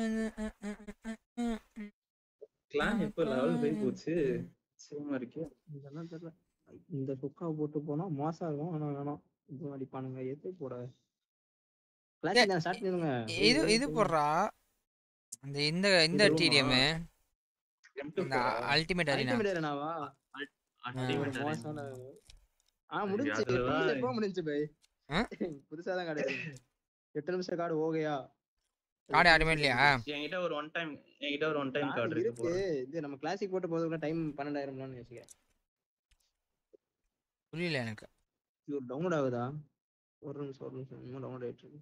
clan எப்ப லெவல் போய் போச்சு சும்மா இருக்கே.
இதெல்லாம் தெரியல. இந்த சொக்கா போட்டு போனா மோசம் இருக்கும். ஆனா வேணாம் இது அடிப்பானுங்க. எது போட கிளாசிக் நான் ஸ்டார்ட் பண்ணுங்க.
இது இது போடுறா அந்த இந்த இந்த டிடிஎம் இந்த அல்டிமேட் அரீனா
அல்டிமேட் அரீனாவா? மோசமான ஆ முடிஞ்சு எப்போ முடிஞ்சு பை புதுசா தான் கார்டு எட்டு நிமிஷம் கார்டு ஓகேயா?
கார்டு யாருமே இல்லையா?
என்கிட்ட ஒரு ஒன் டைம் என்கிட்ட ஒரு ஒன் டைம் கார்டு இருக்கு.
இது நம்ம கிளாசிக் போட்டு போறதுக்குள்ள டைம் பன்னெண்டாயிரம்லாம்னு யோசிக்கிறேன்.
புரியல எனக்கு.
இது டவுன்லோட் ஆகுதா? ஒரு நிமிஷம் ஒரு நிமிஷம் இன்னும் டவுன்லோட் ஆயிட்டு இருக்கு.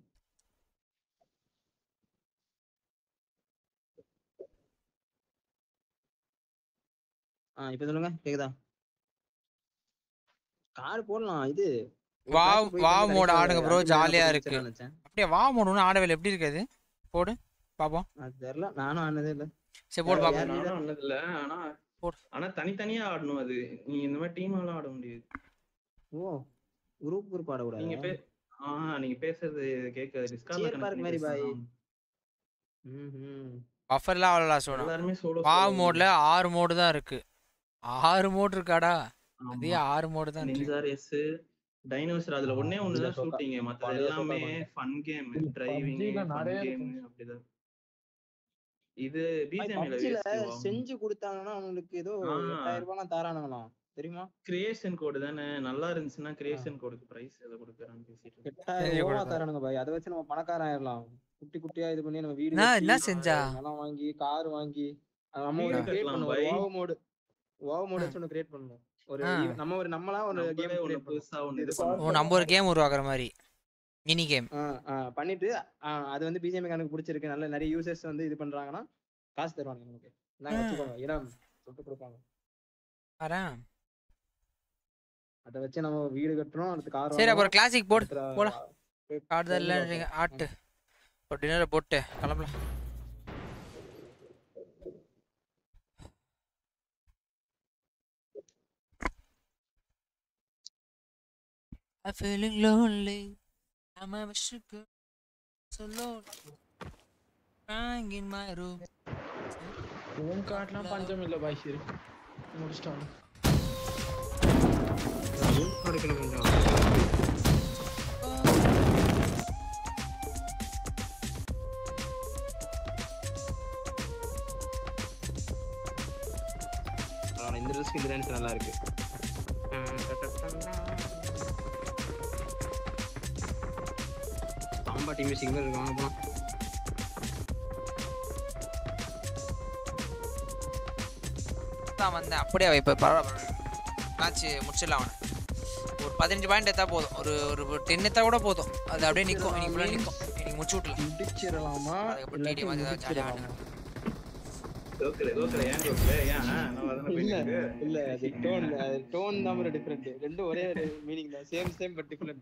ஆ இப்போ சொல்லுங்க கேக்குதா? கார்டு போடலாம். இது
வாவ் வாவ் மோட் ஆடுங்க ப்ரோ, ஜாலியா இருக்கு. அப்படியே வாவ் மோட் ஒன்னு ஆடவே எப்படி இருக்குது? போடு பாப்போம்.
அது தெரியல, நானும் ஆனதே இல்ல.
சரி போடு பாப்போம்.
நானும் ஆனது இல்ல. ஆனா ஆனா தனித்தனியா ஆடணும். அது நீ இந்த மாதிரி டீமால ஆட முடியாது.
ஓ குரூப் குரூப் ஆட கூடாது.
நீங்க பே ஆ நீங்க பேசுறது கேட்காது. டிஸ்கார்ட்ல
கனெக்ட் மாதிரி பாய்.
ம்ம் பஃபர்லாம் அவ்வளவு சோனா.
எல்லாரும் சோலோ
வாவ் மோட்ல ஆறு மோட் தான் இருக்கு. ஆறு மோட் இருக்காடா? அதே ஆறு மோட் தான் இருக்கு.
நின்ஜா ரேஸ் டைனோசர் அதுல ஒண்ணே ஒண்ணு தான் ஷூட்டிங். மத்த எல்லாமே fun game, driving, fun game அப்படிதான். இது பிஜிஎம்ல
செஞ்சு கொடுத்தாங்கன்னா உங்களுக்கு ஏதோ எட்டாயிரம் ரூபாய் தரானுங்களாம் தெரியுமா? கிரியேஷன்
கோட் தானே நல்லா இருந்துச்சுன்னா கிரியேஷன் கோடுக்கு பிரைஸ் எதை கொடுக்கறான்னு பேசிட்டு
எட்டாயிரம் ரூபாய் தரானுங்க பாய். அத வச்சு நம்ம பணக்காரன் ஆயிரலாம். குட்டி குட்டியா இது பண்ணி நம்ம வீடு
நான் என்ன செஞ்சா
எல்லாம் வாங்கி கார் வாங்கி நம்ம ஒரு கிரியேட் பண்ணுவோம். வாவ் மோட் வாவ் மோட் வச்சு ஒன்னு கிரியேட் பண்ணுவோம். ஒரு நம்ம ஒரு நம்மளா ஒரு கேம் கிரியேட் புதுசா ஒன்னு இது பண்ணுவோம்.
ஓ நம்ம ஒரு கேம் உருவாக்குற மாதிரி மினி கேம்
பண்ணிட்டு அது வந்து பிஜிஎம் எனக்கு பிடிச்சிருக்கு. நல்ல நிறைய யூசர்ஸ் வந்து இது பண்றாங்கன்னா காசு தருவாங்க நமக்கு. நாங்க வச்சுக்கோங்க இடம் சொல்லிட்டு கொடுப்பாங்க.
வரேன்
அத வச்சு நம்ம வீடு கட்டறோம். அடுத்து கார்.
சரி அப்புறம் கிளாசிக் போடு போலாம். கார்டு இல்லன்றீங்க ஆட்டு. ஒரு டின்னர் போட்டு கிளம்பலாம். I'm feeling lonely. I'm a sugar so lonely. Crying in my room.
Room கார்ட்லாம் பஞ்சம் இல்ல பாய். சரி முடிச்சிட்டாங்க.
ரூம் கார்டு கொஞ்சம் இந்த ரிஸ்க் இந்த டான்ஸ் நல்லா இருக்கு. சாம்பா டீம் சிங்கர் இருக்காங்க போலாம்.
தான் வந்தேன் அப்படியே வைப்ப பரவாயில்ல. மேட்ச் முடிச்சிடலாம். அவனை ஒரு பதினஞ்சு பாயிண்ட் எடுத்தா போதும். ஒரு ஒரு டென் எடுத்தா கூட போதும். அது அப்படியே நிற்கும். இன்னைக்கு ஃபுல்லாக நிற்கும். இன்னைக்கு முடிச்சு விட்டலாம்.
முடிச்சிடலாமா?
அதுக்கப்புறம் டிடி மாதிரி ஏதாவது ஜாலியாக ஆடுங்க.
ஓகே ஓகே ஏன் ஓகே ஏன் நான் வரணும்
இல்ல இல்ல அது டோன் அது டோன் தான் ஒரு டிஃபரண்ட். ரெண்டும் ஒரே மீனிங் தான். Same same but different.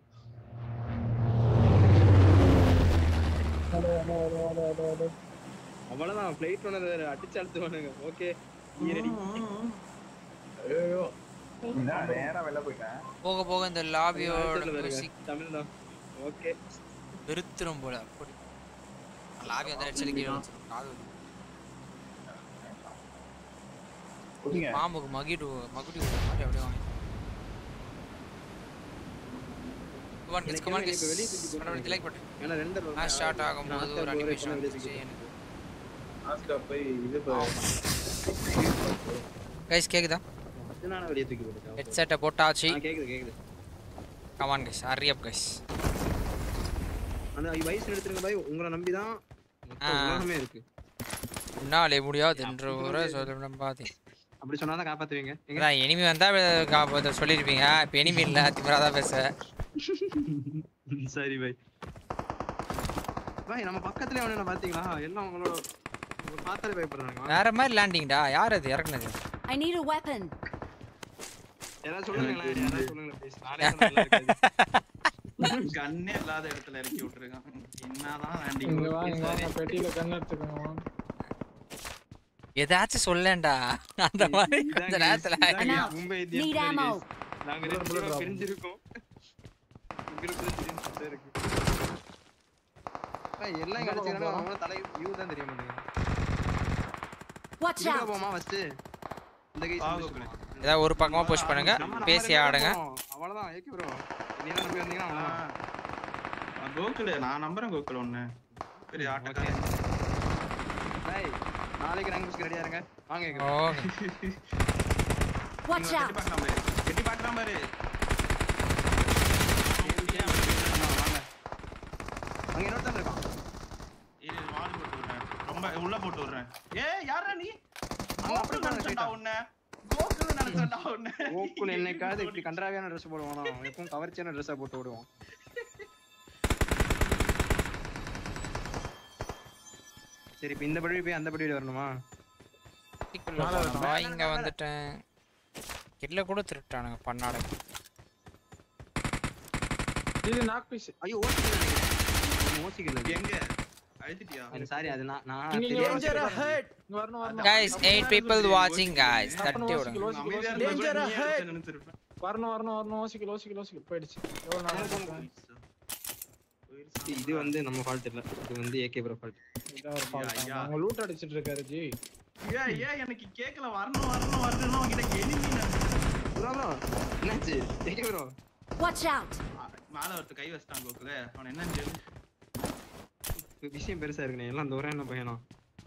அவ்வளவுதான். ஃளைட் ஓனர் அடிச்சு அழுத்துவானுங்க. ஓகே நீ ரெடி?
ஐயோ நான் நேரா வெளிய போயிட்டேன்.
போக போக இந்த லாபியோட மியூசிக்
தமிழ் தான். ஓகே
வெறுத்துரும் போல. அப்படி லாபி வந்து ரெட்சலுக்கு காது பாம்புக்கு மகிடு மகுடி விடுற மாதிரி அப்படியே வாங்கி ஒன் கிஸ் கமான் கிஸ் பண்ணி லைக் பட்டு.
ஏன்னா ரெண்டு
மேட்ச் ஸ்டார்ட் ஆகும்போது ஒரு அனிமேஷன் வந்துச்சு எனக்கு.
ஆஸ்கா போய் இது
गाइस கேக்குதா?
நான் வெளிய தூக்கி போட்டுட்டேன்.
ஹெட்செட் போட்டாச்சு.
கேக்குது கேக்குது.
Come on guys hurry up guys.
அந்த வைஸ் எடுத்துருங்க பாய். உங்களை நம்பி தான் உலகமே இருக்கு.
உன்னாலே முடியாது என்று ஒரு சொல்ல பாதி.
அப்படி சொன்னா தான் காப்பாத்துவீங்க.
அதான் எனிமி வந்தா காப்பாத்த சொல்லிருப்பீங்க. இப்போ எனிமி இல்ல திமிராதா பேச.
சரி பாய். பாய் நம்ம பக்கத்துலயே அவன பாத்தீங்களா எல்லாம் உங்களோட பார்த்தாலே பயப்படுறாங்க
வேற மாதிரி லேண்டிங்டா யார் அது இறக்குனது
I need a weapon.
யாராவது சொல்லுங்களேன் யாராவது சொல்லுங்களேன் ப்ளீஸ் நானே நல்லா இருக்காது
கண்ணே இல்லாத இடத்துல இறக்கி விட்டுருக்கான் என்னதான் லேண்டிங்
இங்க வா இங்க வா பெட்டியில கண்ணு எடுத்துக்கங்க வா
ஏதாச்சும் சொல்லேன்டா அந்த மாதிரி அந்த நேரத்துல
மும்பை
Need ammo.
நாங்க ரெண்டு பேரும் பிரிஞ்சிருக்கோம் உங்களுக்கு தெரியும் இருக்கு பாய் எல்லாம் இங்க அடிச்சறானே அவன தலை வியூ தான் தெரிய மாட்டேங்குது
Watch
இதுல
out.
போமா ஃபர்ஸ்ட் இந்த கைஸ் முடிச்சுக்கலாம்
ஏதா ஒரு பக்கமா புஷ் பண்ணுங்க பேசி ஆடுங்க
அவ்வளவுதான் ஏகே ப்ரோ நீ என்ன நம்பி வந்தீங்கன்னா அவ்வளவுதான்
கோகுல் நான் நம்பறேன் கோகுல் ஒண்ணு பெரிய ஆட்டக்காரன்
பாய் நாளைக்கு ரேங்க் புஷ் ரெடியா இருங்க வாங்க ஏகே
ஓகே
Watch out.
கெட்டி பார்க்கலாம் பாரு கெட்டி பார்க்கலாம் பாரு
வாங்க அங்க இன்னொரு தான் இருக்கான்
இது வால் போட்டு விடுறேன் ரொம்ப உள்ள போட்டு விடுறேன் ஏய் யாரா நீ
அங்க அப்படி
நினைச்சடா உன்னை கோகுல் நினைச்சடா உன்னை
கோகுல் என்னைக்காவது இப்படி கண்டராவியான Dress போடுவானா எப்பவும் கவர்ச்சியான Dress போட்டு ஓடுவான் சரி இப்போ இந்த படி போய் அந்த படி வரணுமா
நான் இங்க வந்துட்டேன் கில்ல கூட திருட்டானுங்க பண்ணாட
இது நாக் பீஸ்
ஐயோ ஓசிக்கல ஓசிக்கல
எங்க அழுத்திட்டியா
அது சாரி அது நான் நான்
டேஞ்சர் அஹெட் இங்க வரணும் வரணும்
guys eight people watching guys தட்டி விடுங்க
டேஞ்சர் அஹெட் வரணும் வரணும் வரணும் ஓசிக்கல ஓசிக்கல ஓசிக்கல போயிடுச்சு எவ்வளவு நேரம்
இது வந்து நம்ம ஃபால்ட் இல்ல இது வந்து ஏகே ப்ரோ ஃபால்ட்
இதா ஒரு ஃபால்ட் அவங்க லூட் அடிச்சிட்டு இருக்காரு ஜி
ஏய் ஏய் எனக்கு கேக்கல வரணும் வரணும் வரணும் உன்கிட்ட எனிமி
ப்ரோ ப்ரோ என்னாச்சு ஏகே ப்ரோ
Watch out.
மேல ஒருத்த கை வச்சிட்டான் கோகுல் அவன் என்னன்னு சொல்லு
விஷயம் பெருசா இருக்குனே எல்லாம் தூரம் என்ன பையனா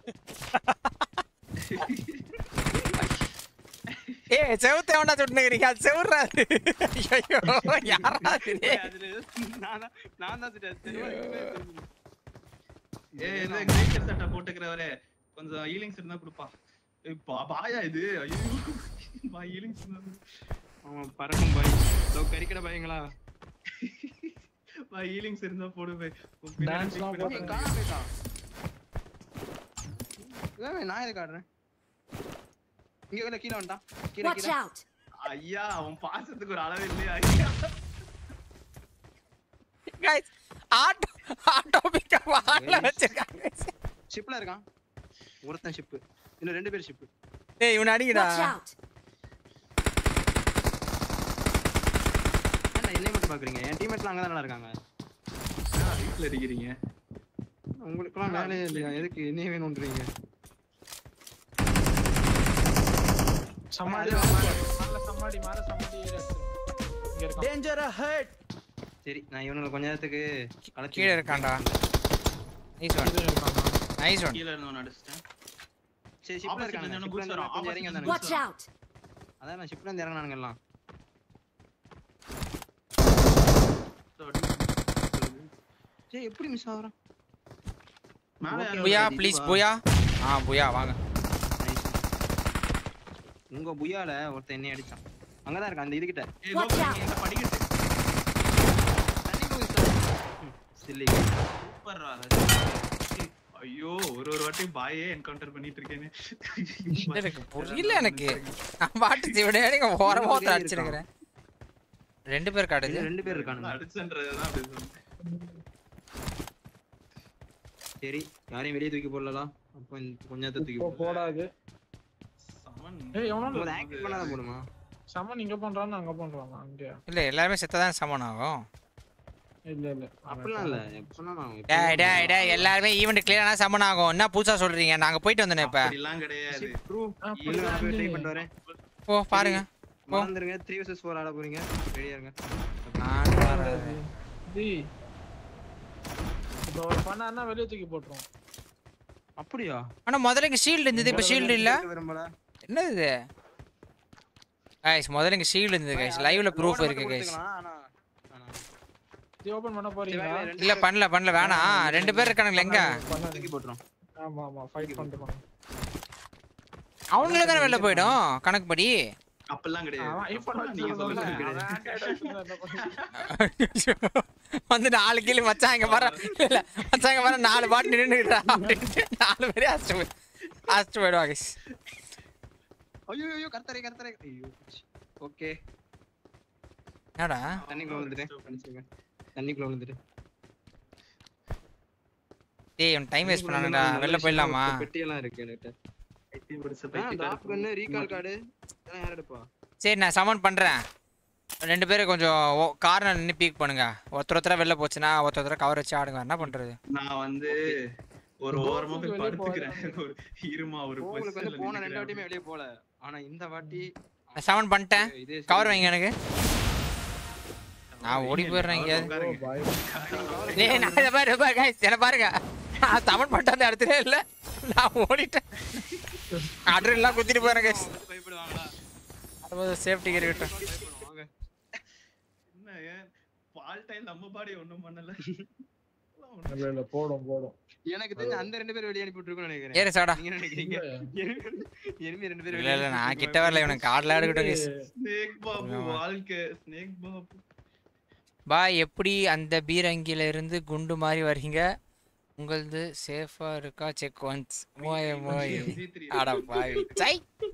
ஏய் செவுத்து எவன்டா சுட்டுனீங்க அது செவுறா ஐயோ யாரா இது
நான் நான் தான் தெரியும்
ஏய் இந்த கிரேக்கர் சட்டை போட்டுக்கறவரே கொஞ்சம் ஹீலிங்ஸ் இருந்தா கொடுப்பா ஏய் பாயா இது ஐயோ பா ஹீலிங்ஸ்
ஆமா பறக்கும் பாய் லோ கரிக்கட பாயங்களா
பா ஹீலிங்ஸ் இருந்தா போடு பை
டான்ஸ்லாம் போட்டு
காணாம போய்ட்டான் ஏய் நான் இத காட்றேன் இங்க கீழ கீழ வந்தா கீழ
Watch
கீழ
out.
ஐயா அவன் பாசத்துக்கு ஒரு அளவு இல்லையா ஐயா
guys ஆட்டோ ஆட்டோ பிக்கப் வால்ல வச்சிருக்காங்க
ஷிப்ல இருக்கான் ஒருத்தன் ஷிப் இன்னும் ரெண்டு பேர் ஷிப்
டேய் இவன் அடிங்கடா
Watch out.
என்ன என்னை மட்டும் பாக்குறீங்க என் டீம்மேட்ஸ்லாம் அங்க தான் இருக்காங்க
வீட்ல இருக்கீங்க
உங்களுக்குலாம் வேலையே இல்லையா எதுக்கு என்ன வேணும்ன்றீங்க
சமாடி மேல சமாடி மேல சமாடி இங்க இருக்கான் டேஞ்சர் அஹெட்
சரி நான் இவனுக்கு கொஞ்ச நேரத்துக்கு
கீழ இருக்கான்டா நைஸ் ஒன் நைஸ் ஒன்
கீழ இருந்தவன அடிச்சிட்டேன்
சரி ஷிப்ல இருக்காங்க
இன்னும்
ஷிப்ல
boost வரும்.
கொஞ்சம் இறங்கி வந்தானுங்க
Watch out.
அதான் நான் ஷிப்ல இருந்து இறங்குனானுங்க எல்லாம் சரி எப்படி மிஸ் ஆகுறான்
மேல
புயா ப்ளீஸ் புயா ஆ புயா வாங்க
உங்க புயால ஒருத்தன் என்னை அடிச்சான் அங்கதான் இருக்கான் அந்த இதுகிட்ட
ஏய் கோகுல் நீ எங்க படிக்கிட்டு
தண்ணி போய் சில்லி
சூப்பர்ரா ஐயோ ஒரு ஒரு வாட்டி பாயே என்கவுண்டர் பண்ணிட்டு இருக்கேனே
எனக்கு புரியல எனக்கு நான் பாட்டு சிவனே நீங்க ஓரமா ஒருத்தர் அடிச்சிருக்கேன் ரெண்டு பேர் காட்டுது
ரெண்டு பேர் இருக்கானுங்க
அடிச்சன்றதுதான் அப்படி சொன்னேன்
சரி யாரையும் வெளிய தூக்கி போடலாம் அப்ப கொஞ்ச நேரத்துல தூக்கி
போ போடாது
சமன்
ஏய் எவனோ
போடு ஆக்ட் பண்ணாத போடுமா
சமன் இங்க பண்றானே அங்க பண்றானே அங்க
இல்ல எல்லாரும் செத்ததான் சமன் ஆகும்
இல்ல இல்ல
அப்படிலாம் இல்ல எப்பனா நான்
டேய் டேய் டேய் எல்லாரும் ஈவென்ட் கிளியரானா சமன் ஆகும் என்ன புதுசா சொல்றீங்க நாங்க போயிட்டு வந்தனே இப்ப
அப்படிலாம் கிடையாது
ப்ரூ இல்ல நான் போய் ட்ரை பண்ணிட்டு வரேன்
ஓ பாருங்க
மறந்துருங்க three versus four ஆட போறீங்க ரெடியா இருங்க
நான் வரேன்
டி இப்போ ஒரு பண்ணான்னா வெளிய தூக்கி போட்டுறோம்
அப்படியா
ஆனா முதல்ல இங்க ஷீல்ட் இருந்தது இப்ப ஷீல்ட் இல்ல
விரும்பல
என்னது இது गाइस முதல்ல இங்க ஷீல்ட் இருந்தது गाइस லைவ்ல ப்ரூஃப் இருக்கு गाइस
ஆனா
இது ஓபன் பண்ண போறீங்களா
இல்ல பண்ணல பண்ணல வேணாம் ரெண்டு பேர் இருக்கானுங்க எங்க
தூக்கி போட்டுறோம்
ஆமா ஆமா ஃபைட் பண்ணிட்டு போறோம்
அவங்களே தான வெளில போய்டும் கணக்கு படி
அப்பெல்லாம் கிடையாது.
அவன் iPhone
நீங்க
வச்சிருந்தோம்ல,
சொல்லுங்க.
அவன் Android வச்சிருந்தா என்ன பண்ணுவான்?
வந்து நாலு கிலோ மச்சான் இங்க பாரு. இல்ல மச்சான் இங்க பாரு நாலு பாட்டு நின்னுடா அப்படினு நாலு பேரே அஸ்ட் அஸ்ட் போய்டுவாங்க.
ஐயோ ஐயோ கர்த்தரே கர்த்தரே ஐயோ. ஓகே.
என்னடா?
தண்ணிக்குள்ள விழுந்துட்டேன். தண்ணிக்குள்ள விழுந்துட்டேன்.
டேய் உன் டைம் வேஸ்ட் பண்ணானடா. வெளில போயிடலாமா?
பெட்டி எல்லாம் இருக்கு எனக்கு.
ஐடி படிச்ச
ஆ
பைத்தியக்கார
டிராப் கன்னு ரீகால் கார்டு இதெல்லாம் யார் எடுப்பா?
சரி நான் சமன் பண்றேன். ரெண்டு பேரும் கொஞ்சம் கார்னர் நின்னு பீக் பண்ணுங்க. ஒருத்தர் ஒருத்தரா வெளில போச்சுனா ஒருத்தர் ஒருத்தரா கவர் வச்சு ஆடுங்க. என்ன பண்றது?
நான் வந்து ஒரு ஓரமா போய் படுத்துக்கிறேன். ஒரு இருமா ஒரு
உங்களுக்கு வந்து போன ரெண்டு வாட்டியுமே வெளிய போல. ஆனா இந்த வாட்டி
நான் சமன் பண்ணிட்டேன். கவர் வைங்க எனக்கு. நான் ஓடி போயிடுறேன் இங்க. டேய் நான் இத பாரு பாரு गाइस என்ன பாருங்க. நான் சமன் பண்ணிட்டு அந்த இடத்துல இல்ல. நான் ஓடிட்டேன். அட்ரெல்லாம் குத்திட்டு போறேன் गाइस.
பயப்படுவாங்களா?
அது சேஃப்டி இருக்கட்டும்.
என்ன பால் டைம் நம்ம பாடி ஒண்ணும் பண்ணல.
இல்ல இல்ல போடும் போடும்.
எனக்கு தெரிஞ்ச அந்த ரெண்டு பேர் வெளிய அனுப்பி விட்டுருக்கோம்னு நினைக்கிறேன்.
ஏறு சாடா.
நீங்க நினைக்கிறீங்க? எனிமி ரெண்டு பேர்
இல்ல இல்ல நான் கிட்ட வரல இவனுக்கு கார்ட்ல ஆடுகட்டும் गाइस.
ஸ்னேக் பாபு வாழ்க்கை ஸ்னேக் பாபு.
பாய் எப்படி அந்த பீரங்கில இருந்து குண்டு மாதிரி வரீங்க? உங்களது சேஃபா இருக்கா செக் ஒன்ஸ். மோய மோய. அட பாய். சை.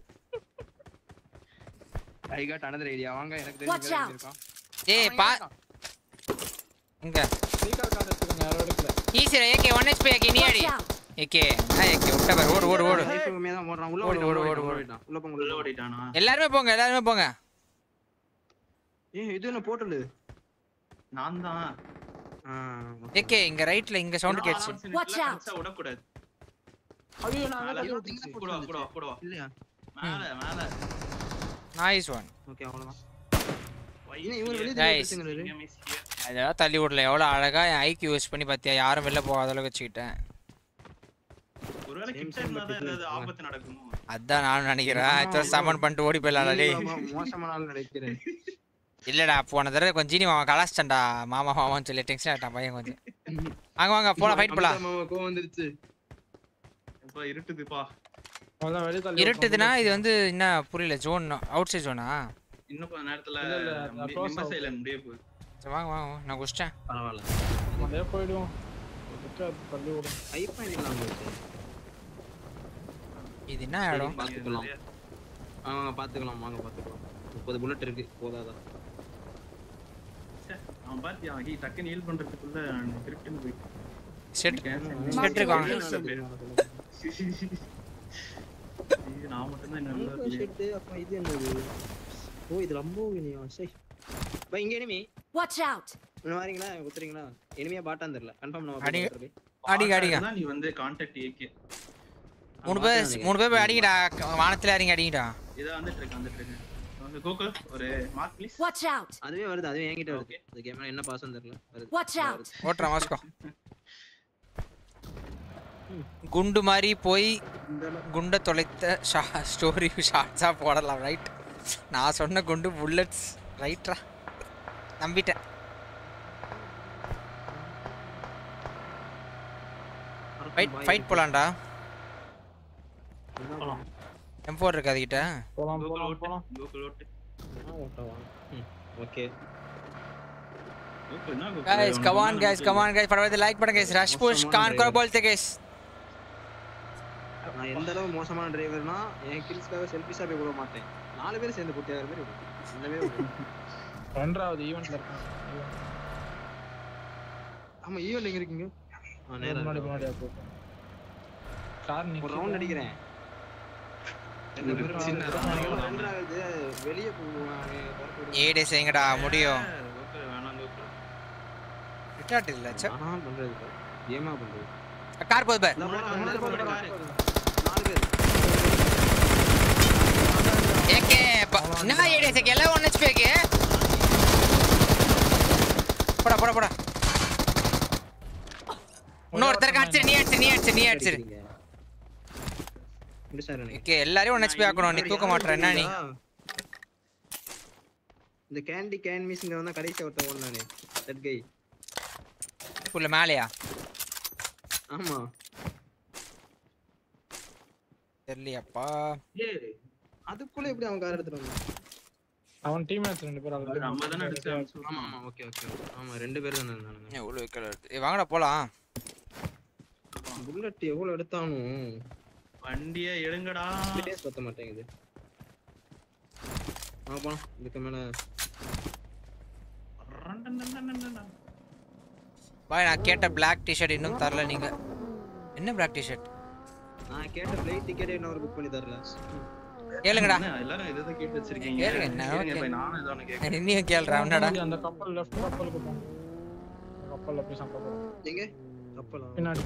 I got another idea. வாங்க எனக்கு தெரிஞ்ச இருக்கான்.
ஏய் பா இங்க
ரீகால் கார்டு எடுத்துங்க யாரோ எடுக்கல.
ஈஸியா ஏகே ஒன் ஹெச்பி ஏகே நீ அடி. ஏகே நான் ஏகே விட்ட பாரு ஓடு ஓடு ஓடு.
லைஃப் கம்மியா தான் ஓடுறான். உள்ள ஓடு ஓடு ஓடு ஓடிட்டான். உள்ள போங்க உள்ள
ஓடிட்டானா?
எல்லாரும் போங்க எல்லாரும் போங்க.
ஏய் இது என்ன போர்ட்டல்?
நான் தான்.
ஆ
ஏகே இங்க ரைட்ல இங்க சவுண்ட் கேட்ச்சு.
Watch out.
விட கூடாது.
ஐயோ நான்
மேல
அங்க
திங்க
கூட வா, கூட வா, கூட வா.
இல்லையா?
மேல மேல.
Nice one.
ஓகே அவ்வளவுதான். ஏய் இவன் வெளிய
Guys.
தெரியுது.
அதெல்லாம் தள்ளி விடல எவ்வளவு அழகா ஐக்யூ யூஸ் பண்ணி பாத்தியா யாரும் வெளில போகாத அளவுக்கு வச்சுக்கிட்டேன்.
ஒருவேளை கிட்ட இருந்தா தான் ஏதாவது ஆபத்து நடக்குமோ?
அதான் நானும் நினைக்கிறேன். இத சமன் பண்ணிட்டு ஓடி போயிடலாம் டேய்.
மோசமான ஆள் நினைக்கிறேன்.
இல்லடா போன தடவை கொஞ்சம் ஜீனி மாமா கலாஸ்டன்டா மாமா மாமான்னு சொல்லி டென்ஷன் ஆயிட்டான் பையன் கொஞ்சம். வாங்க வாங்க போலாம் ஃபைட் போலாம்.
மாமா கோவம் வந்துருச்சு.
இப்ப இருட்டுதுப்பா.
அதான் வெளிய தள்ளி.
இருட்டுதுனா இது வந்து என்ன புரியல ஜோன் அவுட் சைடு ஜோனா?
இன்னும் கொஞ்ச நேரத்துல
இல்ல, இல்ல, நான் close
நிம்ம சைலன் முடிய போகுது.
சரி வாங்க வாங்க நான் குஷ்டேன்.
பரவாயில்ல.
அதே போய்டுவோம். ஒருத்தர தள்ளி விடு.
ஹைப் பண்ணிடலாம் போச்சு.
இது என்ன இடம்?
பாத்துக்கலாம். ஆ பாத்துக்கலாம் வாங்க பாத்துக்கலாம். முப்பது புல்லட் இருக்கு போதாதா?
அவன் பாத்தியா ஹீ டக்கு ஹீல் பண்றதுக்குள்ள கிரிப்டன் போய்
செட் செட் இருக்காங்க.
இது நான் மட்டும் தான் என்ன
ஷிட் அப்ப இது என்னது? ஓ இது ரொம்ப இனியா சை. பை இங்க எனிமி.
Watch out.
என்ன வாரீங்களா குத்துறீங்களா? எனிமியா பாட்டான் தெரியல. கன்ஃபார்ம் நான்
அடி
பாத்துறேன்.
அடி அடிங்க.
நீ வந்து கான்டாக்ட் ஏகே
மூணு பேர் மூணு பேர் போய் அடிங்கடா வானத்துல இறங்கி அடிங்கடா.
இத வந்துட்டு இருக்கு வந்துட்டு இருக்கு. வந்து கோகுல் ஒரு மார்க் ப்ளீஸ்.
Watch out.
அதுவே வருது அதுவே என்கிட்ட வருது. அந்த கேம்ல என்ன பாஸ்னு தெரியல வருது.
Watch out.
ஓட்றா வாஸ்கோ. குண்டு மாதிரி போய் குண்ட தொலைத்த ஸ்டோரி ஷார்ட்ஸா போடலாம் ரைட். நான் சொன்ன குண்டு புல்லட்ஸ் ரைட்ரா நம்பிட்டேன். ஃபைட் ஃபைட் போலாம்டா. எம் ஃபோர் இருக்கு அதுகிட்ட.
போலாம் போலாம் போலாம்.
கோகுல் ஓட்டு.
நான் ஓட்டவா? ஓகே.
கோகுல் என்ன
guys come on guys come on guys பரவாயில்லை லைக் பண்ணுங்க guys rush push கான் கோ बोलते guys.
நான் எந்த அளவு மோசமான டிரைவர்னா என் கில்ஸ்க்காக செல்ஃபிஷா போய் விட மாட்டேன். நாலு பேர் சேர்ந்து போட்டு யார் பேர் இந்த மாதிரி
ரெண்டாவது ஈவென்ட்ல இருக்கான்.
ஆமா ஈவென்ட் எங்க இருக்கீங்க? ஆ நேரா
முன்னாடி முன்னாடி அப்போ கார் நீ
ஒரு ரவுண்ட் அடிக்கிறேன். ரெண்டு பேரும் சின்ன ரெண்டாவது வெளிய போவாங்க.
ஏடே செய்யுங்கடா முடியும்.
கோகுல் வேணாம் கோகுல்.
ரிட்டார்ட் இல்ல சே.
ஆ பண்றது கேமா பண்றது.
கார் போடு பே.
நாலு பேர்.
ஏகே என்ன ஏடே செக் எல்லாம் ஒன் ஹெச்பி ஏகே. போடா போடா போடா. இன்னொருத்தர் காட்சி நீ அடிச்சு நீ அடிச்சு நீ அடிச்சு. ஓகே எல்லாரையும் ஒன் ஹெச்பி ஆக்கணும். நீ தூக்க மாட்டற என்ன நீ?
இந்த கேண்டி கேன் மிஸ்ங்க வந்தா கடைசி ஒருத்தன் ஓடுனானே தட் கை.
புள்ள மேலையா?
ஆமா.
தெரியலையாப்பா.
ஏய்
அதுக்குள்ள எப்படி அவன் கார் எடுத்துட்டு வந்தான்?
அவன் டீம்மேட்ஸ் ரெண்டு பேர் ஆல்ரெடி
நம்ம தான அடிச்சு
ஆமா ஆமா ஓகே ஓகே ஆமா ரெண்டு பேர் தான இருந்தானுங்க.
எவ்வளவு வைக்கல எடுத்து ஏய் வாங்கடா போலாம்.
புல்லட் எவ்வளவு எடுத்தானோ
வண்டியை எடுங்கடா.
ஸ்பேஸ் பத்த மாட்டேங்குது. ஆ போலாம் இதுக்கு மேல
பாய் நான் கேட்ட Black T-shirt இன்னும் தரல நீங்க. என்ன Black T-shirt?
நான் கேட்ட ஃளைட் டிக்கெட் இன்னொரு புக் பண்ணி தரல.
கேளுங்கடா.
எல்லாரும் இத தான் கேட்டு வச்சிருக்கீங்க.
கேளுங்க என்ன
கேளுங்க பை நானே ஏதோ ஒன்னு கேக்குறேன்.
நீங்க கேளுடா என்னடா?
அந்த கப்பல் லெஃப்ட் கப்பலுக்கு போ. கப்பல்ல போய் சண்டை போடு.
எங்க? கப்பலா?
பின்னாடி.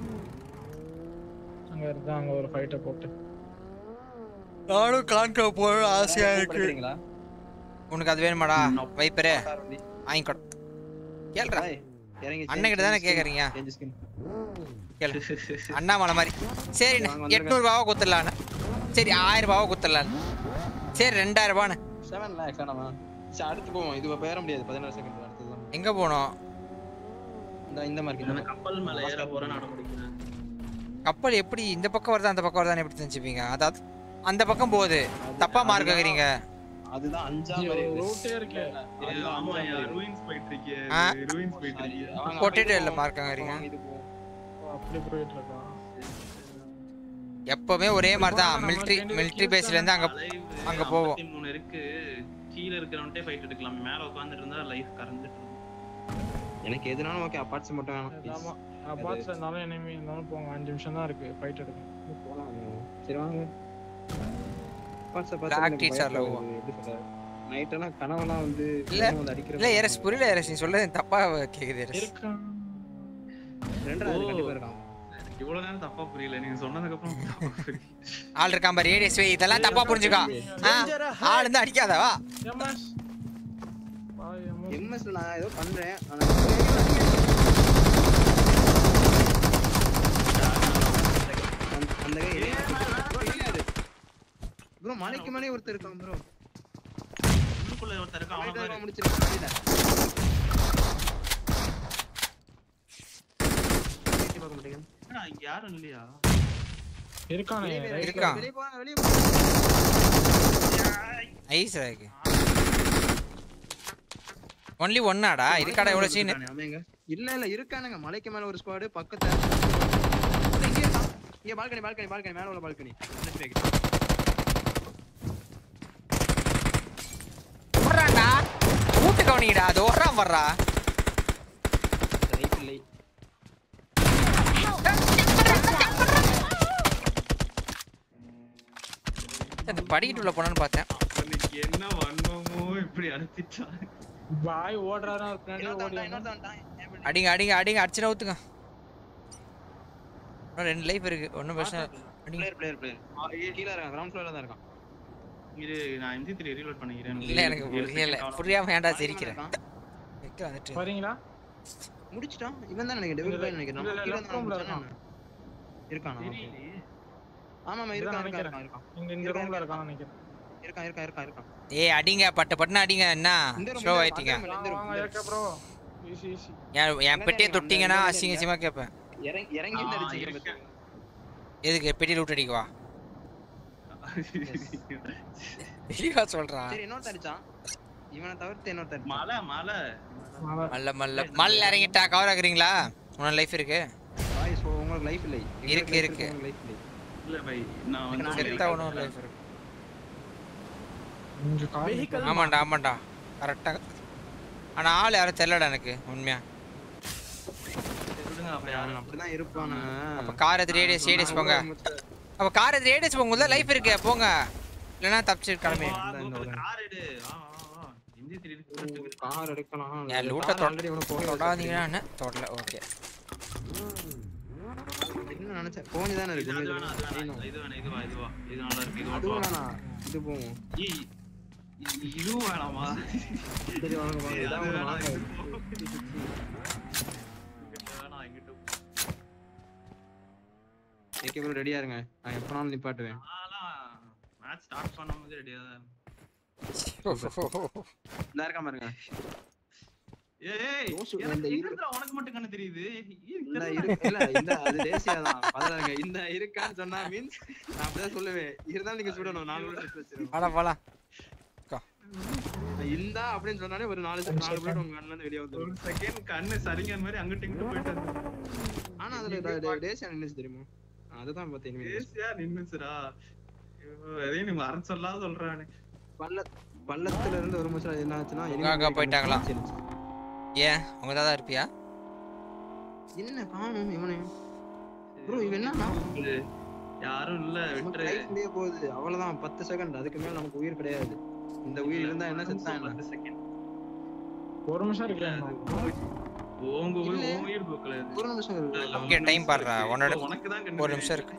அங்க இருந்தா அங்க ஒரு ஃபைட்ட போட்டு.
நானும் கான்க போற ஆசையா இருக்கு. உனக்கு அது வேணுமாடா? வைப்பரே. வாங்கிக்கோ. கேளுடா.
இறங்கி
அண்ணன் கிட்ட தானே கேக்குறீங்க. கேளு. அண்ணாமலை மாதிரி. சரி எட்நூறு ரூபாய் குத்துறலாம். சரி ஆயிரம் ரூபாய் குத்துறலாம். சரி ரெண்டாயிரம் ரூபாய்.
seven lakhs ஆனமா. சரி அடுத்து போவோம். இது பேர முடியாது பதினாறு செகண்ட் அடுத்து தான்.
எங்க போறோம்?
இந்த இந்த மார்க்கெட்.
அந்த கப்பல் மேல ஏற போறேன்னு நான் முடிக்கிறேன்.
கப்பல் எப்படி இந்த பக்கம் வருதா அந்த பக்கம் வருதான்னு எப்படி தெரிஞ்சுப்பீங்க? அதாவது அந்த பக்கம் போகுது. தப்பா மார்க் வைக்கிறீங்க.
அதுதான் அஞ்சாம் மாதிரி
ரூட்டே இருக்கே.
ஆமா யா ரூயின்ஸ் போயிட்டு இருக்கே. ரூயின்ஸ் போயிட்டு இருக்கே.
பொட்டேட்டோ இல்ல மார்க் வைக்கிறீங்க.
அப்படி போயிட்டு இருக்கா.
எப்பவுமே ஒரே மாதிரி தான். மிலிட்டரி மிலிட்டரி பேஸ்ல இருந்து அங்க அங்க போவோம்.
ஐம்பத்தி மூணு இருக்கு. கீழ இருக்கறவன்ட்டே ஃபைட் எடுக்கலாம். மேல உட்கார்ந்துட்டு இருந்தா லைஃப் கறந்துட்டு இருக்கும்.
எனக்கு எதுனாலும் ஓகே அபார்ட்ஸ் மட்டும் வேணும்.
ஆமா அபார்ட்ஸ் இருந்தாலும் எனிமி இருந்தாலும் போங்க. அஞ்சு நிமிஷம் தான் இருக்கு ஃபைட் எடுக்க.
போலாம். சரி வாங்க. அபார்ட்ஸ்
Black T-shirtல
எப்படி சொல்ற? நைட் எல்லாம் கனவெல்லாம் வந்து
இல்ல
வந்து அடிக்கிற.
இல்ல எரஸ் புரியல எரஸ் நீ சொல்றது தப்பா கேக்குது எரஸ்.
இருக்கா.
ரெண்டாவது கண்டிப்பா இருக்கான்.
இவ்வளவு நேரம் தப்பா புரியல. நீங்க சொன்னதுக்கு அப்புறம்
ஆள் இருக்கான் பாரு ஏடிஎஸ் வே இதெல்லாம் தப்பா புரிஞ்சுக்கா. ஆள் இருந்தா அடிக்காத வா.
எம்எஸ்.
எம்எஸ் நான் ஏதோ பண்றேன். ஆனா அந்த ப்ரோ மலைக்கு மேலே ஒருத்தர் இருக்கான் ப்ரோ.
உள்ளுக்குள்ள ஒருத்தர் இருக்கான். அவன பாரு.
முடிச்சிருக்கேன். பார்க்க மாட்டேங்க.
என்னடா இங்க யாரும் இல்லையா?
இருக்கானே
இருக்கான்.
வெளிய போங்க வெளிய
ஐஸ் ராக்கு. ஒன்லி ஒன்னாடா இதுக்காடா எவ்வளவு சீன்?
இல்ல இல்ல இருக்கானுங்க மலைக்கு மேல ஒரு ஸ்குவாட் பக்கத்துல. இங்க இருக்கான். இங்க பால்கனி பால்கனி பால்கனி மேல உள்ள பால்கனி.
ஓடுறான்டா. கூட்டு கவனிங்கடா. அது ஓடுறான் வர்றா.
ரைட் இல்லை.
அந்த படிக்கிட்டு உள்ள போனான்னு பார்த்தேன்.
அவனுக்கு என்ன வண்ணமோ இப்படி அடிச்சிட்டா.
பாய் ஓடுறாரா பின்னாடி ஓடி.
அடிங்க அடிங்க அடிங்க அடிச்சு ஊத்துங்க. இன்னும் ரெண்டு லைஃப் இருக்கு. ஒண்ணும் பிரச்சனை
பிளேயர் பிளேயர் பிளேயர் கீழ இருக்கான். கிரவுண்ட் ஃப்ளோர்ல தான் இருக்கான்.
இரு நான் எம் ஜி த்ரீ ரீலோட் பண்ணிக்கிறேன்.
இல்ல எனக்கு புரியல. புரியாம ஏன்டா சிரிக்கிறேன்? எங்க வந்துட்டு
வரீங்களா?
முடிச்சிட்டான். இவன் தான் நினைக்கிறேன். டெவில் பாய் நினைக்கிறேன். நம்ம கீழ தான் இருக்கான். இருக்கானா? ஆமா ஆமா இருக்கான் இருக்கான் இருக்கான்.
இங்க இந்த ரூம்ல இருக்கான்னு நினைக்கிறேன்.
இருக்கான் இருக்கான் இருக்கான் இருக்கான்.
ஏய் அடிங்க பட்டு பட்டுன அடிங்க. என்ன ஸ்லோ ஆயிட்டீங்க?
வாங்க ஏக்க ப்ரோ. Easy easy.
ஏன் என் பெட்டியை தொட்டிங்கன்னா அசிங்க அசிங்கமா கேட்பேன்.
இறங்கி இறங்கி அடிச்சிங்க.
எதுக்கு பெட்டி லூட் அடிக்கவா? வெளியா சொல்றான்.
சரி இன்னொரு அடிச்சான். இவனை தவிர்த்து இன்னொரு அடிச்சான்.
மலை மலை
மல்ல மல்ல மல்ல இறங்கிட்டா கவர் ஆகுறீங்களா? உனக்கு லைஃப் இருக்கு?
பாய் சோ உங்களுக்கு லைஃப் இல்லை.
இருக்கு இருக்கு.
லைஃப் இல்லை.
இல்ல பை நான் வந்து
செத்தா உனக்கு லைஃப் இருக்கு. ஆமாண்டா ஆமாண்டா கரெக்டா. ஆனா ஆள் யாரும் தெரியலடா எனக்கு உண்மையா.
சொல்லுங்க அப்ப யாரும்
அப்படிதான் இருப்பானே.
அப்ப கார் எடுத்து ரேடியஸ் ரேடியஸ் போங்க. அப்ப கார் எடுத்து ரேடியஸ் போங்க. உள்ள லைஃப் இருக்கு போங்க. இல்லனா தப்பிச்சு கிளம்பி.
கார் எடு. ஆ ஆ எம் ஜி த்ரீ
கார் எடுக்கலாம்.
நான் லூட்ட ஆல்ரெடி இவன போட்டு தொடாதீங்கனா என்ன தொடல. ஓகே
என்ன நினைச்சேன் கோனி தான இருக்கு.
இது வேணா இது வேணா இது வா இது வா இது நல்லா இருக்கு. இது
அது வேணா இது போவோம்.
ஏய் இது வேணாமா?
சரி வாங்க வாங்க. இதான் வாங்க.
வேணா இங்கிட்டு.
ஏகே ப்ரோ ரெடியா இருங்க. நான் எப்பனாலும் நிப்பாட்டுவேன்.
ஆலாம் மேட்ச் ஸ்டார்ட் பண்ணும்போது ரெடியா தான்.
இந்த இருக்க பாருங்க.
ஏய்
ரோஷு,
எனக்கு
இந்த
எங்க
இரு-
இருக்குடா உனக்கு மட்டும் கண்ணு தெரியுது
இந்த இருக்கு இல்ல இந்த அது தேசியா தான் பதறாங்க. இந்த இருக்கான்னு சொன்னா மீன்ஸ் நான் அப்படிதான் சொல்லுவேன். இருந்தாலும் நீங்க சுடணும். நாலு புல்லட் வச்சிருக்கோம்.
வாடா போலாம்
இந்த அப்படின்னு சொன்னாலே ஒரு நாலு நாலு புல்லட் உங்க கண்ணுல இருந்து வெளியே
ஒரு
வந்துரும்.
செகண்ட் கண்ணு சரிங்கன் மாதிரி அங்கிட்டு இங்கிட்டு போயிட்டு
ஆனா அதுல தேசியா நின்னுச்சு தெரியுமா? அதுதான் பார்த்தேன்.
தேசியா நின்னுச்சுடா. அதையும் நீ மறந்து சொல்லாத சொல்றானே.
பள்ள பள்ளத்துல இருந்து ஒரு நிமிஷம் என்ன ஆச்சுன்னா
உங்க அக்கா போயிட்டாங்களா? ஏன் உங்க தான் இருப்பியா?
என்ன காணும் இவனே ப்ரோ இவன் என்னன்னா
யாரும் இல்ல விட்டுரு.
லைஃப்லயே போகுது அவ்வளவுதான். பத்து செகண்ட் அதுக்கு மேல நமக்கு உயிர் கிடையாது. இந்த உயிர் இருந்தா என்ன செத்தா என்ன?
பத்து செகண்ட்
ஒரு நிமிஷம் இருக்கேன்.
ஓங்க உயிர் ஓங்க உயிர் போக்கல.
ஒரு நிமிஷம் இருக்கு.
ஓகே டைம் பாருடா. உன்னோட
உனக்கு தான்
ஒரு நிமிஷம் இருக்கு.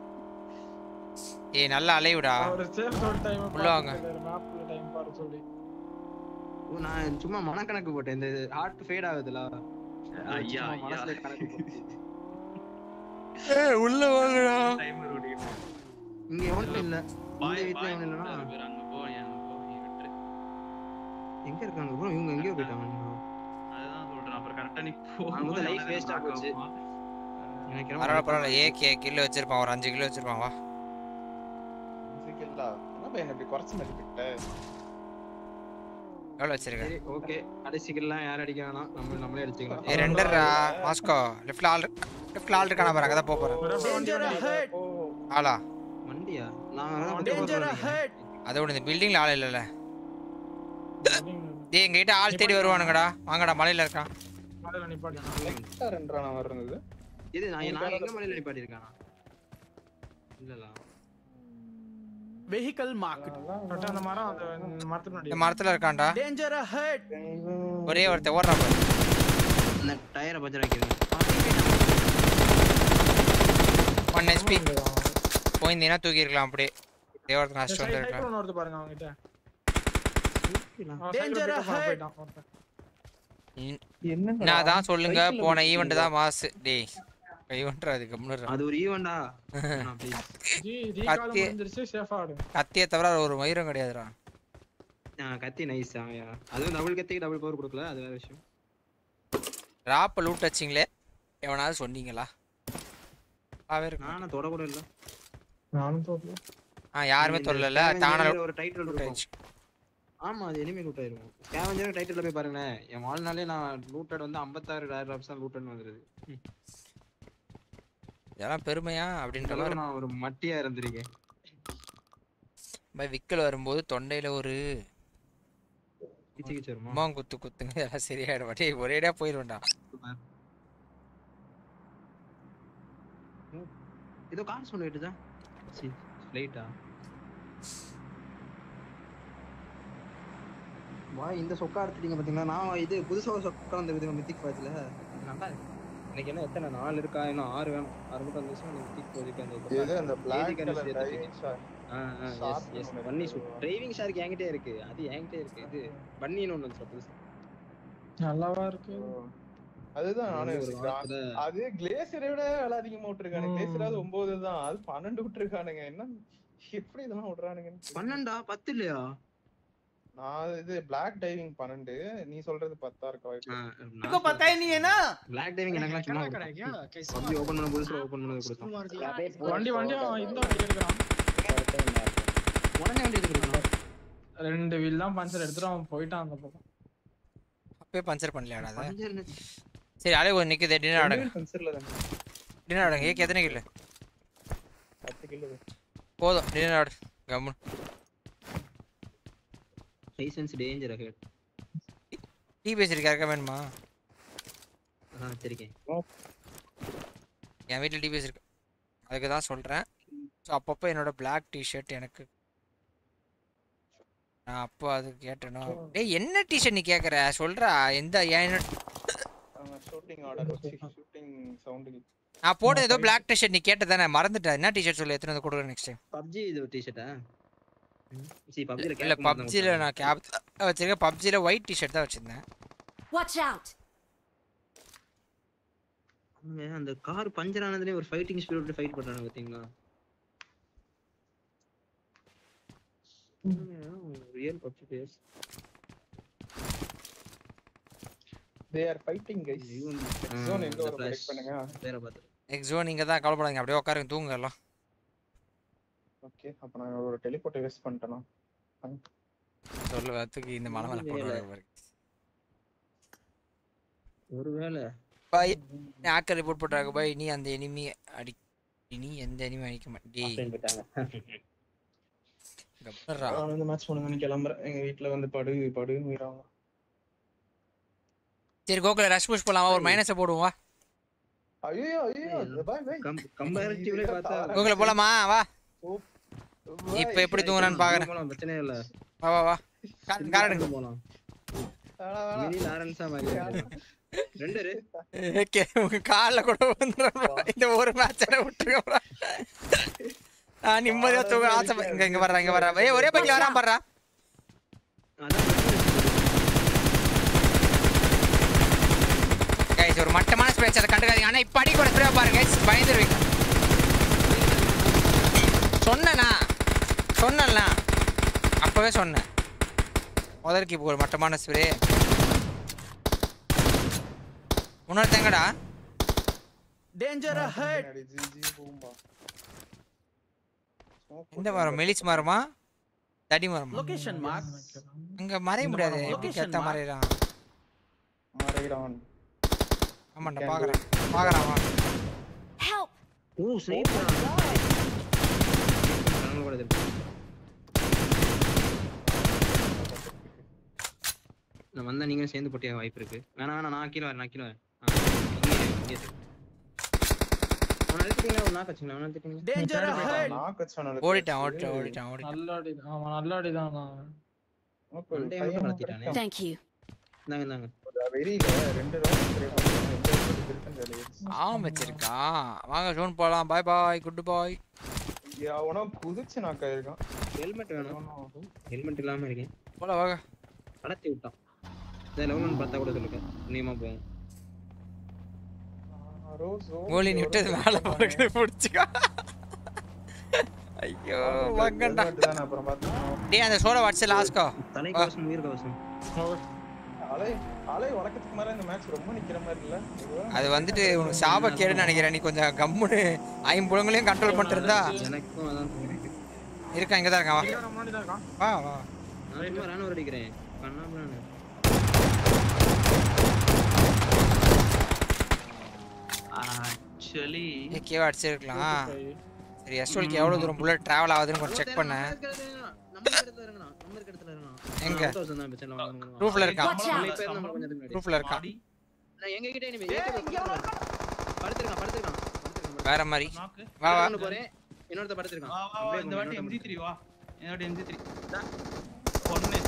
ஏய் நல்லா அலைவுடா.
ஒரு சேஃப் ஜோன் டைம்
உள்ள வாங்க.
மேப்ல டைம் பாரு சொல்லி.
ஓ நான் சும்மா மனக்கணக்கு போட்டேன். இந்த ஹார்ட் ஃபேட் ஆகுதுல.
ஐயா
மனசுல கணக்கு போட்டேன்.
ஏய் உள்ள வாங்கடா.
டைமர் ஓடிட்டு.
இங்க எவனும் இல்ல. இந்த
பாய்
வீட்ல
பாய்
எவனும் இல்லனா
அங்க போ அங்க போ நீ விட்டுரு.
எங்க இருக்காங்க ப்ரோ? இவங்க எங்கயோ போயிட்டாங்க.
அதுதான் சொல்றேன். அப்புறம் கரெக்ட்டா நீ போ.
அவங்க லைஃப் வேஸ்டா போச்சு. எனக்கு என்ன
பரவாயில்ல பரவாயில்ல. ஏகே கில் வச்சிருப்பான். ஒரு அஞ்சு கிலோ வச்சிருப்பான். வா
சிக்கல்டா. என்ன பையன் இப்படி குறைச்சு மதிப்பிட்ட?
எவ்வளவு வச்சிருக்க?
சரி ஓகே. கடைசிக்கெல்லாம் யார் அடிக்கானா நம்ம நம்மளே அடிச்சுக்கலாம்.
ஏய் ரெண்டரா மாஸ்கோ லெஃப்ட்ல ஆள் லெஃப்ட்ல ஆள் இருக்கான பாரு. அங்க தான் போப் போறேன். ஆளா
வண்டியா? நான் டேஞ்சர் ஹெட்.
அதோட இந்த பில்டிங்ல ஆள் இல்லல. டேய் எங்க கிட்ட ஆள் தேடி வருவானுங்கடா. வாங்கடா மலையில இருக்கான்.
மலையில நிப்பாட்டி.
லெஃப்ட் ரெண்டரா நான் வர்றது.
இது நான் நான் எங்க மலையில நிப்பாட்டி இருக்கானா? இல்லல.
Vehicle market. கரெக்ட்டா அந்த மரம் அந்த மரத்துல முன்னாடி.
இந்த மரத்துல இருக்கான்டா.
Danger ahead.
ஒரே ஒருத்த ஓடுறான் பாரு.
அந்த டயரை பஞ்சர் ஆக்கிடுங்க.
ஒன் ஹெச்பி போயிந்தீனா தூக்கி இருக்கலாம் அப்படியே. தேவர்த்த நாஸ்ட் வந்து இருக்கா.
சைக்கிள் ஓடுது பாருங்க அவங்க கிட்ட.
Danger ahead.
நான் தான் சொல்லுங்க போன ஈவென்ட் தான் மாஸ். டேய் ஈவென்ட் அது கம்முனு.
அது ஒரு ஈவென்ட்டா?
ஜி ரீகால் முடிஞ்சிருச்சு. சேஃபா ஆடு.
கத்திய தவிர ஒரு மயிரும் கிடையாதுடா.
ஆ கத்தி நைஸ். ஆயா அது டபுள் கத்திக்கு டபுள் பவர் கொடுக்கல. அது வேற விஷயம்.
ராப் லூட் டச்சிங்ல எவனாவது சொன்னீங்களா? ஆவே இருக்கு.
நானும் தொட கூட இல்ல.
நானும் தொடல.
ஆ யாருமே தொடல. தான
ஒரு டைட்டில்
லூட் ஆயிடுச்சு.
ஆமா அது எனிமி லூட் ஆயிருக்கும். ஸ்கேவெஞ்சர் டைட்டில்ல போய் பாருங்க. என் வாழ்நாளே நான் லூட்டட் வந்து ஐம்பத்தாறு ரேர் ராப்ஸ் தான் லூட்டட் வந்துருது.
இதெல்லாம் பெருமையா அப்படின்ற மாதிரி
நான் ஒரு மட்டியா இருந்திருக்கேன்.
பை விக்கல் வரும்போது தொண்டையில ஒரு
கிச்சு கிச்சு வருமா?
அம்மா குத்து குத்துங்க எல்லாம் சரியாயிடும். டேய் ஒரேடியா போயிடும்டா.
இதோ கார் சவுண்ட் கேட்டுதா? சி லைட்டா. வா இந்த சொக்கா எடுத்துட்டீங்க பாத்தீங்களா? நான் இது புதுசா ஒரு சொக்கா வந்து வித மித்திக் பாத்துல நல்லா இருக்கு. எனக்கு என்ன எத்தனை நாலு இருக்கா? இன்னும் ஆறு வேணும். ஆறு மட்டும் வந்துச்சு. எனக்கு மித்திக் போயிருக்கு அந்த
இது அந்த black color driving shot.
ஆ ஆ எஸ் எஸ் பன்னி சூட் டிரைவிங் ஷார்க் என்கிட்ட இருக்கு. அது என்கிட்ட இருக்கு. இது பன்னின்னு ஒன்னு வந்து புதுசா
நல்லாவா இருக்கு.
அதுதான் நானே யோசிக்கிறேன். அது கிளேசியரை விட விலை அதிகமா விட்டுருக்கானுங்க. கிளேசியராவது ஒன்பது தான். அது பன்னெண்டு விட்டுருக்கானுங்க. என்ன எப்படி இதெல்லாம் விடுறானுங்க?
பன்னெண்டா? பத்து இல்லையா?
நான் இது பிளாக் டைவிங் பன்னெண்டு. நீ சொல்றது பத்தா இருக்க வாய்ப்பு.
இப்போ பத்தா நீ என்ன? பிளாக் டைவிங் எனக்கு சும்மா பப்ஜி ஓபன் பண்ண புதுசா ஓபன் பண்ணது கொடுத்தான்.
வண்டி வண்டி இந்த வண்டி எடுக்கறான்.
உடனே வண்டி எடுக்கறான்.
ரெண்டு வீல் தான் பஞ்சர் எடுத்துட்டு அவன் போயிட்டான் அந்த பக்கம்.
அப்பவே பஞ்சர் பண்ணலையாடா அத?
பஞ்சர்
சரி அலே ஒரு நிக்குது. டினர் ஆடுங்க.
பஞ்சர்ல தான்.
டினர் ஆடுங்க. ஏக்கு எத்தனை கிலோ?
பத்து கிலோ.
போதும் டினர் ஆடு. கம்மு.
License danger ahead.
டீ பேசிருக்க இருக்க வேணுமா?
ஆ சரிங்க.
என் வீட்டில் டிபிஎஸ் இருக்கு. அதுக்கு தான் சொல்கிறேன். ஸோ அப்பப்போ என்னோட பிளாக் டிஷர்ட் எனக்கு நான் அப்போ அது கேட்டேனோ. டேய் என்ன டிஷர்ட் நீ கேட்குற சொல்கிறா? எந்த ஏன்
ஷூட்டிங் ஆர்டர் வச்சு ஷூட்டிங் சவுண்ட்
நான் போட்டது ஏதோ பிளாக் டிஷர்ட் நீ கேட்டதானே மறந்துட்டேன். என்ன டிஷர்ட் சொல்லு எத்தனை வந்து கொடுக்குறேன் நெக்ஸ்ட் டைம்.
பப்ஜி இது டிஷர்ட்டா? சி பப்ஜில
இல்ல பப்ஜில நான் கேப் வச்சிருக்கேன். பப்ஜில ஒயிட் டிஷர்ட் தான் வச்சிருந்தேன்.
Watch out.
அந்த கார் பஞ்சர் ஆனதுலயே ஒரு ஃபைட்டிங் ஸ்பிரிட் ஃபைட் பண்றாங்க பாத்தீங்களா? Real PUBG players.
they are fighting guys. Zone எங்க வர கரெக்ட் பண்ணுங்க.
வேற பாத்து.
எக்ஸ் ஜோன் நீங்க தான் கவலைப்படாதீங்க அப்படியே உட்காருங்க தூங்குங்க எல்லாம்.
ஓகே அப்ப நான் ஒரு டெலிபோர்ட் வேஸ்ட் பண்ணிட்டேனா.
சொல்ல வரதுக்கு இந்த மலை மேல போடுறாங்க பாருங்க.
ஒருவேளை
பை ஹேக்கர் ரிப்போர்ட் போட்டாங்க பை நீ அந்த எனிமி அடி நீ எந்த எனிமி அடிக்க மாட்டே. கப்பறா
நான் இந்த மேட்ச் போணுங்க நீ கிளம்பறேன். எங்க வீட்ல வந்து படு படுன்னு வீராங்க.
சரி கோகுல ரஷ் புஷ் போலாம் ஒரு மைனஸ் போடுவோம் வா.
ஐயோ ஐயோ பை பை
கம்பேரிட்டிவ்லி பார்த்தா
கோகுல போலாமா வா. இப்போ எப்படி தூங்குறான்னு பாக்குறேன்.
போலாம் பிரச்சனை இல்ல.
வா வா வா. காரடுங்க
போலாம். மினி லாரன்ஸா மாதிரி ரெண்டு ரே
ஓகே உங்க கால்ல கூட வந்துறோம். இந்த ஒரு மேட்சை விட்டுருங்க. நான் நிம்மதியா தூங்க ஆசை இங்க இங்க வர்றா இங்க வர்றா. ஏய் ஒரே பைக்ல வரான் பாறா. गाइस ஒரு மட்டமான ஸ்ப்ரேஸ் அத கண்டுக்காதீங்க. ஆனா இப்ப அடி கூட ஸ்ப்ரே பாருங்க गाइस பயந்துருவீங்க. சொன்னேனா சொன்னேன்ல அப்பவே சொன்னேன். முதல்ல இப்போ ஒரு மட்டமான ஸ்ப்ரே. உன்னோட தேங்கடா.
Danger ahead.
இந்த மரம் மெலிச் மரமா தடி மரமா?
Location mark.
அங்க மறைய முடியாது. எப்படி கேட்டா மறையறான்?
மறையறான்.
ஆமாடா பாக்குறேன். பாக்குறான் வா.
Help.
ஓ ஸ்னைப்பர். கண்ணு கூட இருக்கு. நான் வந்தா நீங்க சேர்ந்து போட்டியா வாய்ப்பு இருக்கு. வேணா வேணா நான் கீழ வரேன் நான் கீழ வரேன். இங்க இங்க நான் அழுத்திட்டீங்களா ஒரு நாக் அடிச்சீங்களா நான் அழுத்திட்டீங்க.
Danger ahead.
நாக் அடிச்சானே.
ஓடிட்டான் ஓடிட்டான் ஓடிட்டான் ஓடிட்டான்.
நல்ல அடி ஆமா நல்ல அடி தான் நான்.
ஓகே
டைம் நடத்திட்டானே.
Thank you.
நாங்க நாங்க
வெரியில ரெண்டு ரவுண்ட் ஸ்ப்ரே பண்ணுங்க. எந்த இருக்குன்னு தெரியல.
ஆம் வச்சிருக்கான். வாங்க ஜோன் போலாம். Bye bye good bye.
யாவனோ குதிச்சு நாக்க இருக்கான்.
ஹெல்மெட் வேணும். ஹெல்மெட் இல்லாம இருக்கேன்.
போலாம் வாங்க.
கடத்தி விட்டான். இந்த லெவல் பார்த்தா கூட சொல்லுங்க. நீமா போங்க.
கோலி நிட்டு மேல போறது புடிச்சுக்க. ஐயோ வங்கண்டா.
அப்புறம் பாத்து.
டேய் அந்த சோட வாட்ஸ் லாஸ்ட்கோ.
தலை கவசம் உயிர் கவசம்.
அலை அலை வழக்கத்துக்கு மேல இந்த மேட்ச் ரொம்ப நிக்கிற மாதிரி இல்ல.
அது வந்துட்டு உனக்கு சாப கேடுன்னு நினைக்கிறேன். நீ கொஞ்சம் கம்முன்னு ஐம்புலங்களையும் கண்ட்ரோல் பண்ணிட்டு இருந்தா.
எனக்கும் அதான் தோணுது.
இருக்கா இங்க தான் இருக்கான் வா. வா வா.
நான் சும்மா ரான அடிக்கிறேன். கண்ணாபுரானே.
ஆக்சுவலி
ஏகே அடிச்சிருக்கலாம். சரி எஸ்டோல்க்கு எவ்வளவு தூரம் புல்லட் டிராவல் ஆகுதுன்னு கொஞ்சம் செக் பண்ணேன்.
நம்ம இடத்துல இறங்கணும். நம்ம இருக்க இடத்துல இறங்கணும்.
எங்க?
தான் பிரச்சனை வாங்க.
ரூஃப்ல இருக்கான்.
நம்ம நம்ம கொஞ்சம் முன்னாடி.
ரூஃப்ல இருக்கான்.
நான் எங்க கிட்ட இனிமே படுத்துறேன் படுத்துறேன்.
வேற மாதிரி. வா வா.
நான் போறேன். இன்னொருத்த படுத்துறான்.
வா வா இந்த வாட்டி எம் ஜி த்ரீ வா. இந்த வாட்டி எம் ஜி த்ரீ. ஒண்ணு.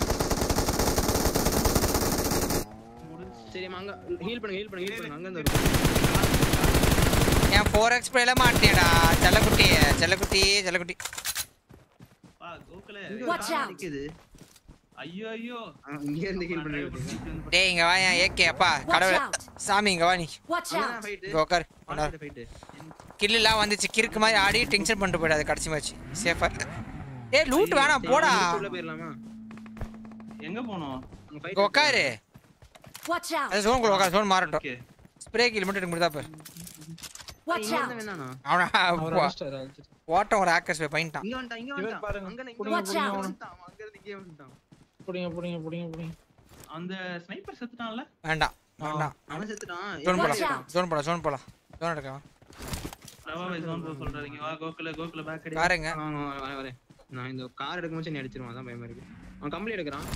சரி அங்க ஹீல் பண்ணுங்க ஹீல் பண்ணுங்க ஹீல் பண்ணுங்க அங்க இருந்து
ஏன் ஃபோர் எக்ஸ் ஸ்ப்ரேல மாட்டேடா செல்லக்குட்டி செல்லக்குட்டி செல்லக்குட்டி.
வா கோகுல
Watch out.
நிக்குது.
ஐயோ ஐயோ
இங்க இருந்து ஹீல் பண்ணுங்க.
டேய் இங்க வா ஏகே அப்பா கடவுளே சாமி இங்க வா நீ.
Watch out.
கோகர் கில்லாம் வந்துச்சு கிறுக்கு மாதிரி ஆடி டென்ஷன் பண்ணிட்டு போயிடாது கடைசி மேட்ச் சேஃபா. ஏய் லூட் வேணாம் போடா.
உள்ள போயிரலாமா?
எங்க போறோம்?
கோகாரு.
Watch out.
அது ஜோன் குள்ள ஜோன் மாறட்டும். ஸ்ப்ரே கில் மட்டும் எடுத்து பாரு.
Watch out.
அவனா வாட்ட ஒரு ஹேக்கர்ஸ் போய் பண்ணிட்டான்.
இங்க வந்துட்டான் இங்க வந்துட்டான்
பாருங்க.
அங்க நிங்க
Watch out.
வந்துட்டான் அங்க இருந்து இங்க வந்துட்டான்.
புடிங்க புடிங்க புடிங்க புடிங்க.
அந்த ஸ்னைப்பர் செத்துட்டான்ல?
வேண்டாம் வேண்டாம்.
அவன் செத்துட்டான்.
ஜோன் போலாம் ஜோன் போலாம் ஜோன் போலாம். ஜோன் எடுக்க.
ரவா வை ஜோன் போல சொல்றீங்க. வா கோகுல கோகுல பேக் அடி.
பாருங்க.
வரேன் வரேன். நான் இந்த கார் எடுக்கும்போது நீ அடிச்சிருவான் அதான் பயமா இருக்கு. அவன் கம்பளி எடுக்கறான்.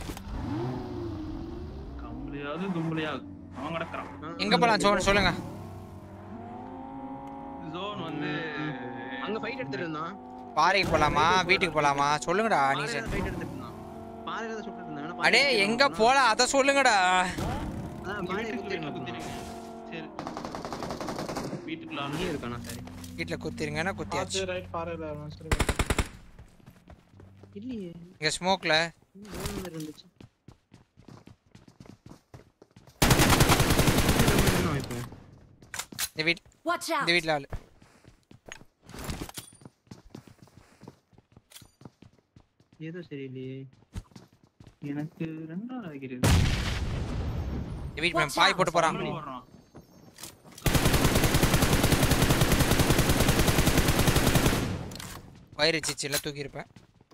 கம்பளியாவது தும்பளியாவது அவன் கடக்குறான்.
எங்க போலாம் ஜோன் சொல்லுங்க.
ஜோன் வந்து
அங்க ஃபைட் எடுத்துட்டு இருந்தான்.
பாறைக்கு போலாமா வீட்டுக்கு போலாமா சொல்லுங்கடா நீ.
ஃபைட் எடுத்துட்டு இருந்தான். பாறையில தான் சுட்டுட்டு இருந்தான்.
அடே எங்க போலாம் அத சொல்லுங்கடா.
அதான் பாறையில குத்திருங்க
குத்திருங்க. சரி வீட்டுக்குள்ள
அங்கே இருக்கானா சரி.
வீட்ல குத்திருங்கனா குத்தியாச்சு.
ரைட் பாறையில சரி.
இல்லையே
இங்க ஸ்மோக்ல
மூணு இருந்துச்சு.
இந்த வீட்
Watch out.
இந்த வீட்ல ஆளு.
ஏதோ சரியில்லையே.
எனக்கு ரெண்டாவது ஆகிறது.
டிவீட் மேம் பாய் போட்டு போறான். வயிறு சிச்சில தூக்கி இருப்பேன்.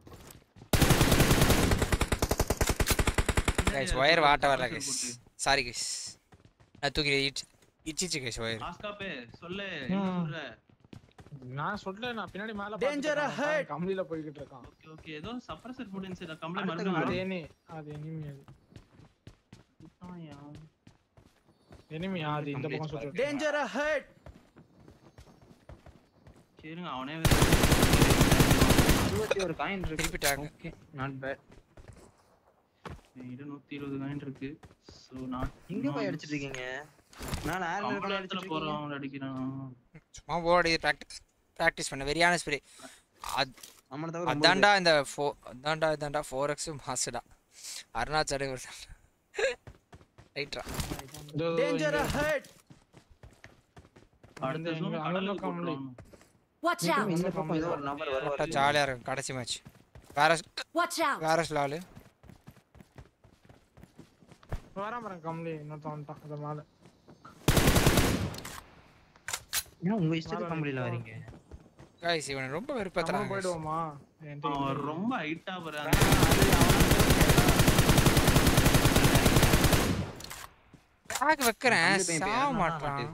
गाइस वायर वाट வரல गाइस. Sorry guys. நான் தூக்கி இச்சிச்சு गाइस வயர்.
ஆஸ்கா பே சொல்லே என்ன சொல்ற?
நான் சொல்றேன் நான் பின்னாடி மேல
Danger ahead.
கம்பளில போயிட்டு இருக்கான்.
ஓகே ஓகே ஏதோ சப்ரசர் போட் இன்சைட் கம்பளி மறந்து
அது எனி அது எனிமி அது.
ஆயா.
எனிமி அது இந்த பக்கம் சுத்துறான்.
Danger ahead.
கேளுங்க அவனே
இருபத்தி ஒரு காயின் இருக்கு.
ரிப்பீட் ஆகும்.
Okay not bad.
இது நூத்தி இருபது காயின் இருக்கு. சோ நான்
எங்க போய் அடிச்சிட்டு இருக்கீங்க? நான் ஆர்ல இருக்க
அடிச்சிட்டு போறோம் அவன் அடிக்கிறான்.
சும்மா ஓடி பிராக்டிஸ் பிராக்டிஸ் பண்ண வெரியான ஸ்பிரி.
நம்மள தவிர
அதான்டா இந்த அதான்டா இதான்டா ஃபோர் எக்ஸ் மாஸ்டா. அருணாச்சல வருது. ரைட்ரா.
Danger ahead.
அடுத்த ஜோன் கடல்ல கம்பளி.
Watch out.
இந்த பக்கம் ஏதோ ஒரு நம்பர் வருவாரு.
ஜாலியா இருக்கு கடைசி மேட்ச். வேற
Watch out.
வேற ஸ்லாலு.
வராம வரேன் கம்பளி இன்னொருத்த வந்துட்டான் அத மேல.
ஏன் உங்க இஷ்டத்துக்கு கம்பளில வரீங்க?
गाइस இவன் ரொம்ப வெறுப்பேத்துறான்.
போய்டுவோமா?
அவன் ரொம்ப ஹைட்டா போறான்.
டாக் வைக்கறேன் சாவ மாட்டான்.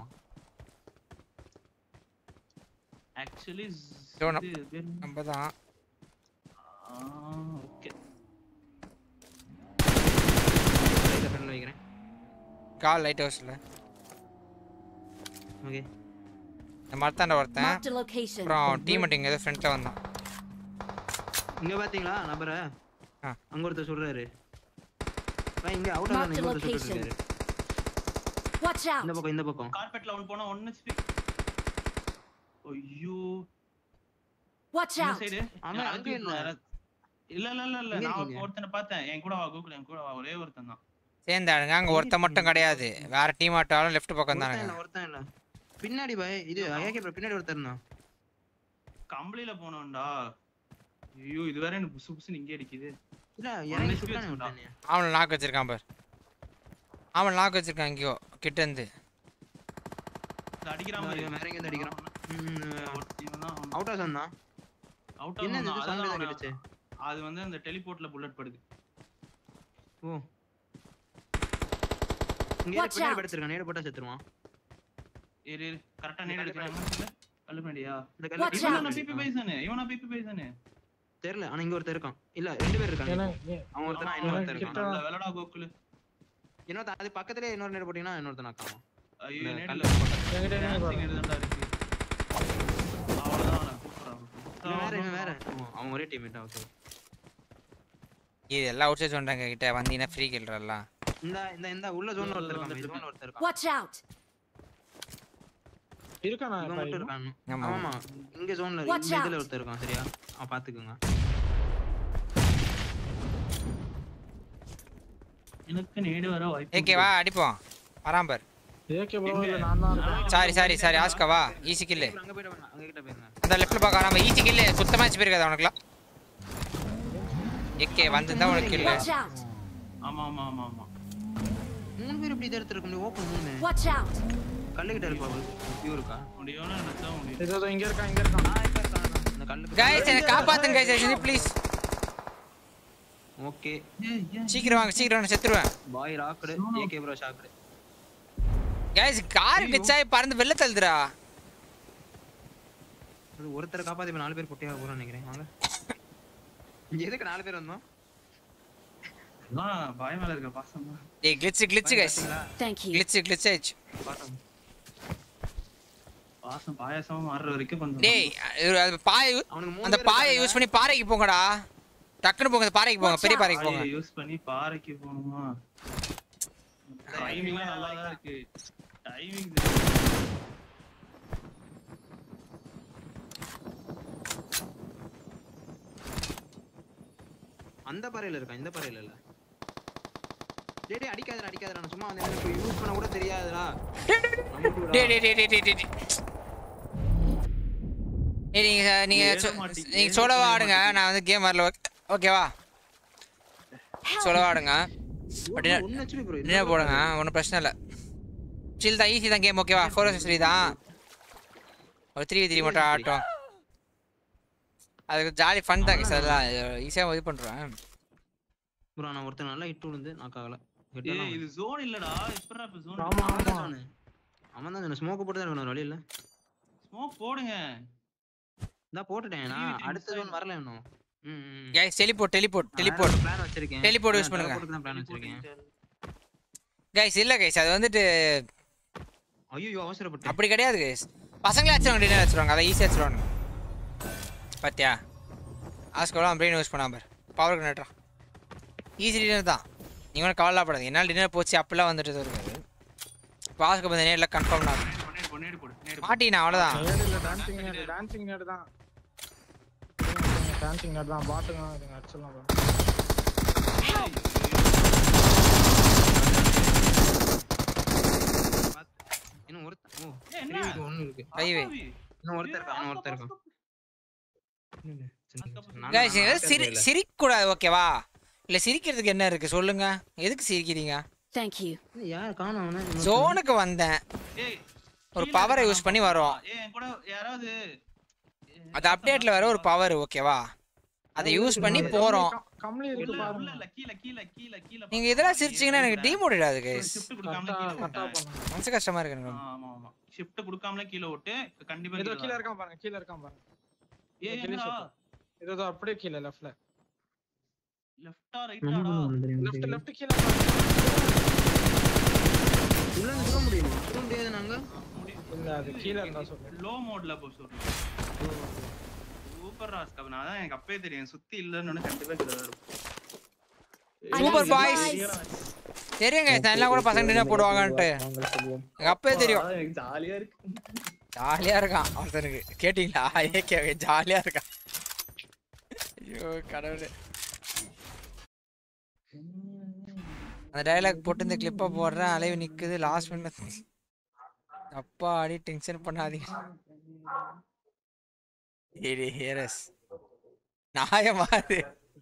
ஆக்சுவலி
நம்ம தான்
ஓகே
லைட் ஃப்ரெண்ட் வைக்கிறேன்.
கால் லைட் ஹவுஸ்ல.
ஓகே
இந்த மரத்தாண்ட ஒருத்தன்.
Marked a location.
அப்புறம் டீம்மேட் இங்க ஏதோ ஃப்ரண்ட்ல வந்தான்.
இங்க பாத்தீங்களா நபர?
ஆ
அங்க ஒருத்தர் சொல்றாரு. பை இங்க அவுட் ஆன இங்க ஒருத்தர் சொல்றாரு.
Watch out.
இந்த பக்கம் இந்த பக்கம்.
கார்பெட்ல அவன் போனா one H P. ஐயோ.
Watch
இந்த
out.
சைடு
அவன் அங்க என்ன?
இல்ல இல்ல இல்ல இல்ல நான் ஒருத்தனை பார்த்தேன். என் கூட வா கூகுள் என் கூட வா ஒரே ஒருத்தன் தான்.
சேர்ந்தாடுங்க அங்க ஒருத்த மட்டும் கிடையாது. வேற டீம் ஆட்டாலும் லெஃப்ட் பக்கம் தானங்க.
ஒருத்தன் ஒருத்தன் இல்ல. பின்னாடி பை இது ஐயாக்கே ப்ரோ பின்னாடி ஒருத்தர் இருந்தான்.
கம்பளில போனோம்டா. ஐயோ இது வேற எனக்கு புசு புசு இங்கே அடிக்குது.
இல்ல இறங்கி சுட்டானே விட்டானே.
அவன் லாக் வச்சிருக்கான் பார். அவன் லாக் வச்சிருக்கான் இங்கயோ கிட்ட இருந்து.
அடிக்கிறான் பாரு.
வேற எங்க இருந்து அடிக்கிறான்? அவுட் ஆஃப் தான்.
அவுட் ஆஃப்
என்ன இது சவுண்ட் தான் கேட்டுச்சு.
அது வந்து அந்த டெலிபோர்ட்ல புல்லட் படுது.
ஓ. இங்க பின்னாடி படுத்துறான். நேரா போட்டா செத்துருவான்.
ஏறு கரெக்ட்டா நேரா அடிக்கறாங்க. கல்லு மேடியா?
இந்த கல்லு
இவனா பிபி பைசனே. இவனா பிபி பைசனே.
தெரியல ஆனா இங்க ஒருத்தர் இருக்கான். இல்ல ரெண்டு பேர் இருக்காங்க. அவன் ஒருத்தனா இன்னொருத்தர் இருக்கான்.
நல்ல வேலடா கோகுல்.
இன்னொரு அது பக்கத்துலயே இன்னொரு நேரா போடினா இன்னொருத்தன அக்காவான்.
ஐயோ நேரல எங்கடே நேரா இருக்கு. அவ்வளவுதான் கூப்றான்.
வேற இவன் வேற. அவன் ஒரே டீம்மேட் ஓகே.
இது எல்லாம் அவுட் சைடு சொன்னாங்க கிட்ட வந்தீனா ஃப்ரீ கில்றலாம்.
இந்த இந்த இந்த உள்ள ஜோன்ல ஒருத்தர் இருக்கான். இந்த ஜோன்ல ஒருத்தர் இருக்கான்.
Watch out.
இருக்கானா
இவன் மட்டும் இருக்கான். ஆமா இங்க ஜோன்ல இந்த இதுல ஒருத்தர் இருக்கான் சரியா? ஆ பாத்துக்கங்க.
எனக்கு நேடு வர வாய்ப்பு.
ஏகே வா அடிப்போம். பராம்பர்.
ஏகே ப்ரோ இல்ல நான் தான்.
சாரி சாரி சாரி ஆஸ்கா வா ஈஸி கில்.
அங்க போய்டு அங்க கிட்ட போயிருங்க.
அந்த லெஃப்ட்ல பாக்க நாம ஈஸி கில் சுத்த மேட்ச் போயிருக்காத உனக்குலாம். ஏகே வந்ததா உனக்கு கில்.
ஆமா ஆமா ஆமா ஆமா.
மூணு பேர் இப்படி எடுத்து இருக்க முடியும் ஓபன் மூணு.
Watch out.
கல்லு கிட்ட இருப்பா வியூ இருக்கா?
முடியோனா நினைச்சா முடியும்.
இதோ இங்க இருக்கான் இங்க இருக்கான்.
நான் இப்ப இருக்கான். இந்த கல்லு
गाइस என்ன காப்பாத்துங்க गाइस ப்ளீஸ்.
ஓகே
சீக்கிரம் வாங்க சீக்கிரம் வாங்க செத்துருவேன்.
பாய் ராக்கட் ஏகே ப்ரோ ஷாக்கட்.
गाइस கார் கிச்சாய் பறந்து வெல்ல தள்ளுதுடா.
அது ஒருத்தர காப்பாத்தி இப்ப நாலு பேர் பொட்டியா போறோம் நினைக்கிறேன். வாங்க. இங்க எதுக்கு நாலு பேர் வந்தோம்?
நான் பாய் மேல இருக்க பாசம்.
ஏய் glitch glitch guys.
Thank you.
Glitch glitch ஆயிச்சு.
பாசம். பாசம் பாயாசமா மாறுற வரைக்கும் கொஞ்சம்.
டேய் அது பாய் அந்த பாயை யூஸ் பண்ணி பாறைக்கு போங்கடா. டக்குனு போங்க பாறைக்கு போங்க பெரிய பாறைக்கு போங்க.
யூஸ் பண்ணி பாறைக்கு போணுமா? டைமிங் நல்லா தான் இருக்கு. டைமிங்
அந்த பாறையில இருக்கா இந்த பாறையில இல்ல. டேய் டேய் அடிக்காதடா அடிக்காதடா நான் சும்மா வந்து எனக்கு யூஸ் பண்ண கூட தெரியாதுடா.
டேய் டேய் டேய் டேய் டேய். ஏய் நீங்க நீங்க நீங்க சோலோவா ஆடுங்க நான் வந்து கேம் வரல ஓகேவா? சோலோவா ஆடுங்க.
ஒன்னு ஹெச்பி ப்ரோ
டின்னர் போடுங்க ஒன்றும் பிரச்சனை இல்லை சில் தான் ஈஸி தான் கேம் ஓகேவா ஃபோர் ஹவர்ஸ் த்ரீ தான் ஒரு த்ரீ த்ரீ மட்டும் ஆட்டும் அதுக்கு ஜாலி ஃபன் தான் சார் அதெல்லாம் ஈஸியாக இது பண்ணுறேன்
ப்ரோ நான் ஒருத்தர் நல்லா ஹிட் விழுந்து நாக் ஆகல
ஏய் இது ஜோன் இல்லடா இப்பறா இப்ப ஜோன்
ஆமா ஆமா அவன் தான் ஸ்மோக் போட்டு தான் இருக்கணும் வழி இல்ல
ஸ்மோக் போடுங்க
நான் போட்டுட்டேன் நான் அடுத்த ஜோன் வரல இன்னும் ம்
guys teleport teleport teleport
plan வச்சிருக்கேன்
டெலிபோர்ட் யூஸ் பண்ணுங்க
போட்டு தான் பிளான் வச்சிருக்கேன்
गाइस இல்ல गाइस அது வந்துட்டு
ஐயோ அவசரப்பட்டு
அப்படி கிடையாது गाइस பசங்களே அடிச்சுவாங்க டின்னர் அடிச்சுவாங்க அத ஈஸியா அடிச்சுவாங்க பாத்தியா ஆஸ்கோலாம் பிரெயின் யூஸ் பண்ணாம பாரு பவர் கனெக்டரா ஈஸி டின்னர் தான் நீங்க ஒன்றும் கவலைப்படாது என்னால் டின்னர் போச்சு அப்பெல்லாம் வந்துட்டு இருக்காது பாஸ்க்கு வந்து நேரில் கன்ஃபார்ம் நான் மாட்டினா அவ்வளோதான்
டான்சிங் நேட் டான்சிங் நேட் தான் டான்சிங் நேட் தான் பாட்டுங்க இதுங்க அடிச்சலாம்
இன்னும் ஒருத்தன் ஓ த்ரீ ஒன்னு இருக்கு
கைவே
இன்னும் ஒருத்தர் இருக்கா இன்னும் ஒருத்தர் இருக்கா
गाइस சிரி சிரிக்க கூடாது ஓகேவா இல்ல சிரிக்கிறதுக்கு என்ன இருக்கு சொல்லுங்க எதுக்கு சிரிக்கிறீங்க
Thank you.
யார் காணோம் அவன
ஜோனுக்கு வந்தேன்
ஏய்
ஒரு பவரை யூஸ் பண்ணி வரோம்
ஏய் என் கூட யாராவது
அது அப்டேட்ல வர ஒரு பவர் ஓகேவா அதை யூஸ் பண்ணி போறோம்
கம்லி இருக்கு பாருங்க
இல்ல கீழ கீழ கீழ கீழ
நீங்க இதெல்லாம் சிரிச்சீங்கன்னா எனக்கு டீமோட்டிவ் ஆகுது गाइस
ஷிஃப்ட் கொடுக்காம கீழ ஓட்டு
மனசு கஷ்டமா இருக்கு எனக்கு
ஆமா ஆமா ஷிஃப்ட் கொடுக்காம கீழ ஓட்டு கண்டிப்பா
இதோ கீழ இருக்கான் பாருங்க கீழ இருக்கான் பாருங்க
ஏய் என்னடா
இதோ அப்படியே கீழ லெஃப்ட்ல
லெஃப்ட்டா ரைட்டாடா
லெஃப்ட் லெஃப்ட் கீழ
உள்ள நிக்க முடியுமா நிக்க முடியாது நாங்க
இல்ல அது கீழ இருந்தா சொல்றேன்
லோ மோட்ல போ சொல்றேன் சூப்பர் ராஸ்கா நான் தான் எனக்கு அப்பவே தெரியும் சுத்தி இல்லன்னு கண்டிப்பா கீழ இருக்கும்
சூப்பர் பாய்ஸ் தெரியுங்க गाइस எல்லாம் கூட பசங்க டின்னர் போடுவாங்கன்ட்டு எனக்கு அப்பவே தெரியும்
எனக்கு ஜாலியா இருக்கு
ஜாலியா இருக்கான் ஒருத்தனுக்கு கேட்டிங்களா ஏகே ஜாலியா இருக்கான் ஐயோ கடவுளே அந்த டயலாக் போட்டு இந்த கிளிப்பை போடுறேன் அலைவு நிக்குது லாஸ்ட் மினிட் அப்பா அடி டென்ஷன் பண்ணாதீங்க ஏடி ஹேரஸ் நியாயமாது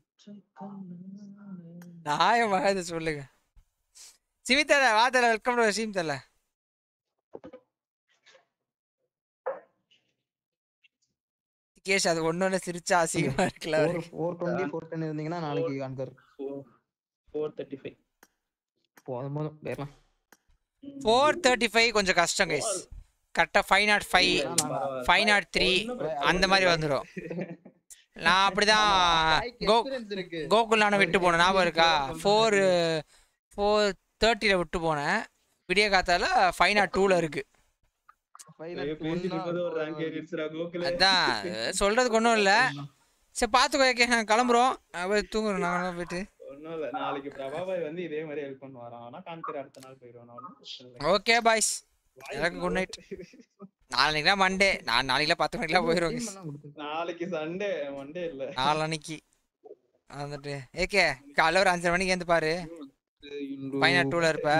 நியாயமாது சொல்லுங்க சிமித்தல வாதல வெல்கம் டு சிமித்தல கேஷ் அது ஒண்ணு ஒண்ணு சிரிச்சா அசிங்கமா இருக்குல்ல
four twenty four ten இருந்தீங்கன்னா நாளைக்கு கான்கர்
four thirty-five
போதும் போதும் பேரலாம்
four thirty-five கொஞ்சம் கஷ்டம் गाइस கரெக்டா five oh five five oh three அந்த மாதிரி வந்துரும் நான் அப்படிதான் கோ கோகுலான விட்டு போனேன் ஞாபகம் இருக்கா four four thirty ல விட்டு போனேன் விடிய காத்தால five oh two ல இருக்கு அதான் சொல்றதுக்கு ஒண்ணும் இல்ல சரி பாத்துக்கோ நான் கிளம்புறோம் தூங்குறோம் நாங்களாம் போயிட்டு
ஒண்ணும் இல்ல நாளைக்கு பிரபாபாய் வந்து இதே மாதிரி ஹெல்ப் பண்ணுவாராம் ஆனா கான்கர் அடுத்த நாள் போயிடுவோம் நான்
ஓகே பாய்ஸ் எனக்கு குட் நைட் நாளைக்கு மண்டே நான் நாளைக்குல பத்து மணிக்கெல்லாம் போயிடுவோம்
நாளைக்கு சண்டே மண்டே இல்ல
நாளைக்கு வந்துட்டு ஏகே காலைல ஒரு அஞ்சரை மணிக்கு வந்து பாரு பையன் டூல இருப்ப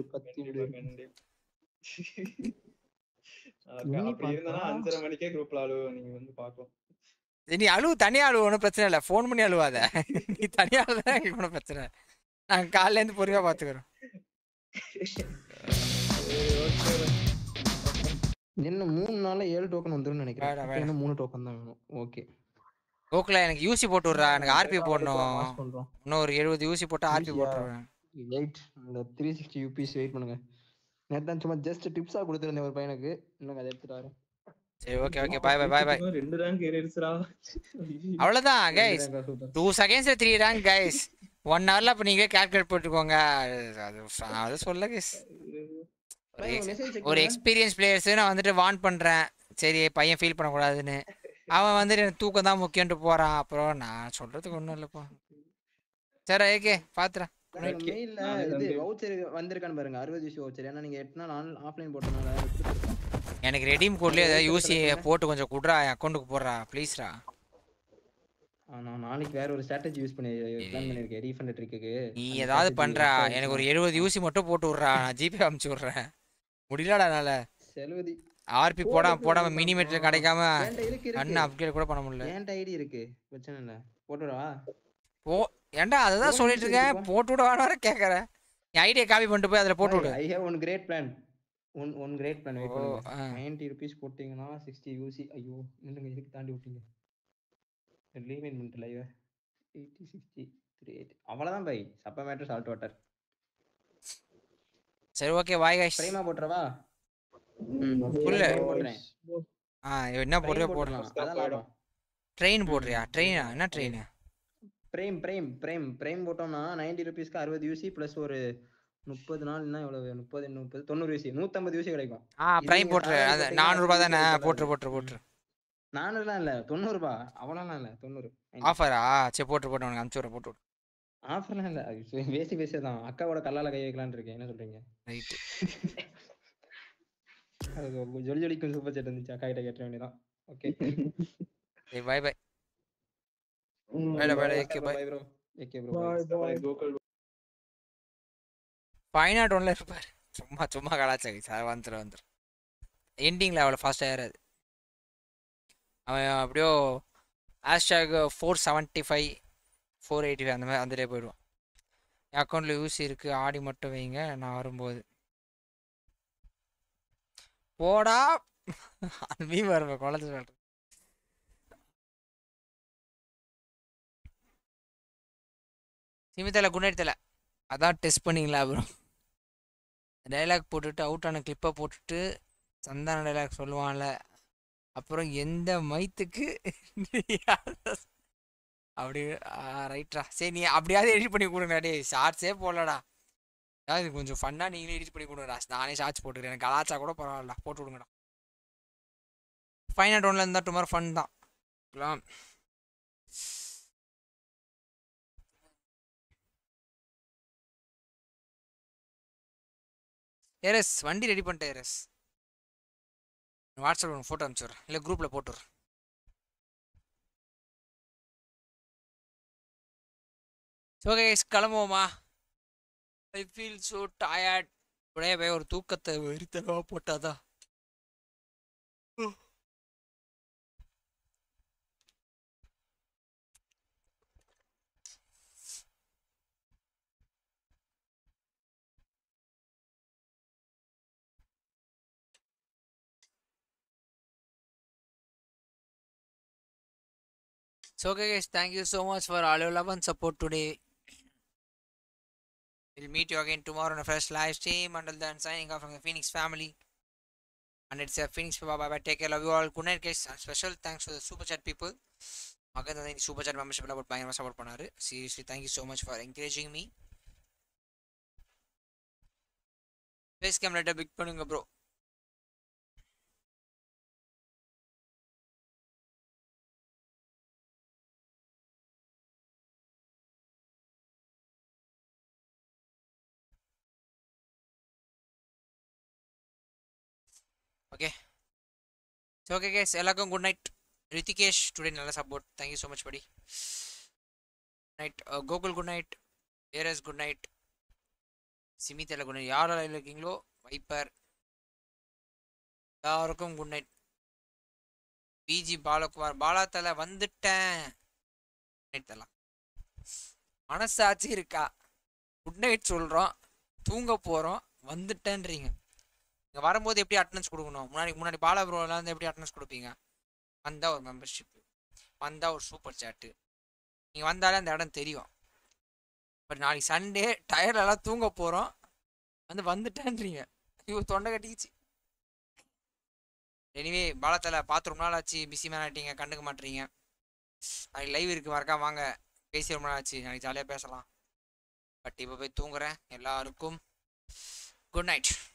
அப்படி இருந்தா அஞ்சரை மணிக்கே குரூப்ல அழுவ நீங்க வந்து பாக்கலாம்
நீ அழுவு தனியா அழுவு ஒன்றும் பிரச்சனை இல்லை ஃபோன் பண்ணி அழுவாத நீ தனியா அழுதான் எங்களுக்கு ஒன்றும் பிரச்சனை நாங்கள் காலையில இருந்து பொறுமையா பாத்துக்கிறோம்
என்ன மூணு நாள்ல ஏழு டோக்கன் வந்துரும் நினைக்கிறேன் இன்னும் மூணு டோக்கன் தான் வேணும் ஓகே
ஓகேல எனக்கு யூசி போட்டு விடுறா எனக்கு ஆர்பி போடணும் இன்னும் ஒரு எழுபது யூசி போட்டு ஆர்பி போட்டுருவேன்
எயிட் இந்த த்ரீ சிக்ஸ்டி யூபிஸ் வெயிட் பண்ணுங்க நேத்தான் சும்மா ஜஸ்ட் டிப்ஸா கொடுத்துருந்தேன் ஒரு பையனுக்கு இன்னும் அதை எடுத்துட்டு வரேன்
சரி okay okay bye bye bye bye
ரெண்டு ரேங்க் ஏறிடுச்சுடா
அவ்வளவுதான் गाइस டூ செகண்ட்ஸ்ல த்ரீ ரேங்க் गाइस ஒன் ஹவர்ல அப்ப நீங்க கால்குலேட் போட்டுக்கோங்க அது அது சொல்ல गाइस ஒரு எக்ஸ்பீரியன்ஸ் பிளேயர்ஸ் நான் வந்துட்டு வார்ன் பண்றேன் சரி பையன் ஃபீல் பண்ண கூடாதுன்னு அவன் வந்துட்டு எனக்கு தூக்கம் தான் முக்கியம்னு போறான் அப்புறம் நான் சொல்றதுக்கு ஒண்ணும் இல்லப்பா சரி ஓகே பாத்துறேன்
மெயில்ல இது வவுச்சர் வந்திருக்கான்னு பாருங்க அறுபது யூசி வவுச்சர் ஏன்னா நீங்க எட்டு நாள் ஆஃப்லைன் போட்டனால
எனக்கு ரெடீம் கோட்லயே ஏதாவது யூசி போட்டு கொஞ்சம் குடுறா என் அக்கவுண்ட்க்கு போடுறா ப்ளீஸ்ரா
நான் நாளைக்கு வேற ஒரு ஸ்ட்ராட்டஜி யூஸ் பண்ணி பிளான் பண்ணிருக்கேன் ரீஃபண்ட் ட்ரிக்குக்கு
நீ ஏதாவது பண்றா எனக்கு ஒரு எழுபது யூசி மட்டும் போட்டு விடுறா நான் ஜிபே அனுப்பிச்சு விடுறேன் முடியலடா என்னால
செலவதி
ஆர்பி போடாம போடாம மினிமீட்டர் கிடைக்காம அண்ணா அப்கிரேட் கூட பண்ண முடியல
என்கிட்ட ஐடி இருக்கு பிரச்சனை இல்ல போட்டுடவா
ஓ ஏன்டா அதுதான் சொல்லிட்டு இருக்கேன் போட்டு விட வேணாம் கேட்குறேன் என் ஐடியா காப்பி பண்ணிட்டு போய் அதில் போட்டு விடு
I have one great plan one one great plan wait
ஓ,
பண்ணுங்க
ஆ.
நைன்டி ருபீஸ் போட்டிங்கன்னா சிக்ஸ்டி யூசி ஐயோ நில்லுங்க இதுக்கு தாண்டி விட்டீங்க leave in minute live eighty sixty three eighty அவ்வளோதான் பை சப்ப மேட்டர் சால்ட் வாட்டர்
சரி ஓகே வாய் கைஸ்
பிரேமா போட்டுறவா
புரியல
போடுறேன்
ஆ என்ன போடுறியோ போடலாம்
அதான் லாபம்
ட்ரெயின் போடுறியா ட்ரெயினா என்ன train
frame frame frame frame போட்டோம்னா நைன்டி ருபீஸ்க்கு அறுபது யூசி ப்ளஸ் ஒரு முப்பது நாள்னா எவ்வளவு முப்பது முப்பது தொண்ணூறு யூசி நூற்றம்பது யூசி கிடைக்கும்
ஆ பிரைம் போட்டுரு அது நானூறுபா தானே போட்டுரு போட்டுரு போட்டுரு
நானூறுலாம் இல்லை தொண்ணூறுபா அவ்வளோலாம் இல்லை தொண்ணூறு
ஆஃபரா சரி போட்டு போட்டு உனக்கு அனுப்பிச்சு விட்றேன் போட்டு விடு
ஆஃபர்லாம் இல்லை அது பேசி பேசி தான் அக்காவோட கல்லால கை வைக்கலான்னு இருக்கேன் என்ன சொல்றீங்க
ரைட்டு
அது ஜொலி ஜொலிக்கும் சூப்பர் செட் இருந்துச்சு அக்கா கிட்ட கேட்ட வேண்டியதான் ஓகே
சரி bye bye bye bye okay bye
bro okay bro
bye Gokul
ஃபைனாட் ஒன்ல இருப்பார் சும்மா சும்மா கலாச்சாரி சார் வந்துடும் வந்துடும் எண்டிங்கில் அவ்வளோ ஃபாஸ்ட்டாக ஏறாது அவன் அப்படியோ hashtag four seventy five four eighty five அந்த மாதிரி அதிலே போயிடுவான் என் அக்கௌண்ட்டில் யூஸ் இருக்குது ஆடி மட்டும் வைங்க நான் வரும்போது போடா அது மீ வருவேன் குழந்தை சொல்கிறேன் சிமித்தலை குன்னெடுத்தலை அதான் டெஸ்ட் பண்ணிங்களா அப்புறம் டைலாக் போட்டுட்டு அவுட் ஆன கிளிப்பை போட்டுட்டு சந்தான டைலாக் சொல்லுவான்ல அப்புறம் எந்த மைத்துக்கு அப்படி ரைட்ரா சரி நீ அப்படியாவது எடிட் பண்ணி கொடுங்கடா டே ஷார்ட்ஸே போடலடா அதாவது கொஞ்சம் ஃபன்னாக நீங்களே எடிட் பண்ணி கொடுங்கடா நானே ஷார்ட்ஸ் போட்டுக்கிறேன் எனக்கு கலாச்சா கூட பரவாயில்ல போட்டு விடுங்கடா ஃபைவ் நாட் ஒன்ல இருந்தால் டுமாரோ ஃபன் தான் ஏரஸ் வண்டி ரெடி பண்ணிட்டேன் ஏரஸ் வாட்ஸ்அப் ஒன்று ஃபோட்டோ அனுப்பிச்சுட்றேன் இல்லை குரூப்பில் போட்டுறேன் ஓகே கிளம்புவோமா ஐ ஃபீல் ஸோ டயர்ட் உடைய போய் ஒரு தூக்கத்தை வெறித்தனவா போட்டாதான் So okay guys, thank you so much for all your love and support today. We'll meet you again tomorrow on a fresh live stream. Until then, signing off from the Phoenix family. And it's a Phoenix bye bye bye. Take care, love you all. Good night guys. And special thanks to the super chat people. Again, the super chat membership about buying support panaru. Seriously, thank you so much for encouraging me. Face cam later big panunga bro. Okay. So okay guys, எல்லாருக்கும் good night. Ritikesh today நல்ல support. Thank you so much buddy. Night. Uh, Gokul good night. Ares good night. Simithela good night. யார் லைவ்ல இருக்கீங்களோ wiper எல்லாருக்கும் good night. பிஜி பாலகுமார் பாலாத்தல வந்துட்டேன். Night தல. மனசாட்சி இருக்கா? குட் நைட் சொல்றோம். தூங்க போறோம். வந்துட்டேன்றீங்க. இங்கே வரும்போது எப்படி அட்டனன்ஸ் கொடுக்கணும் முன்னாடி முன்னாடி பாலா ப்ரோலாம் வந்து எப்படி அட்டனன்ஸ் கொடுப்பீங்க வந்தால் ஒரு மெம்பர்ஷிப்பு வந்தால் ஒரு சூப்பர் சாட்டு நீங்கள் வந்தாலே அந்த இடம் தெரியும் பட் நாளைக்கு சண்டே டயர்டெல்லாம் தூங்க போகிறோம் வந்து வந்துட்டேன்றீங்க ஐயோ தொண்டை கட்டிக்கிச்சு எனிவே பாலத்தில் பார்த்து ரொம்ப நாள் ஆச்சு பிஸி மேன் ஆகிட்டீங்க கண்டுக்க மாட்டீங்க நாளைக்கு லைவ் இருக்குது மறக்காம வாங்க பேசி ரொம்ப நாள் ஆச்சு நாளைக்கு ஜாலியாக பேசலாம் பட் இப்போ போய் தூங்குறேன் எல்லாருக்கும் குட் நைட்